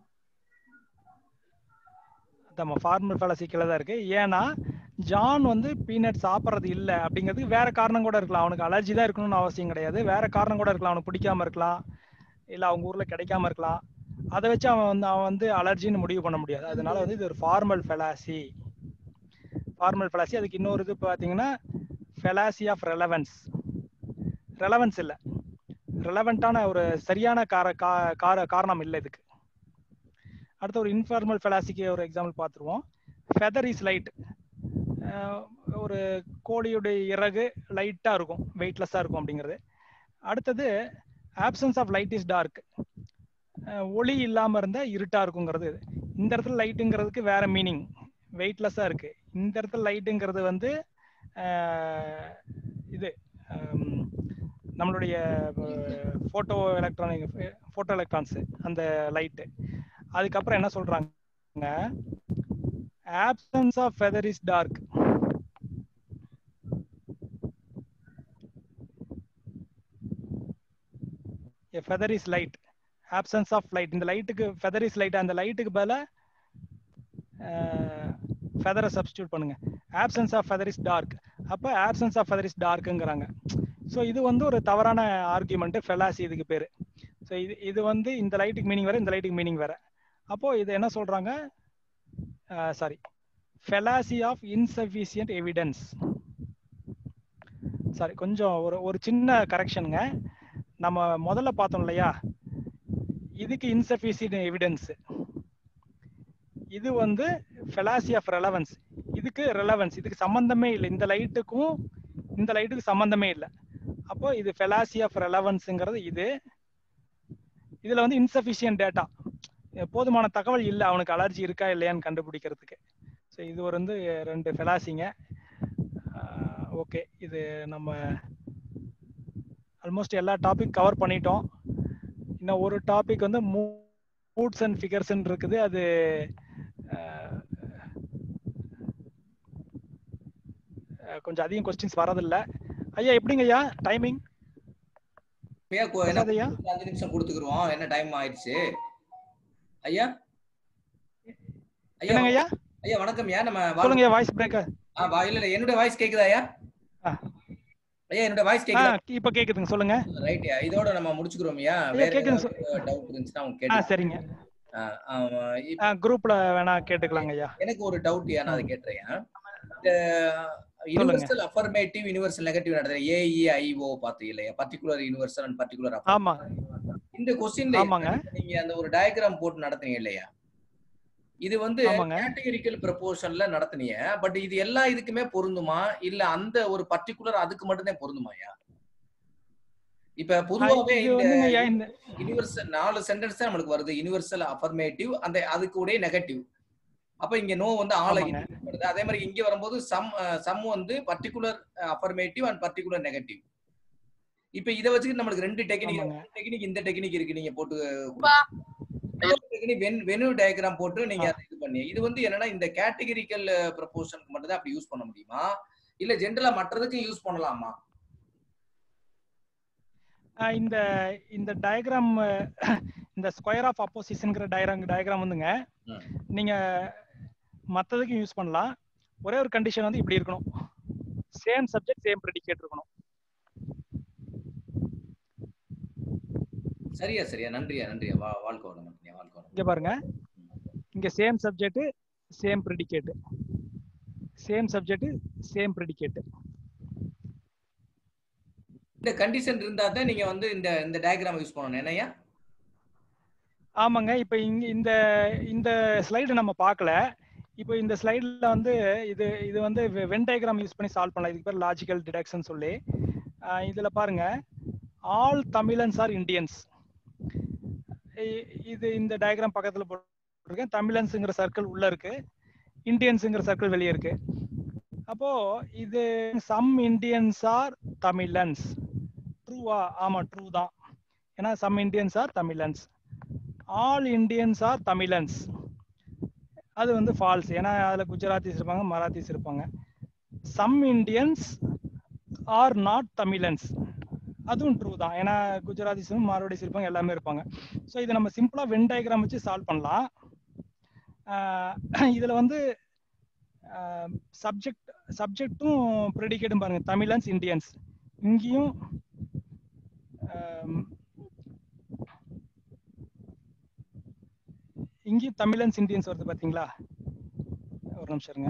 நம்ம ஃபார்மல் ஃபெலாசி கீழே தான் இருக்கு. ஏன்னா ஜான் வந்து பீனட் சாப்பிட்றது இல்லை அப்படிங்கிறதுக்கு வேற காரணம் கூட இருக்கலாம். அவனுக்கு அலர்ஜி தான் இருக்கணும்னு அவசியம் கிடையாது, வேற காரணம் கூட இருக்கலாம். அவனுக்கு பிடிக்காம இருக்கலாம், இல்லை அவங்க ஊர்ல கிடைக்காம இருக்கலாம். அதை வச்சு அவன் வந்து அவன் வந்து அலர்ஜின்னு முடிவு பண்ண முடியாது. அதனால வந்து இது ஒரு ஃபார்மல் ஃபெலாசி. Formal fallacy. அதுக்கு இன்னொரு இது பார்த்தீங்கன்னா ஃபெலாசி ஆஃப் ரெலவன்ஸ். ரெலவன்ஸ் இல்லை, ரெலவெண்டான ஒரு சரியான கார கார காரணம் இல்லை இதுக்கு. அடுத்த ஒரு இன்ஃபார்மல் ஃபெலாசிக்கு ஒரு எக்ஸாம்பிள் பார்த்துருவோம். Feather is light. ஒரு கோழியுடைய இறகு லைட்டாக இருக்கும், வெயிட்லெஸ்ஸாக இருக்கும் அப்படிங்கிறது. அடுத்தது absence of light is dark. ஒளி இல்லாமல் இருந்தால் இருட்டாக இருக்குங்கிறது. இந்த இடத்துல லைட்டுங்கிறதுக்கு வேற மீனிங், வெயிட்லெஸ்ஸாக இருக்கு. இந்த இடத்துல லைட்டுங்கிறது வந்து இது நம்மளுடைய ஃபோட்டோ எலக்ட்ரானிக் ஃபோட்டோ எலக்ட்ரான்ஸு அந்த லைட்டு. அதுக்கப்புறம் என்ன சொல்றாங்க, absence of feather is dark. A feather is light. Absence of light. இந்த லைட்டுக்கு feather is light, அந்த லைட்டுக்கு பதிலா feather சப்ஸ்டிட்யூட் பண்ணுங்க. absence of feather is dark. அப்ப absence of feather is darkங்கறாங்க. ஸோ இது வந்து ஒரு தவறான ஆர்கியூமெண்ட், ஃபெலாசி இதுக்கு பேரு. ஸோ இது இது வந்து இந்த லைட்டுக்கு மீனிங் வேற, இந்த லைட்டுக்கு மீனிங் வேற. அப்போ இது என்ன சொல்றாங்க, sorry, fallacy of insufficient evidence. Sorry, கொஞ்சம் ஒரு ஒரு சின்ன கரெக்ஷனுங்க. நம்ம முதல்ல பார்த்தோம் இல்லையா, இதுக்கு இன்சஃபிஷியன்ட் எவிடன்ஸ், இது வந்து ஃபெலாசி ஆஃப் ரெலவன்ஸ். இதுக்கு ரெலவன்ஸ், இதுக்கு சம்பந்தமே இல்லை, இந்த லைட்டுக்கும் இந்த லைட்டுக்கு சம்பந்தமே இல்லை. அப்போ இது ஃபெலாசி ஆஃப் ரெலவன்ஸ்ங்கிறது இது. இதுல வந்து இன்சஃபிஷியன்ட் டேட்டா, போதுமான தகவல் இல்லை அவனுக்கு அலர்ஜி இருக்கா இல்லையான்னு கண்டுபிடிக்கிறதுக்கு. ஸோ இது ஒரு வந்து ரெண்டு ஃபெலாசிங்க. ஓகே, இது நம்ம ஆல்மோஸ்ட் எல்லா டாபிக் கவர் பண்ணிட்டோம். இன்னும் ஒரு டாபிக் வந்து மூட்ஸ் அண்ட் ஃபிகர்ஸ் இருக்குது. அது கொஞ்சம் அதிகம் கொஸ்டின்ஸ் வரதில்லை. ஐயா எப்படிங்க ஐயா டைமிங்? அஞ்சு நிமிஷம் கொடுத்துக்குறோம். என்ன டைம் ஆயிடுச்சு ஐயா? ஐயா ஐயா ஐயா வணக்கம் ஐயா. நம்ம சொல்லுங்க. Voice breaker. ஆ வா இல்ல என்னோட வாய்ஸ் கேக்குதா ஐயா? ஐயா என்னோட வாய்ஸ் கேக்குதா? இப்ப கேக்குதுங்க, சொல்லுங்க. ரைட் ஐயா, இதோட நம்ம முடிச்சுக்கிறோம் ஐயா. வேற டவுட் இருந்துச்சுனா உங்க கேட்டு. ஆ சரிங்க. ஆ குரூப்ல வேணா கேட்டுக்கலாங்க ஐயா. எனக்கு ஒரு டவுட் ஐயா, நான் அதை கேட்றேன். இந்த யுனிவர்சல் அஃபர்மேட்டிவ் யுனிவர்சல் நெகட்டிவ் நடத்துற ஏஇஐஓ பாத்தீங்க இல்லையா? Particular universal and particular affirmative. ஆமா. இந்த क्वेश्चनல நீங்க அந்த ஒரு டயகிராம் போட்டு நடத்துனீங்க இல்லையா? இது வந்து கேட்டகரிக்கல் ப்ரொபோர்ஷன்ல நடத்துனீங்க. பட் இது எல்லா இதுக்குமே பொருந்துமா இல்ல அந்த ஒரு பர்టిక్యులர் அதுக்கு மட்டும் தான் பொருந்துமாயா? இப்ப பொதுவாவே இந்த யுனிவர்சல் நாலு சென்டென்ஸ் தான் நமக்கு வருது. யுனிவர்சல் அஃபர்மேட்டிவ் அந்த அதுக்கு உடைய நெகட்டிவ். அப்ப இங்க நோ வந்து ஆல் வருது. அதே மாதிரி இங்க வரும்போது சம் சம் வந்து particular affirmative and particular negative. இப்ப இத வச்சுட்டு நமக்கு ரெண்டு டெக்னிக் டெக்னிக் இந்த டெக்னிக் இருக்கு. நீங்க போட்டு டெக்னிக் வெனு டயகிராம் போட்டு நீங்க அதை இது பண்ணி இது வந்து என்னன்னா இந்த கேட்டகரிக்கல் ப்ரொபோர்ஷனுக்கு மட்டும் தான் அப்படி யூஸ் பண்ண முடியுமா இல்ல ஜெனரலா மற்றதுக்கு யூஸ் பண்ணலாமா? இந்த இந்த டயகிராம் இந்த ஸ்கொயர் ஆஃப் அப்போசிஷன்ங்கிற டயகிராம் டயகிராம் வந்துங்க நீங்க மற்றதுக்கும் யூஸ் பண்ணலாம். ஒரே ஒரு கண்டிஷன் வந்து இப்படி இருக்கணும். சேம் சப்ஜெக்ட் சேம் ப்ரெடிகேட் இருக்கணும். சரியா சரியா நன்றியா நன்றியா வாழ்க்கை வளம் வாழ்க்கை வளம். இங்க பாருங்க, இங்க same subject same predicate, same subject same predicate. இந்த கண்டிஷன் இருந்தா தான் நீங்க வந்து இந்த இந்த டயகிராம் யூஸ் பண்ணணும் என்னையா? ஆமாங்க. இப்போ இங்க இந்த இந்த ஸ்லைடு நம்ம பார்க்கல. இப்போ இந்த ஸ்லைடில் வந்து இது இது வந்து வென் டயகிராம் யூஸ் பண்ணி சால்வ் பண்ணலாம். இதுக்கு பேர் லாஜிக்கல் டிடக்ஷன் சொல்லி. இதில் பாருங்க, ஆல் தமிழன்ஸ் ஆர் இண்டியன்ஸ். இது இந்த டயகிராம் பக்கத்தில் போட்டிருக்கேன். தமிழன்ஸுங்கிற சர்க்கிள் உள்ள இருக்கு, இண்டியன்ஸுங்கிற சர்க்கிள் வெளியே இருக்கு. அப்போ இது சம் இண்டியன்ஸ் ஆர் தமிழன்ஸ் ட்ரூவா? ஆமா ட்ரூ தான். ஏன்னா some Indians are Tamilans. All Indians are Tamilans அது வந்து ஃபால்ஸ். ஏன்னா அதில் குஜராத்திஸ் இருப்பாங்க, மராத்திஸ் இருப்பாங்க. Some Indians are not Tamilans அதுவும் ட்ரூ தான். ஏன்னா குஜராத்திஸும் மார்வாடிஸ் இருப்பாங்க, எல்லாமே இருப்பாங்க. ஸோ இதை நம்ம சிம்பிளாக வென் டயகிராம் வச்சு சால்வ் பண்ணலாம். இதில் வந்து சப்ஜெக்ட் சப்ஜெக்டும் ப்ரெடிகேட்டும் பாருங்க, தமிழன்ஸ் இண்டியன்ஸ். இங்கேயும் இங்கேயும் தமிழன்ஸ் இண்டியன்ஸ் வருது பார்த்தீங்களா? ஒரு நிமிஷம் இருங்க.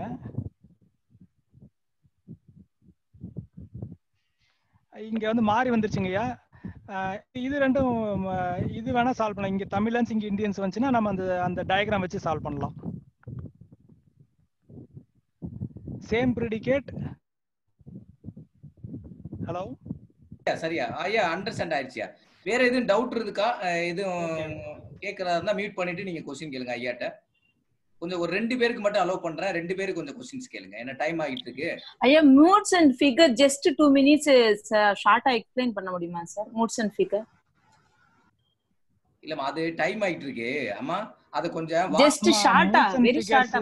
இங்க வந்து மாறி வந்துருச்சுங்கய்யா. இது ரெண்டும் இது வேணா சால்வ் பண்ணலாம். இங்க தமிழன்ஸ் இங்க இந்தியன்ஸ் வந்துச்சுன்னா நம்ம அந்த அந்த டயகிராம் வச்சு சால்வ் பண்ணலாம். Same predicate. ஹலோ சரியா ஐயா அண்டர்ஸ்டாண்ட் ஆயிடுச்சியா? வேற எதுவும் டவுட் இருக்கா? எதுவும் கேட்கறதா இருந்தா மியூட் பண்ணிட்டு நீங்க क्वेश्चन கேளுங்க ஐயாட்ட. கொஞ்சம் ஒரு ரெண்டு பேருக்கு மட்டும் அலோவ் பண்றேன். ரெண்டு பேருக்கு கொஞ்சம் क्वेश्चंस கேளுங்க. என்ன டைம் ஆகிட்டு இருக்கு. ஐயா moods and figure just two minutes ஷார்ட்டா எக்ஸ்பிளைன் பண்ண முடியுமா சார்? மூட்ஸ் அண்ட் ஃபிகர் இல்லமா அது டைம் ஆகிட்டு இருக்கு. அம்மா அத கொஞ்சம் ஜஸ்ட் ஷார்ட்டா வெரி ஷார்ட்டா.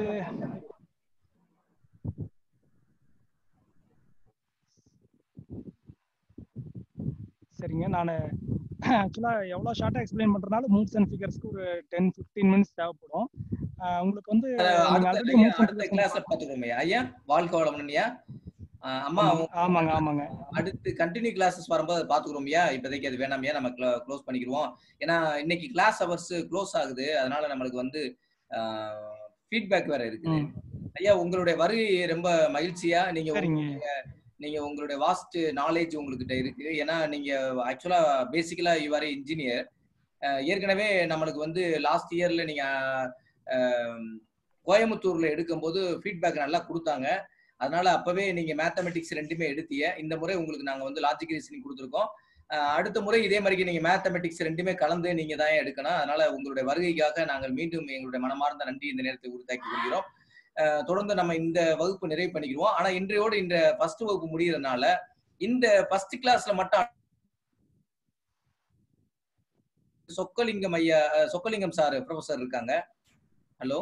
சரிங்க, நான் ஆக்சுவலா எவ்வளவு ஷார்ட்டா எக்ஸ்பிளைன் பண்றதுனால மூட்ஸ் அண்ட் ஃபிகர்ஸ்க்கு ஒரு ten fifteen மினிட்ஸ் தேவைப்படும். உங்களுக்கு வந்து அடுத்த கிளாஸ்ல பாத்துக்கோங்க ஐயா. வாழ்க்கை வளம்னியா அம்மா. ஆமாங்க ஆமாங்க. அடுத்து கண்டினியூ கிளாसेस வரும்போது பாத்துக்குறோம் ஐயா. இப்போதைக்கு அது வேணாமையா, நம்ம க்ளோஸ் பண்ணிடுவோம். ஏன்னா இன்னைக்கு கிளாஸ் ஹவர்ஸ் க்ளோஸ் ஆகுது. அதனால நம்மளுக்கு வந்து ஃபீட்பேக் வேற இருக்குது. ஐயா உங்களுடைய வருகை ரொம்ப மகிழ்ச்சியா. நீங்க நீங்க உங்களுடைய வாஸ்ட் நாலேஜ் உங்ககிட்ட இருக்கு. ஏன்னா நீங்க ஆக்சுவலா பேசிக்கலா யூ ஆர் இன்ஜினியர். ஏற்கனவே நம்மளுக்கு வந்து லாஸ்ட் இயர்ல நீங்க கோயம்புத்தூர்ல எடுக்கும்போது ஃபீட்பேக் நல்லா கொடுத்தாங்க. அதனால அப்பவே நீங்க மேத்தமெட்டிக்ஸ் ரெண்டுமே எடுத்தீங்க. இந்த முறை உங்களுக்கு நாங்க வந்து லாஜிக் ரீசனிங் கொடுத்துருக்கோம். அடுத்த முறை இதே மாதிரி நீங்க மேத்தமெட்டிக்ஸ் ரெண்டுமே கலந்து நீங்க தான் எடுக்கணும். அதனால உங்களுடைய வருகைக்காக நாங்கள் மீண்டும் எங்களுடைய மனமார்ந்த நன்றி இந்த நேரத்தை உறுத்தாக்கி கொள்கிறோம். தொடர்ந்து நம்ம இந்த வகுப்பு நிறைவு பண்ணிக்கிறோம். ஆனா இன்றையோடு இந்த ஃபர்ஸ்ட் வகுப்பு முடியறதுனால இந்த ஃபர்ஸ்ட் கிளாஸ்ல மட்டும் சொக்கலிங்கம் ஐயா சொக்கலிங்கம் சார் ப்ரொஃபசர் இருக்காங்க. ஹலோ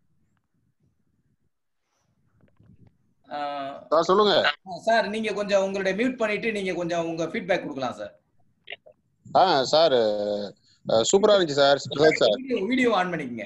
சொல்லுங்க சார், நீங்க கொஞ்சம் உங்களுடைய மியூட் பண்ணிட்டு நீங்க கொஞ்சம் உங்க ஃபீட்பேக் கொடுக்கலாம் சார். ஆ சார் சூப்பரா இருந்துச்சு சார். சார் வீடியோ ஆன் பண்ணிக்கங்க.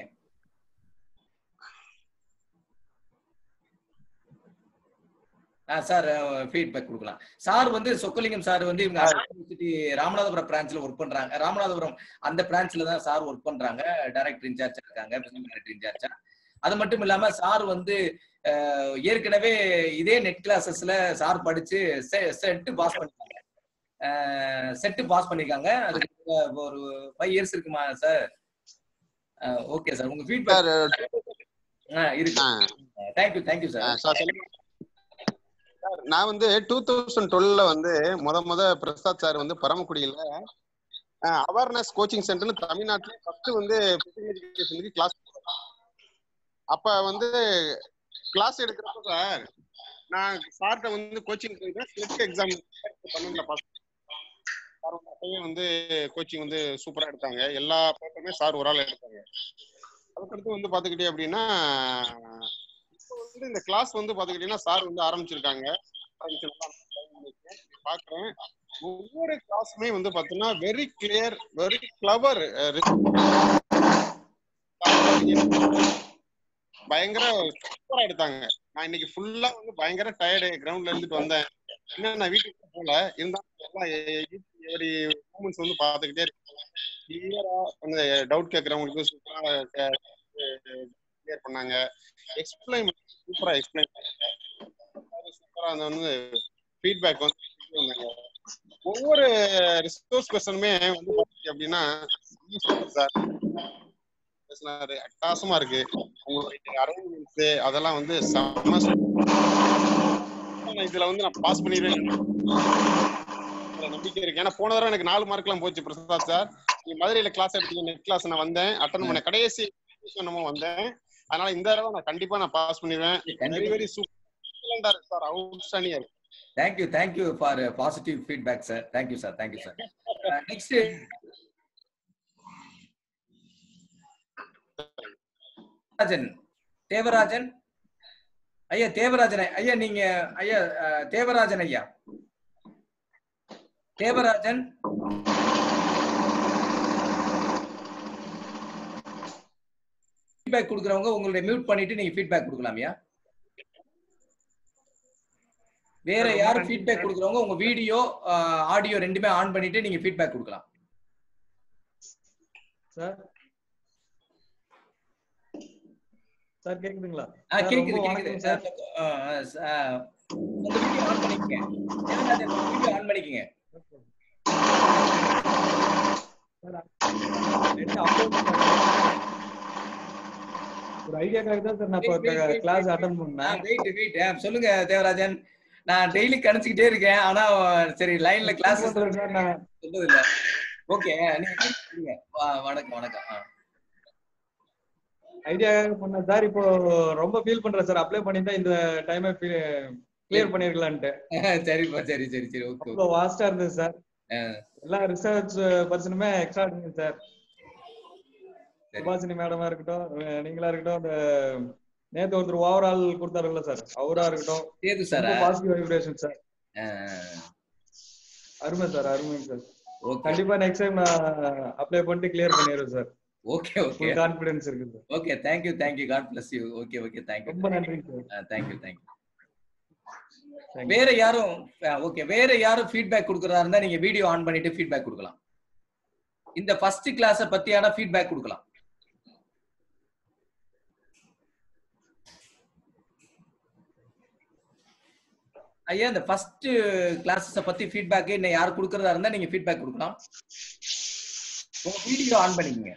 சார் ஃபீட்பேக் கொடுக்கலாம். சார் வந்து சொக்கலிங்கம் சார் வந்து இவங்க யூனிவர்சிட்டி ராமநாதபுரம் பிரான்ச்ல ஒர்க் பண்றாங்க. ராமநாதபுரம் அந்த பிரான்ச்ல தான் சார் ஒர்க் பண்றாங்க. டைரக்டர் இன்சார்ஜா இருக்காங்க, டைரக்டர் இன்சார்ஜா. அது மட்டும் இல்லாம சார் வந்து ஏற்கனவே இதே நெட் கிளாஸஸ்ல சார் படிச்சு செட் பாஸ் பண்ணிருக்காங்க. செட் பாஸ் பண்ணிருக்காங்க. அதுக்கு ஒரு ஃபைவ் இயர்ஸ் இருக்குமா சார்? ஓகே சார், உங்க ஃபீட்பேக் இருக்கு. Thank you thank you sir. நான் வந்து டூ தௌசண்ட் டுவெல்ல வந்து முத முத பிரசாத் சார் வந்து பரமக்குடியில அவேர்னஸ் கோச்சிங் சென்டர்னு தமிழ்நாட்டிலே ஃபர்ஸ்ட் வந்து எஜுகேஷனுக்கு கிளாஸ். அப்ப வந்து கிளாஸ் எடுக்கிறப்ப சார் நான் சார்கிட்ட வந்து கோச்சிங் போயிட்டேன். ஸ்லிப் எக்ஸாம் பன்னெண்டுல பாஸ். சார் அப்பவே வந்து கோச்சிங் வந்து சூப்பரா எடுத்தாங்க. எல்லா பேப்பருமே சார் ஒரு ஆள் எடுத்தாங்க. அதுக்கடுத்து வந்து பாத்துக்கிட்டே அப்படின்னா இப்போ வந்து இந்த கிளாஸ் வந்து பாத்துக்கிட்டீங்கன்னா சார் வந்து ஆரம்பிச்சிருக்காங்க. பாக்குறேன் ஒவ்வொரு கிளாஸுமே வந்து பாத்தீங்கன்னா வெரி கிளியர், வெரி கிளவர், பயங்கர சூப்பரா எடுத்தாங்க. நான் இன்னைக்கு ஃபுல்லா வந்து பயங்கர டயர்டு, கிரவுண்ட்ல இருந்துட்டு வந்தேன். இன்னும் நான் வீட்டுக்கு போல இருந்தாலும் மூமெண்ட்ஸ் வந்து பாத்துக்கிட்டே இருக்கேன். கிளியரா அந்த டவுட் கேட்கறவங்களுக்கு சூப்பரா கிளியர் பண்ணாங்க. எக்ஸ்பிளைன் சூப்பரா எக்ஸ்பிளைன் பண்ணாங்க. சூப்பரா அந்த வந்து ஃபீட்பேக் வந்து ஒவ்வொரு ரிசோர்ஸ் பர்சனுமே வந்து பாத்தீங்க அப்படின்னா சார் பேசினாரு. அட்டகாசமா இருக்கு உங்களுடைய அரேஞ்ச்மெண்ட்ஸ் அதெல்லாம் வந்து செம்ம. இதுல வந்து நான் பாஸ் பண்ணிடுவேன் நம்பிக்கை இருக்கு. ஏன்னா போன தடவை எனக்கு நாலு மார்க் எல்லாம் போச்சு பிரசாத் சார். நீங்க மதுரையில கிளாஸ் எடுத்தீங்க, நெட் கிளாஸ் நான் வந்தேன், அட்டன் பண்ண கடைசி வந்தேன். அதனால இந்த தடவை நான் கண்டிப்பா நான் பாஸ் பண்ணிடுவேன். வெரி வெரி சூப்பர் சார், அவுட்ஸ்டாண்டிங்கா இருக்கு. Thank you, thank you for uh, positive feedback, sir. Thank you, sir. Thank you, sir. Uh, next, Devarajan, Devarajan, ஐயா தேவராஜன் ஐயா, நீங்க ஐயா தேவராஜன் ஐயா, தேவராஜன் ஃபீட்பேக் கொடுக்குறவங்க உங்களுடைய மியூட் பண்ணிட்டு நீங்க ஃபீட்பேக் கொடுக்கலாம் ஐயா. வேற யாரும் ஃபீட்பேக் கொடுக்குறவங்க உங்க வீடியோ ஆடியோ ரெண்டுமே ஆன் பண்ணிட்டு நீங்க ஃபீட்பேக் கொடுக்கலாம். சார் சார் கேக்குதுங்களா? ஆ கேக்குது கேக்குது சார். உங்க வீடியோ ஆன் பண்ணிக்கங்க. தேவராஜன் வீடியோ ஆன் பண்ணிக்கங்க. ஒரு ஐடியாக்காக தான் சார் நான் இப்ப கிளாஸ் அட்டெண்ட் பண்ணேன். வெயிட் வெயிட் சொல்லுங்க தேவராஜன். நான் டெய்லி கணிச்சுக்கிட்டே இருக்கேன். ஆனா சரி லைன்ல கிளாஸ் சொல்றது இல்ல. ஓகே நீங்க வணக்கம் வணக்கம். ஐடியாக்காக பண்ண சார். இப்போ ரொம்ப ஃபீல் பண்றேன் சார். அப்ளை பண்ணிட்டா இந்த டைமை கிளியர் பண்ணிருக்கலான்ட்டு. சரிப்பா சரி சரி சரி ஓகே. ரொம்ப வாஸ்டா இருந்தது சார். எல்லா ரிசர்ச் பர்சனுமே எக்ஸ்ட்ரா இருந்தது சார். சுபாஷினி மேடமா இருக்கட்டும், நீங்களா இருக்கட்டும், அந்த நேத்து ஒருத்தர் ஓவரால் கொடுத்தாருல்ல சார், அவரா இருக்கட்டும், பாசிட்டிவ் வைப்ரேஷன் சார். அருமை சார், அருமை சார். கண்டிப்பா நெக்ஸ்ட் டைம் நான் அப்ளை பண்ணிட்டு கிளியர் பண்ணிடுறேன் சார். ஓகே ஓகே, கான்ஃபிடன்ஸ் இருக்கு sir. Okay, thank you thank you, God bless you. Okay okay, thank you, ரொம்ப நன்றி sir. Thank you thank you. வேற யாரும் ஓகே வேற யாரும் ஃபீட்பேக் கொடுக்கறதா இருந்தா நீங்க வீடியோ ஆன் பண்ணிட்டு ஃபீட்பேக் கொடுக்கலாம். இந்த ஃபர்ஸ்ட் கிளாஸை பத்தியான ஃபீட்பேக் கொடுக்கலாம். ஐயா இந்த ஃபர்ஸ்ட் கிளாஸஸ பத்தி ஃபீட்பேக் இன்னும் யார் கொடுக்கறதா இருந்தா நீங்க ஃபீட்பேக் கொடுக்கலாம். உங்க வீடியோ ஆன் பண்ணிக்கங்க.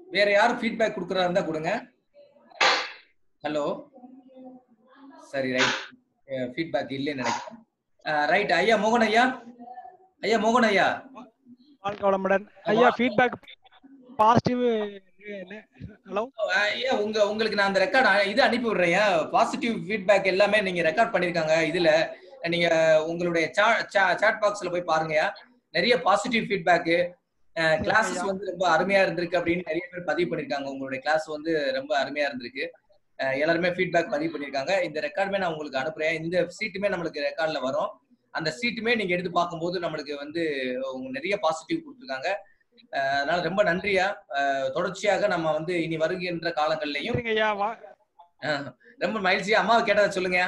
வேற யாரும் ஃபீட்பேக் கொடுக்கறதா இருந்தா கொடுங்க. ஹலோ, சரி ரைட், ஃபீட்பேக் இல்லைன்னு நினைக்கிறேன். ரைட், ஐயா மோகன் ஐயா, ஐயா மோகன் ஐயா. வாழ்க வளமுடன் ஐயா. Feedback positive. ஹலோ ஐயா, உங்க உங்களுக்கு நான் அந்த ரெக்கார்ட் இது அனுப்பி விடுறேன். பாசிட்டிவ் ஃபீட்பேக் எல்லாமே நீங்க ரெக்கார்ட் பண்ணிருக்காங்க. இதுல நீங்க உங்களுடைய சாட் பாக்ஸ்ல போய் பாருங்கயா. நிறைய பாசிட்டிவ் ஃபீட்பேக். கிளாஸஸ் வந்து ரொம்ப அருமையா இருந்திருக்கு அப்படின்னு நிறைய பேர் பதிவு பண்ணிருக்காங்க. உங்களுடைய கிளாஸ் வந்து ரொம்ப அருமையா இருந்திருக்கு. எல்லாருமே ஃபீட்பேக் பதிவு பண்ணிருக்காங்க. இந்த ரெக்கார்டுமே நான் உங்களுக்கு அனுப்புறேன். இந்த சீட்டுமே நம்மளுக்கு ரெக்கார்ட்ல வரும். அந்த சீட்டுமே நீங்க எடுத்து பார்க்கும்போது நம்மளுக்கு வந்து நிறைய பாசிட்டிவ் கொடுத்துருக்காங்க. அதனால ரொம்ப நன்றியா. தொடர்ச்சியாக நம்ம வந்து இனி வருகின்ற காலங்கள்லயும் ரொம்ப மகிழ்ச்சியா. அம்மாவை கேட்டதை சொல்லுங்க.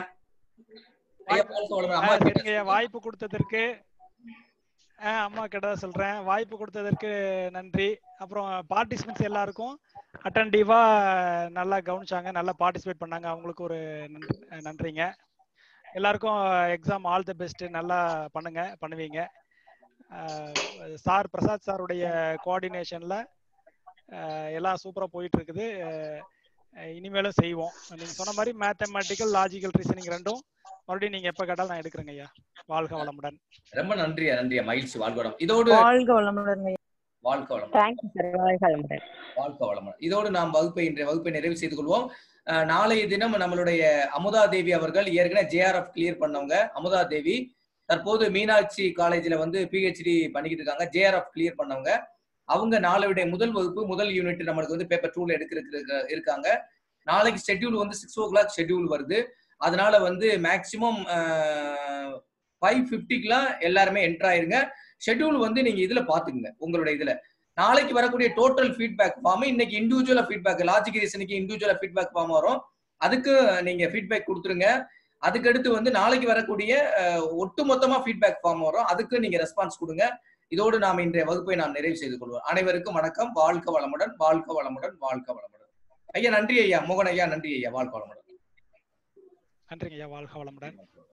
வாய்ப்பு கொடுத்ததற்கு அம்மா கேட்டதா சொல்றேன். வாய்ப்பு கொடுத்ததற்கு நன்றி. அப்புறம் பார்ட்டிசிபென்ட்ஸ் எல்லாருக்கும் அட்டன்டிவா நல்லா கவனிச்சாங்க, நல்லா பார்ட்டிசிபேட் பண்ணாங்க. அவங்களுக்கு ஒரு நன்றிங்க. எல்லாருக்கும் எக்ஸாம் ஆல் தி பெஸ்ட். நல்லா பண்ணுங்க, பண்ணுவீங்க. சார் பிரசாத் சாருடைய கோஆர்டினேஷன்ல எல்லாம் சூப்பரா போயிட்டு இருக்குது. இனிமேலும் செய்வோம். நீங்க சொன்ன மாதிரி மேத்தமேட்டிக்கல், லாஜிக்கல் ரீசனிங் ரெண்டும் மறுபடியும் நீங்க எப்ப கேட்டாலும் நான் எடுக்கிறேங்க ஐயா. வாழ்க வளமுடன். ரொம்ப நன்றியா, நன்றியா, மகிழ்ச்சி. வாழ்க வளம். இதோடு வாழ்க வளமுடன். வாழ்க வளமுடன். வாழ்க வளமுடன். இதோடு நாம் வகுப்பை இன்றைய வகுப்பை நிறைவு செய்து கொள்வோம். நாளைய தினம் நம்மளுடைய அமுதா தேவி அவர்கள் ஏற்கனவே ஜேஆர்எஃப் கிளியர் பண்ணவங்க. அமுதா தேவி தற்போது மீனாட்சி காலேஜ்ல வந்து பிஹெச்டி பண்ணிக்கிட்டு இருக்காங்க. ஜேஆர்எஃப் கிளியர் பண்ணவங்க. அவங்க நாளையுடைய முதல் வகுப்பு முதல் யூனிட் நம்மளுக்கு வந்து பேப்பர் டூல எடுக்க இருக்காங்க. நாளைக்கு ஷெட்யூல் வந்து சிக்ஸ் ஓ கிளாக் ஷெட்யூல் வருது. அதனால வந்து மேக்சிமம் ஃபைவ் பிப்டிக்குலாம் எல்லாருமே என்டர் ஆயிருங்க. ஷெட்யூல் வந்து நீங்க இதுல பாத்துக்குங்க. உங்களுடைய இதுல நாளைக்கு வரக்கூடிய டோட்டல் ஃபீட்பேக் ஃபார்ம் இன்னைக்கு இண்டிவிஜுவலா ஃபீட்பேக், லாஜிக் ரீசனுக்கு இண்டிவிஜுவலா ஃபீட்பேக் ஃபார்ம் வரும். அதுக்கு நீங்க ஃபீட்பேக் கொடுத்துருங்க. அதுக்கடுத்து வந்து நாளைக்கு வரக்கூடிய ஒட்டு மொத்தமா ஃபீட்பேக் ஃபார்ம் வரும். அதுக்கு நீங்க ரெஸ்பான்ஸ் கொடுங்க. இதோடு நாம் இன்றைய வகுப்பை நாம் நிறைவு செய்து கொள்வோம். அனைவருக்கும் வணக்கம். வாழ்க வளமுடன், வாழ்க வளமுடன், வாழ்க வளமுடன். ஐயா நன்றி ஐயா. மோகன் ஐயா நன்றி ஐயா. வாழ்க வளமுடன். நன்றிங்க ஐயா. வாழ்க வளமுடன்.